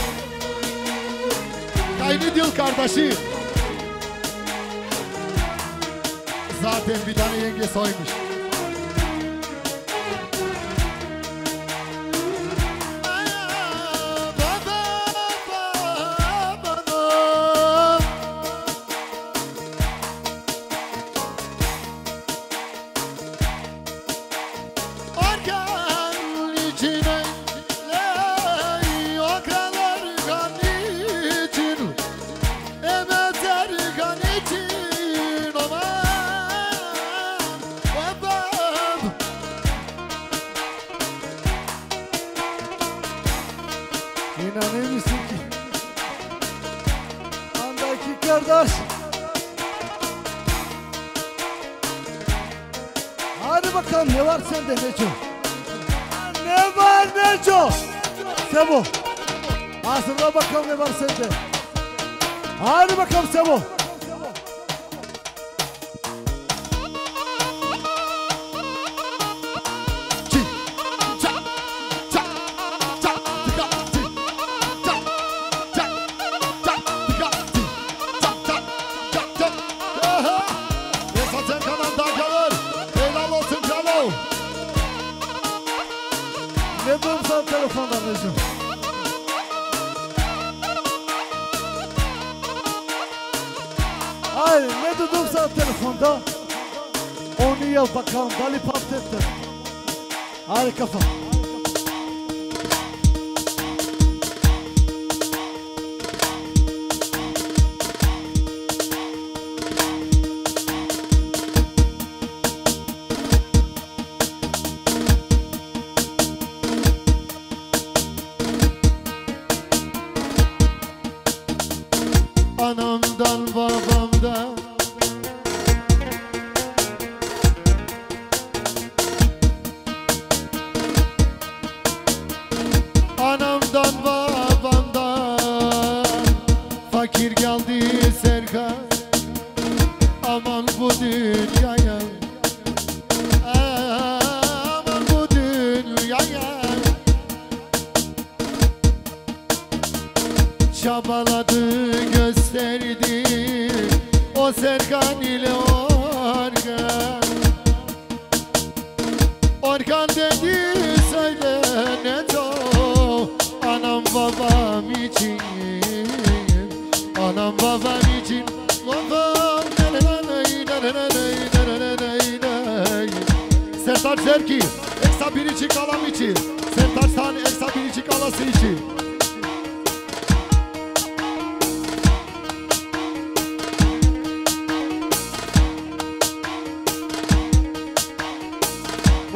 Kaynı dil kardeşim. Zaten bir tane yenge soymuş. İnanır mısın ki? Andaki kardeş. Hadi bakalım ne var sende Neco? Ne var Neco? Sebo. Hazırla bakalım ne var sende. Hadi bakalım Sebo. Ne durumsan telefondan Neco? Hayır ne durumsan telefonda? Onu yap bakalım Dali Patlet'te. Hadi kafa. Anamdan babamdan Anamdan babamdan fakir geldi Serkan. Aman bu dünyaya, aman bu dünyaya. Çabaladı gösterdi o Serkan ile organ. Organ dedi söyle Neco, anam babam için, anam babam için. Babam Sertaç der ki eksa biricik alam için, Sertaç'tan eksa biricik alası için.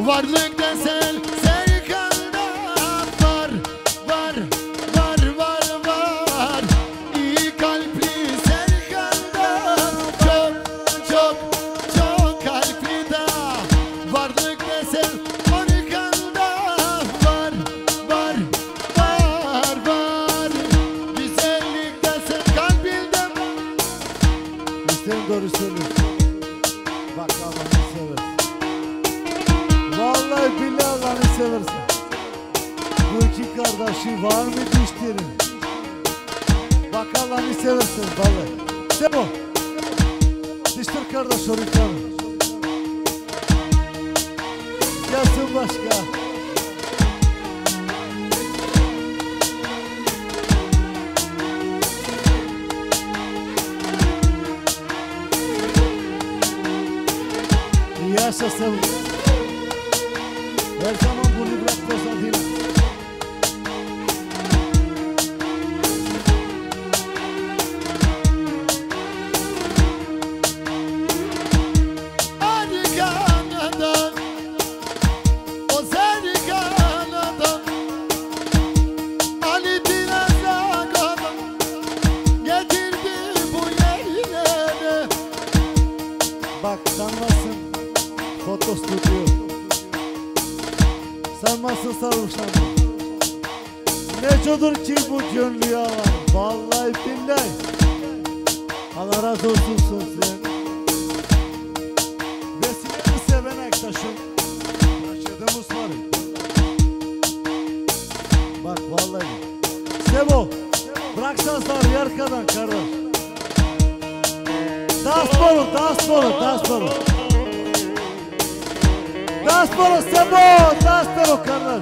Varlık desen Serkan'da var. Var, var, var, var. İyi kalpli Serkan'da çok, çok, çok kalpli da. Varlık desen Serkan'da var, var, var, var. Güzellik desen kalbinde var. İşte doğru söylüyorsun. Bak Allah'ını seversen. Vallahi billahi Allah'ını seversen. Bu iki kardeşi var mı dişlerin? Bak Allah'ını seversen vallahi. İşte bu. Diştir kardeş oraya. Gelsin başka. Yaşasın. Her zaman bunu bırak posadıyla. Arkana'dan, o Serkan'dan, Ali Dinazaka'dan getirdi bu yerlere. Bak sanmasın foto stüdyo. Sanmasın sarhoşlanma. Necodur ki bu gönlü alan. Vallahi billahi. Allah razı olsun sen. Vesileni seven arkadaşım. Raşidimiz var. Bak vallahi. Sebo. Bırak sazları arkadan kardeş. Dasporo, dasporo, dasporo. Dasporo, Sebo, dasporo kardeş.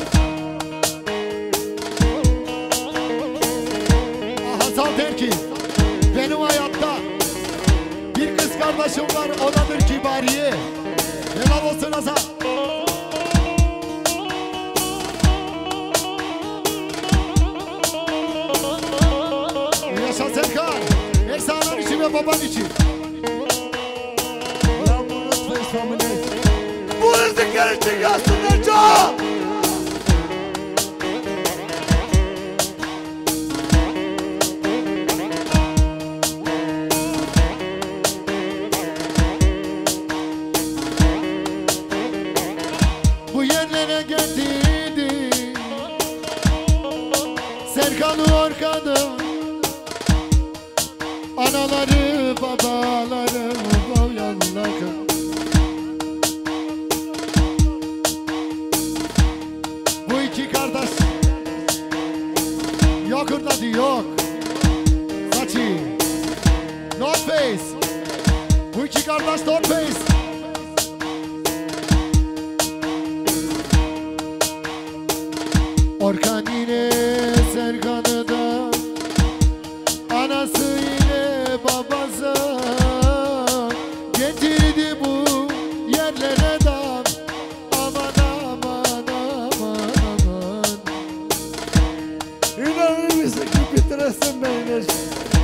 Hasan der ki benim hayatta bir kız kardeşim var, odadır Kibariye. Helal olsun Hasan. Yaşa Serkan. Her sağlar için ve baban için. Ya bunu lütfen family. Bu rızıklar için yazsın Neco. Bu yerlere getirdi Serkan'ı orkadım. Anaları babaları bu yanına. Bu iki kardeş yok orada yok. Saçı North Face. Bu iki kardeş North Face. Orkan yine Serkan'ı da, anası yine babası getirdi bu yerlere dam. Aman aman aman aman. İnanır mısın ki bitiresin beni Neco.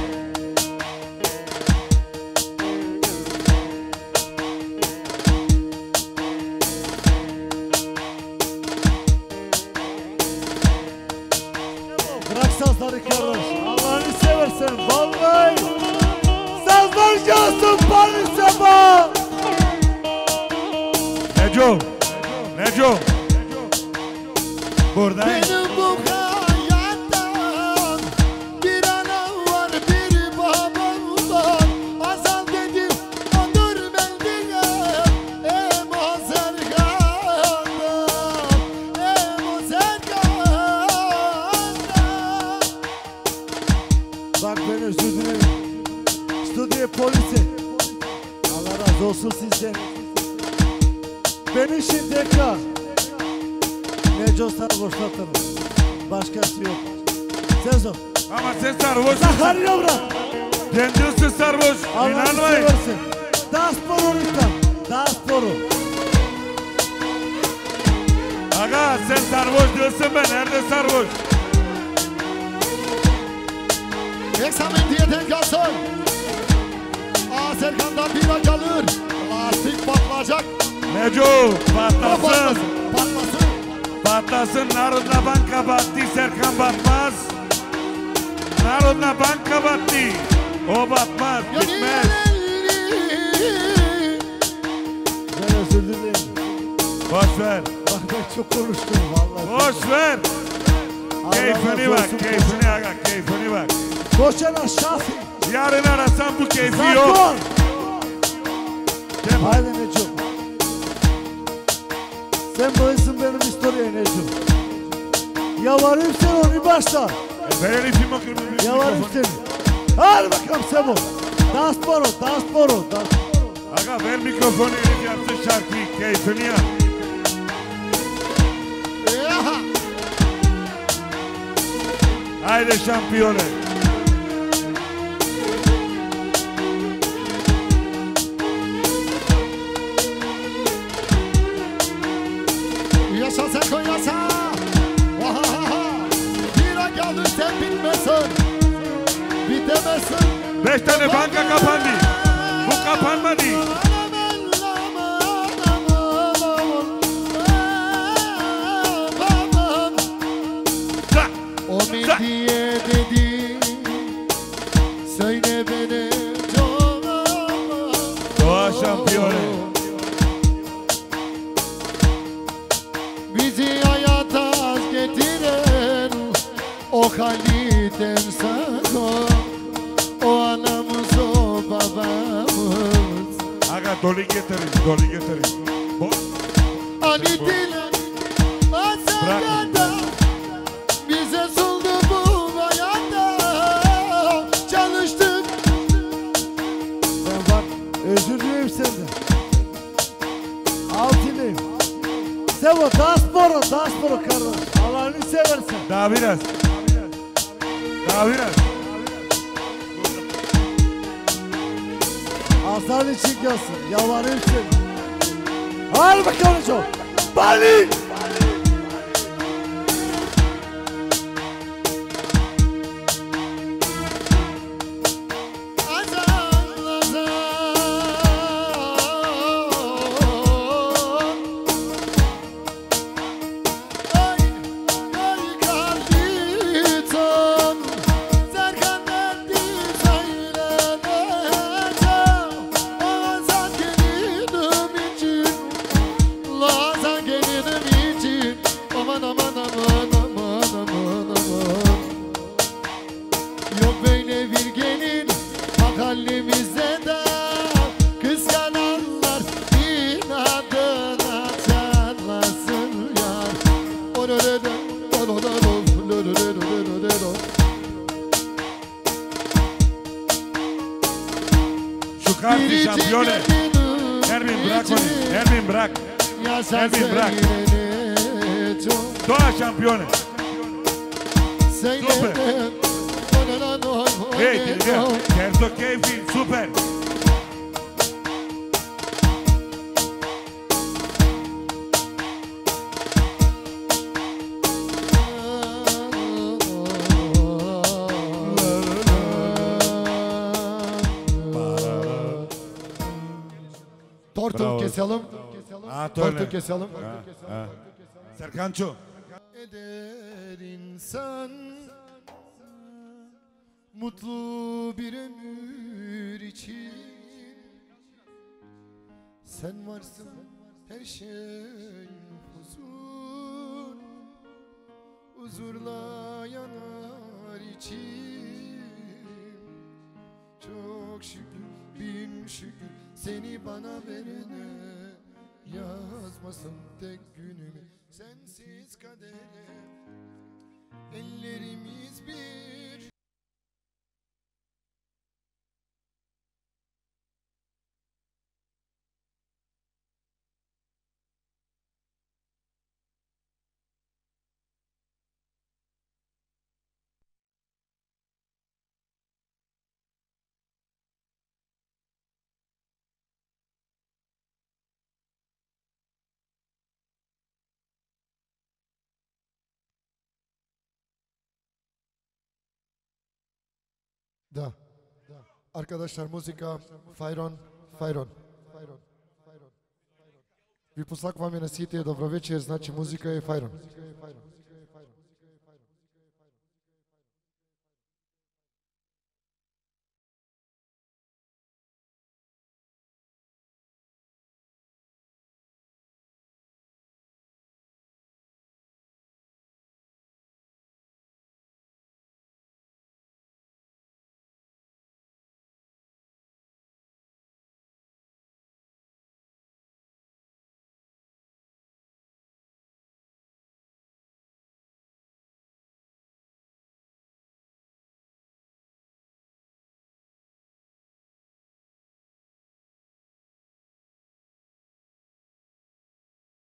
Bırak sazları kardeş. Allah'ını seversen vallahi. Sazlar çalsın bari Sebo. Neco. Neco. Buradayım. Benim bu hayattan bir anam var, bir babam var. Azal dedim odur bendine. Em o Serkan'dan, em o Serkan'dan. Bak ben özür dilerim. Stüdyo polisi. Allah razı olsun sizden. Beni şimdi ekran. Neco sarhoş satarım. Başkası yok. Sezo. Ama sen sarhoşsun. Sakarya bırak. Kendisi sarhoş. Allah'ını İnanmayın. seversin. Dasporu lütfen. Dasporu. Aga sen sarhoş diyorsun, ben nerede sarhoş? Eksamen kalsın. Serkan'dan bira kalır. Lastik patlayacak. Neco patlasın. Patlasın. Patlasın. Narodna Banka battı. Serkan batmaz. Narodna Banka battı. O batmaz. Bitmez. Ben özür dilerim. Boş ver. Bak ben çok konuştum vallahi. Boş ver. Keyfini bak. Keyfini aga. Keyfini bak. Koşan aşağısı. Yarın arasan bu keyfi yok. Sakon. Haydi Neco. Sen boyusun benim istoriye Neco. Yavarayım sen onu başla. Ben herifim okuyayım. Yavarayım seni. Hadi bakalım Sebo. Dans boro, dans boro, dans. Aga ver mikrofonu herif yapsın şarkıyı. Keyfini yap. Haydi şampiyonu. Yaşa Serkan yaşa. Vahahaha. Bir an geldin sen bitmesin. Bitemezsin. 5 tane banka kapandı. Bu kapanmadı. Za. O diye dedi. Söyle beni çok. Doğa şampiyonu. Bizi hayata getiren o kaliten sana. O anamız o babamız. Aga dolu getirin. Dolu getirin. Ali dile asagada. Bize sundu bu hayata. Çalıştık. Ben bak özür dilerim senden. Altınıyım. Sebo dans boro kardeş. Allah'ını seversen. Daha biraz. Daha biraz. Aslan için gelsin. Yavarayım seni. Hadi bakalım Neco. Bali. Azan azan. Ay ay kalbiton. Serkan etti söyleneceğim. Azan gelinim için. Lazan gelinim için. Aman aman aman aman aman aman. Yok böyle bir gelin mahallemizde de kıskananlar inadına çalmasın yar. Şu kartı şampiyonu. Ermin bırak onu. Ermin bırak. Ermin bırak. Doğa şampiyonu. Süper. Hey, dinle. Kerto keyfi süper. Tortu Bravo. keselim. Ha, Tortu öyle. keselim. Ha. Serkanço. Eder insan mutlu bir ömür için. Sen varsın her şey huzur, huzurla yanar içim. Çok şükür bin şükür seni bana verene, yazmasın tek günümü sensiz kadere. Ellerimiz bir. Da. Arkadaşlar müzika Fayron. Ви посакваме на сите, добро вечер, значи музика е фајрон.